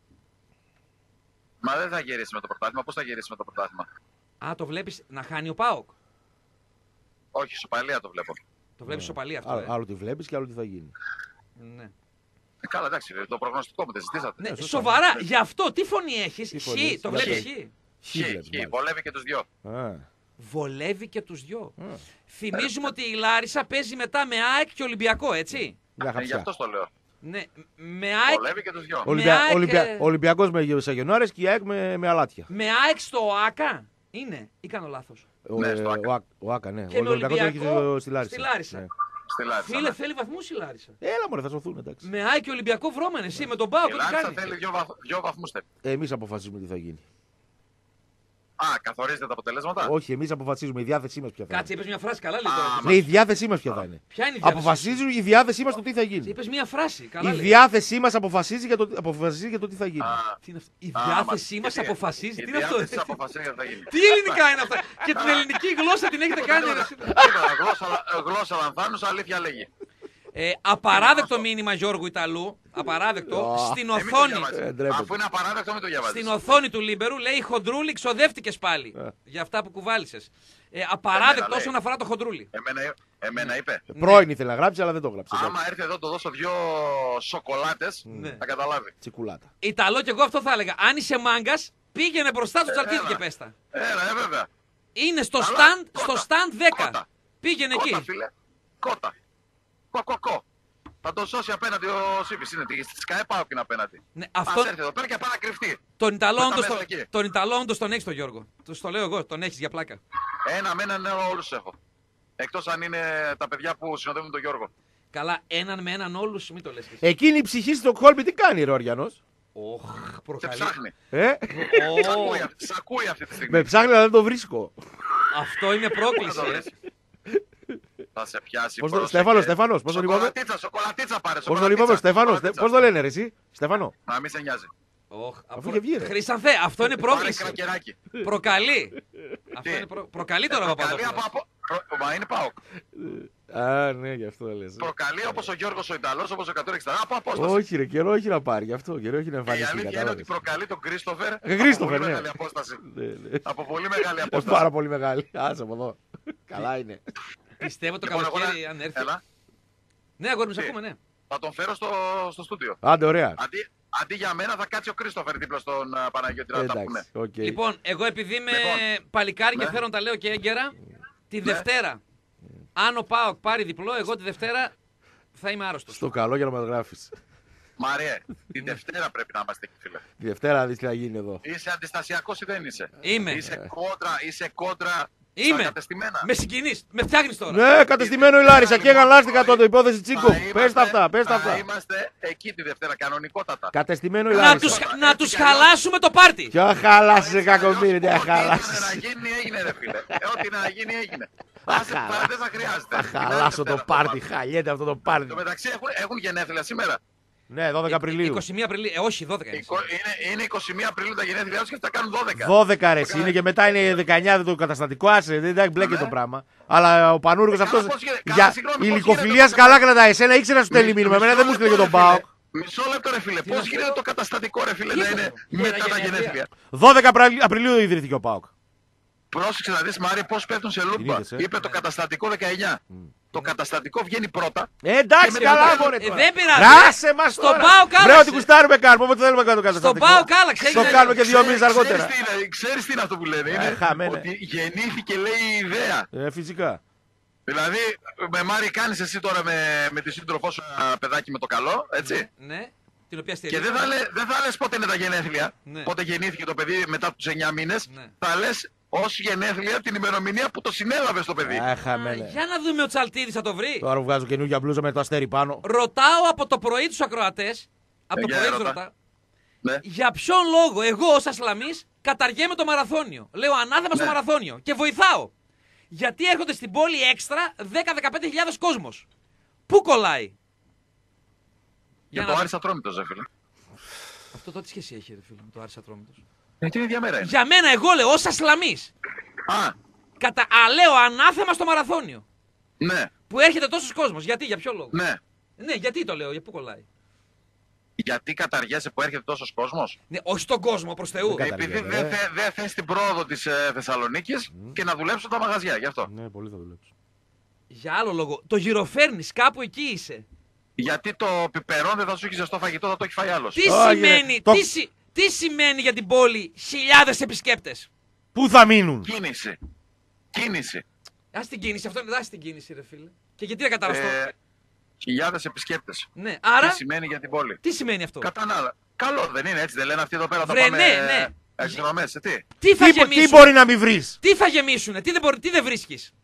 Μα δεν θα γυρίσει με το πρωτάθλημα. Πώς θα γυρίσει με το πρωτάθλημα? Α, το βλέπεις να χάνει ο ΠΑΟΚ? Όχι, σοπαλία το βλέπω. Το βλέπεις σοπαλία αυτό, Άλλο, ε? άλλο τι βλέπεις και άλλο τι θα γίνει. Ναι. Ε, καλά, εντάξει, το προγνωστικό μου δεν ζητήσατε. Ναι, σοβαρά, γι' αυτό τι φωνή έχεις? Τι Χ, φωνή το έχεις? βλέπεις Γιατί? Χ. Χ, χ, βολεύει και τους δυο. Α, Βολεύει και τους δυο. α. Θυμίζουμε ότι η Λάρισα παίζει μετά με ΑΕΚ και Ολυμπιακό, έτσι. Μια Ε, γι' χαψιά. αυτό το λέω. Ναι, με ΑΕΚ, Βολεύει και τους δυο. Ολυμπια... ΑΕΚ, Ολυμπια... ε, Ολυμπιακός με Σαγιονάρες και η ΑΕΚ με, με αλάτια. με ΑΕΚ στο ΆΚΑ είναι ή κάνω λάθος? Ο, Ναι, ε, στο Άκα. ο, Άκα, ο Άκα, ναι. Και με ο Ολυμπιακός το Ολυμπιακό έχει στη Λάρισα. στη Λάρισα. Ναι. Στη Λάρισα. Φίλε, ναι. θέλει βαθμούς η Λάρισα. Έλα μωρέ, θα σωθούν, εντάξει. Με ΑΕΚ και Ολυμπιακό βρώμενε εσύ, με τον ΠΑΟΚ, Η τι Λάρισα κάνει? θέλει δύο, βαθ... δύο βαθμούς. Εμείς αποφασίζουμε τι θα γίνει. Α, καθορίζετε τα αποτελέσματα. Όχι, εμείς αποφασίζουμε. Η διάθεσή μας ποια θα Κάτσε, είναι. είπες μια φράση, καλά λέει Α, τώρα. Ναι, η διάθεσή μας ποια θα είναι. Ποια είναι η διάθεση? Αποφασίζουν η διάθεσή μας το τι θα γίνει. Είπες μια φράση, καλά Η λέει. διάθεσή μας αποφασίζει για το, αποφασίζει για το τι θα γίνει. Α, Τι είναι αυτό? Η α, διάθεσή μα- μας τι- αποφασίζει. η Τι είναι αυτό? διάθεση αποφασίζει για το τι θα γίνει. Τι ελληνικά είναι αυτά? Και την ελληνική γλώσσα την έχετε κάνει. ρε. Τίποτα, γλώσσα- Γλώσσα λανθάνους, αλήθεια λέγει. Ε, απαράδεκτο μήνυμα Γιώργου Ιταλού. Απαράδεκτο. Στην Ε, μην το οθόνη. διαβάζεις. Ε, ντρέπεται. Αφού είναι απαράδεκτο, μην το διαβάζεις. Στην οθόνη του Λίμπερου λέει Χοντρούλη, ξοδεύτηκες πάλι. Ε. Για αυτά που κουβάλισες. Ε, απαράδεκτο Εμένα, λέει. όσον αφορά το Χοντρούλη. Εμένα, εμένα είπε. Πρώην ήθελε να γράψει, αλλά δεν το γράψε. Άμα έρθει εδώ το δώσω δυο σοκολάτες, Ναι. θα καταλάβει. Τσικουλάτα. Ιταλό και εγώ αυτό θα έλεγα. Αν είσαι μάγκας, πήγαινε μπροστά στο τσαρκίδι έλα. και πέστα. Έλα, ε, βέβαια. Είναι στο Αλλά, stand, κότα, στο stand δέκα. κότα. Πήγαινε Κότα, εκεί. φίλε. Κότα. Κο, κο, κο. Θα τον σώσει απέναντι ο Σίβης. Είναι στη Sky πάω και απέναντι. Ναι, Ας αυτό, έρθει εδώ πέρα και πάει να κρυφτεί. τον Ιταλό με τα όντως μέσα το- εκεί. τον Ιταλό όντως τον έχεις τον Γιώργο. Του το λέω εγώ, τον έχεις για πλάκα. Ένα με έναν ναι, όλους έχω. Εκτός αν είναι τα παιδιά που συνοδεύουν τον Γιώργο. Καλά, έναν με έναν όλους, μην το λες. και εσύ. Εκείνη η ψυχή στο Κόλπι τι κάνει, ρε Όριανος. Οχ, Σε προκαλεί. ψάχνει. Ε, Σ' Ω, ακούει, αυτή- σ' ακούει αυτή τη στιγμή. με ψάχνει αλλά δεν το βρίσκω. αυτό είναι Πού να πρόκληση. το ε. βρεις. Θα σε πιάσει. Πώς το- πρόσεχε. Στέφανος, Στέφανος, πώς τον είπαμε? Σοκολατίτσα, σοκολατίτσα πάρε. Πώς τον σοκολατίτσα, είπαμε, Στέφανο, σοκολατίτσα. πώς το λένε, ρε, εσύ, Στέφανο. Να μην σε νοιάζει. Οχ, Αφού είχε βγει, ρε. Χρήστανθε, αυτό είναι Πάρε πρόκληση. κρακεράκι. Προκαλεί. Αυτό είναι προ... Προκαλεί τώρα ο Προκαλεί Παπαδόπουλος. από- από- προ- Μα είναι ΠΑΟΚ. Α, ναι, γι' αυτό λες. Προκαλεί όπως ο Γιώργος ο Ιταλός, όπως ο εκατόν εξήντα. Από απόσταση. Όχι, ρε, καιρό έχει να πάρει γι' αυτό. Καιρό έχει να Και η εμφανιστεί. αλήθεια είναι ότι κατάλαβες. προκαλεί τον Κρίστοφερ. Ε, Christopher, από πολύ ναι. μεγάλη απόσταση. Ναι, ναι. Από πολύ μεγάλη Ε, απόσταση. Πάρα πολύ μεγάλη. Άσε από εδώ. Καλά είναι. Πιστεύω το Λοιπόν, εγώ καλοκαίρι να- αν έρθει. Έλα, Ναι, αγόρι μου, σε Τι? ακούμε, ναι. θα τον φέρω στο, στο στούντιο. Άντε, ωραία. Αντί, αντί για μένα θα κάτσει ο Κρίστοφερ δίπλα στον α, Παναγιώτη να τα πούνε. Εντάξει, οκ. Λοιπόν, εγώ επειδή είμαι Λοιπόν, παλικάρι και ναι. θέλω να τα λέω και έγκαιρα, τη Δευτέρα, αν ο ΠΑΟΚ πάρει διπλό, εγώ τη Δευτέρα Θα είμαι άρρωστος. Στο καλό για να μας γράφεις. Μαριέ, τη Δευτέρα πρέπει να είμαστε εκεί, φίλε. Τη Δευτέρα να δεις τι θα γίνει εδώ. Είσαι αντιστασιακός ή δεν είσαι? Είμαι. Είσαι κόντρα, είσαι κόντρα Είμαι. στα κατεστημένα. Με συγκινείς, με φτιάχνεις τώρα. Ναι, κατεστημένο η Λάρισα και εγαλάστηκα τότε υπόθεση Τσίκο. Θα είμαστε- Πες τα αυτά, πες τα θα αυτά. Είμαστε εκεί τη Δευτέρα, κανονικότατα. Κατεστημένο η Να Λάρισα. τους, να τους χαλάσουμε το πάρτι. Ποια χάλασε κακομοίρη, τι Ό,τι χάλασε. να γίνει έγινε, ρε φίλε. Ε, Ό,τι να γίνει έγινε. Άσε, παρά, δεν θα χρειάζεται. Θα χαλάσω το πάρτι, χαλιέται αυτό το πάρτι. Στο μεταξύ έχουν, έχουν γενέθλια σήμερα. Ναι, δώδεκα Απριλίου. είκοσι μία Απριλίου. Ε, όχι, δώδεκα είναι. Εικο- Είναι, είναι είκοσι μία Απριλίου τα γενέθλιά τους και θα κάνουν δώδεκα. δώδεκα ρε, εσύ, είναι και μετά είναι δεκαεννιά το καταστατικό, άσε, δεν τα μπλέκει το πράγμα. Αλλά ο Πανούργος Ε, αυτός καλά, πώς γίνεται, καλά, για συγγνώμη, πώς υλικοφιλίας γίνεται το καλά κρατάει. Εσένα ήξερα να σου στέλνει μήνυμα, εμένα δεν μου στείλε για τον Πάοκ. Μισό λεπτό ρε φίλε, πώς γίνεται το καταστατικό ρε φίλε να είναι Για μετά τα τα γενέθλια. γενέθλια. δώδεκα Απριλίου ιδρύθηκε ο Πάοκ. Πρόσεξε να δεις Μάρια πώς πέφτουν σε λούπα. είδες, ε? Είπε το καταστατικό δεκαεννιά. Το καταστατικό βγαίνει πρώτα. Ε, εντάξει, Και καλά, μετά- μωρέ Ε, τώρα. δεν πειράζει. Ράσε μας Στον τώρα. ΠΑΟΚ Βρε, άλλαξε. ό,τι κουστάρουμε κάνουμε, όποτε θέλουμε να κάνουμε Στον καταστατικό. ΠΑΟΚ άλλαξε. Το έγινε- κάνουμε και δύο μήνες Ξέρεις- αργότερα. Ξέρεις τι είναι, ξέρεις τι είναι αυτό που λένε. Ε, Είναι χαμένε. ότι γεννήθηκε λέει η ιδέα. Ε, φυσικά. Δηλαδή, με Μάρη κάνεις εσύ τώρα με, με τη σύντροφό σου ένα παιδάκι με το καλό, έτσι. Ναι, την οποία Και στηρίζω. δεν θα, λέ, δεν θα λες πότε είναι τα γενέθλια, Ναι. πότε γεννήθηκε το παιδί μετά τους εννιά μήνες. Ναι. Θα λες ως γενέθλια την ημερομηνία που το συνέλαβες το παιδί. Ε, Α, χαμένε. για να δούμε ο Τσαλτίδης θα το βρει. Τώρα μου βγάζω καινούργια μπλούζα με το αστέρι πάνω. Ρωτάω από το πρωί τους ακροατές, από το για πρωί τους ρώτα. ρωτάω, Ναι. για ποιον λόγο εγώ ως Ασλαμής καταργέμαι το μαραθώνιο. Λέω ανάθεμα στο Ναι. μαραθώνιο και βοηθάω. Γιατί έρχονται στην πόλη έξτρα δέκα με δεκαπέντε χιλιάδες κόσμος. Πού κολλάει? Για να το δω. Άρης Ατρόμητος, ρε φίλε. Αυτό το τι σχέση έχει ρε φίλε με το Άρης Ατρόμητος. Γιατί είναι ίδια μέρα είναι. Για μένα εγώ λέω ως Ασλαμής. Α, Κατα... Α, λέω ανάθεμα στο μαραθώνιο. ναι, Που έρχεται τόσος κόσμος. Γιατί, για ποιο λόγο? ναι. Ναι, γιατί το λέω, για πού κολλάει? Γιατί καταργέσαι που έρχεται τόσος κόσμος. Ναι, όχι στον κόσμο, προς Θεού. Δεν Επειδή καταργέσαι, δεν ε. θε, δεν θες την πρόοδο της ε, Θεσσαλονίκης και να δουλέψουν τα μαγαζιά, γι' αυτό. Ναι, πολύ θα δουλέψω. Για άλλο λόγο. Το γυροφέρνεις, κάπου εκεί είσαι. Γιατί το πιπερόν δεν θα σου έχει ζεστό φαγητό, θα το έχει φάει άλλος. Τι Ω, σημαίνει, γε- το- τι, συ- τι σημαίνει για την πόλη χιλιάδες επισκέπτες? Πού θα μείνουν? Κίνηση. Κίνηση. Ας την κίνηση, αυτό είναι, ας την κίνηση ρε φίλε. Και γιατί να καταραστώ. Ε, χιλιάδες επισκέπτες. Ναι, άρα, Τι σημαίνει για την πόλη. τι σημαίνει αυτό? Κατανάλα. Καλό δεν είναι έτσι, δεν λένε αυτοί εδώ πέρα θα Βρε, πάμε ναι, ναι. εκδρομές, ε, τι. Τι θα Τι, τι γεμίσουν, μπορεί να μην βρεις? τι θα γεμίσουνε, τι δεν, μπορεί, τι δεν βρίσκεις?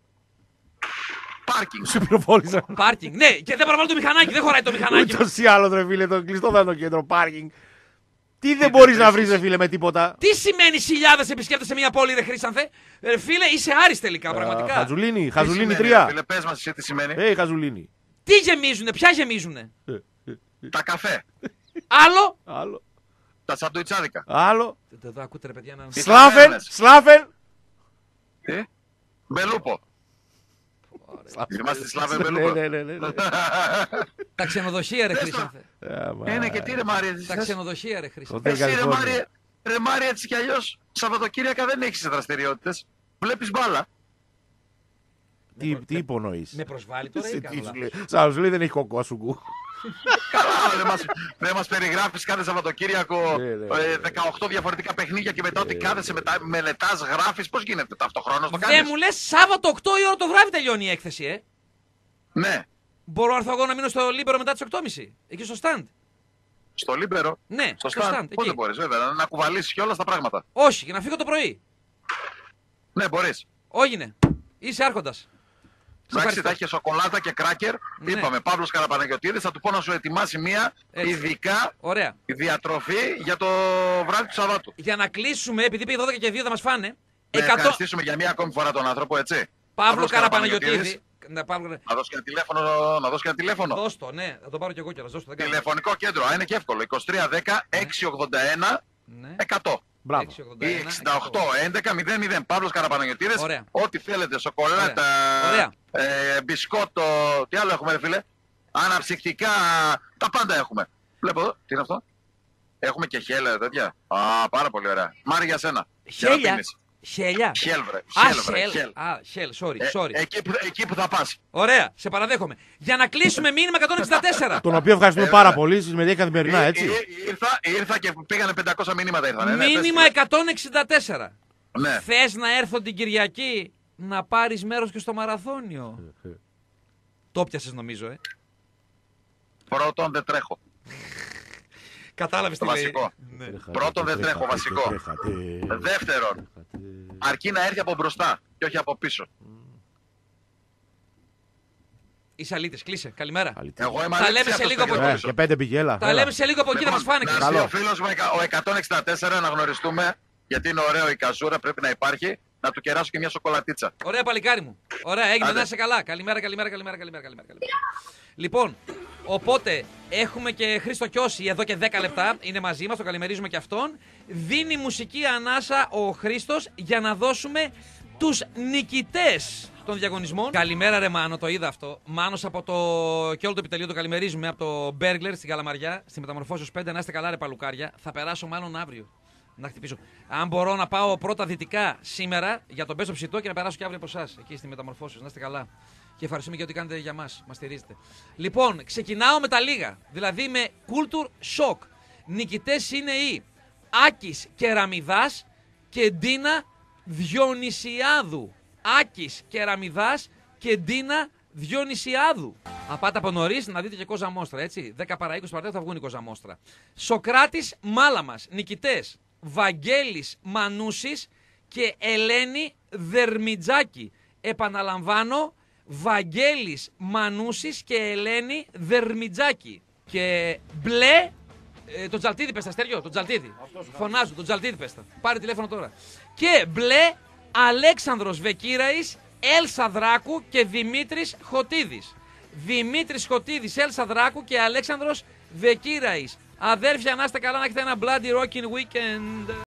Πάρκινγκ. Σου πυροβόλησα. Πάρκινγκ, ναι, και δεν παραβάλλω το μηχανάκι, δεν χωράει το μηχανάκι. Ούτως ή άλλως ρε φίλε, το κλειστό θα είναι το κέντρο πάρκινγκ. Τι δεν μπορείς να βρεις ρε φίλε με τίποτα? Τι σημαίνει χιλιάδες επισκέπτες σε μια πόλη, ρε Χρήσανθε? Ρε φίλε, είσαι Άρης τελικά, Α, πραγματικά. Χαζουλίνη, Τι Χαζουλίνη σημαίνει, τρία. ρε Φίλε, πες μας εσύ τι σημαίνει. Ε, Χαζουλίνη. Τι γεμίζουνε, ποια γεμίζουνε? Τα καφέ. Άλλο. Άλλο. Τα σαντουιτσάδικα. Άλλο. Δεν το ακούτε ρε παιδιά να... Τι Σλάβεν, ταβέρνες. Σλάβεν. Τι. Μπελούπο. Θυμάστε τη Σλάβεν Ναι, Μπελούπο. ναι, ναι, ναι, ναι. Τα ξενοδοχεία ρε Δες το. Χρήσανθε. Ε, μα- Είναι και τι ρε Μάρια. Τα ξενοδοχεία ρε Χρήσανθε. Hotel Εσύ ρε California. Μάρια, ρε Μάρια έτσι κι αλλιώς Σαββατοκύριακα δεν έχεις δραστηριότητες. Βλέπεις μπάλα. Τι, τι υπονοείς? Με προσβάλλει τώρα ή Σε κάνω τι σου λάθος? λέει? Σαν σου λέει δεν έχει κοκόσουγκου. Καλά, δεν μας, δεν μας περιγράφεις κάθε Σαββατοκύριακο Ναι, ναι, ε, ναι. δεκαοκτώ διαφορετικά παιχνίδια και μετά ότι κάθεσαι μετά, μελετάς, γράφεις. Πώς γίνεται ταυτοχρόνως το Δεν κάνεις. μου λες Σάββατο οκτώ η ώρα το βράδυ τελειώνει η έκθεση, ε. Ναι, Μπορώ να έρθω εγώ να μείνω στο Λίμπερο μετά τις οκτώ και μισή. Εκεί στο stand. στο Λίμπερο. Ναι, Στο στο stand. stand. Πώς Εκεί. δεν μπορείς βέβαια, να- να κουβαλήσεις και όλα τα πράγματα. Όχι, για να φύγω το πρωί. Ναι, μπορείς. Όγινε. Είσαι άρχοντας. Σε Εντάξει, ευχαριστώ. θα έχει σοκολάτα και κράκερ. Ναι. Είπαμε, Παύλος Καραπαναγιωτήδης, θα του πω να σου ετοιμάσει μία Έτσι. ειδικά Ωραία. διατροφή για το βράδυ του Σαββάτου. Για να κλείσουμε, επειδή πήγε δώδεκα και δύο θα μας φάνε. Να εκατό... ευχαριστήσουμε για μία ακόμη φορά τον άνθρωπο, έτσι. Παύλο Παύλος Καραπαναγιωτήδη. Ναι, Παύλο... Να δώσει και ένα τηλέφωνο. Να δώσει και ένα τηλέφωνο. Δώσ' το, ναι. Θα το πάρω κι εγώ κιόλας. Δώσ' το, δεν κάνω. Τηλεφωνικό κέντρο, α, είναι και εύκολο. είκοσι τρία δέκα έξι ογδόντα ένα Ναι. εκατό. Μπράβο. έξι ογδόντα Ή ένα, εξήντα οκτώ έντεκα μηδέν μηδέν. Παύλος Καραπαναγιωτήδης. Ωραία. Ό,τι θέλετε, σοκολάτα, Ωραία. ε, μπισκότο. Τι άλλο έχουμε, ρε φίλε. Αναψυκτικά. Τα πάντα έχουμε. Βλέπω εδώ. Τι είναι αυτό. Έχουμε και χέλια, τέτοια. Α, πάρα πολύ ωραία. Μάρι για σένα. Για να Χέλια. πίνεις. Χέλια. Χέλ, βρε. Α, Χέλ, βρε. χέλ. Χέλ. Α, χέλ, sorry, Ε, sorry. εκεί, που, εκεί που θα πας. Ωραία, σε παραδέχομαι. Για να κλείσουμε μήνυμα εκατόν εξήντα τέσσερα. Τον οποίο ευχαριστούμε Ε, πάρα βέβαια. πολύ. Συμμετέχει καθημερινά, Ε, έτσι. ε, Ήρθα, ήρθα και πήγανε πεντακόσια μηνύματα. Ήρθανε, ναι, Μήνυμα πες, εκατόν εξήντα τέσσερα. Ναι. Θες να έρθω την Κυριακή να πάρεις μέρος και στο μαραθώνιο. Το πιάσες νομίζω, ε. Πρώτον, δεν τρέχω. Κατάλαβες το τι βασικό. λέει. Ναι. Πρώτον, δεν τρέχω, βασικό. Δεύτερον, αρκεί να έρθει από μπροστά και όχι από πίσω. Είσαι αλήτης, κλείσε. Καλημέρα. Εγώ είμαι τα λέμε σε λίγο από εκεί. Και πέντε πηγέλα. Τα λέμε σε λίγο από εκεί, θα μας φάνε. Να ο φίλος μου ο εκατόν εξήντα τέσσερα να γνωριστούμε, γιατί είναι ωραίο η καζούρα, πρέπει να υπάρχει. Να του κεράσω και μια σοκολατίτσα. Ωραία, παλικάρι μου. Ωραία, έγινε, να είσαι καλά. Καλημέρα, καλημέρα, καλημέρα, καλημέρα, καλημέρα. Λοιπόν, οπότε έχουμε και Χρήστο Κιώση εδώ και δέκα λεπτά. Είναι μαζί μας, το καλημερίζουμε και αυτόν. Δίνει μουσική ανάσα ο Χρήστος για να δώσουμε τους νικητές των διαγωνισμών. Καλημέρα, ρε Μάνο, το είδα αυτό. Μάνος από το και όλο το επιτελείο το καλημερίζουμε από το Μπέργκλερ στην Καλαμαριά, στη Μεταμορφώσεως πέντε. Να είστε καλά, ρε παλουκάρια. Θα περάσω μάλλον αύριο. Να χτυπήσω. Αν μπορώ να πάω πρώτα δυτικά σήμερα για τον πέσο ψητό και να περάσω και αύριο από εσάς εκεί στη Μεταμορφώσεως. Να είστε καλά. Και ευχαριστούμε για ό,τι κάνετε για μας. Μας στηρίζετε. Λοιπόν, ξεκινάω με τα λίγα. Δηλαδή με Culture Shock. Νικητές είναι οι Άκης Κεραμιδάς και Ντίνα Διονυσιάδου. Άκης Κεραμιδάς και Ντίνα Διονυσιάδου. Απάτε από νωρίς να δείτε και κόζα μόστρα, έτσι. δέκα παρά είκοσι παρά θα βγουν η κόζα μόστρα. Σοκράτης Μάλαμας. Νικητές Βαγγέλης Μανούσης και Ελένη Δερμιτζάκη. Επαναλαμβάνω, Βαγγέλης Μανούσης και Ελένη Δερμιτζάκη. Και μπλε, ε, το Τζαλτίδι πες τα, Αστέριο, το Τζαλτίδι. Φωνάζω, το Τζαλτίδι πες τα. Πάρε τηλέφωνο τώρα. Και μπλε, Αλέξανδρος Βεκύραης, Έλσα Δράκου και Δημήτρης Χωτίδης. Δημήτρης Χωτίδης, Έλσα Δράκου και Αλέξανδρος Βεκύραης. Αδέρφια, να είστε καλά, να έχετε ένα bloody rocking weekend.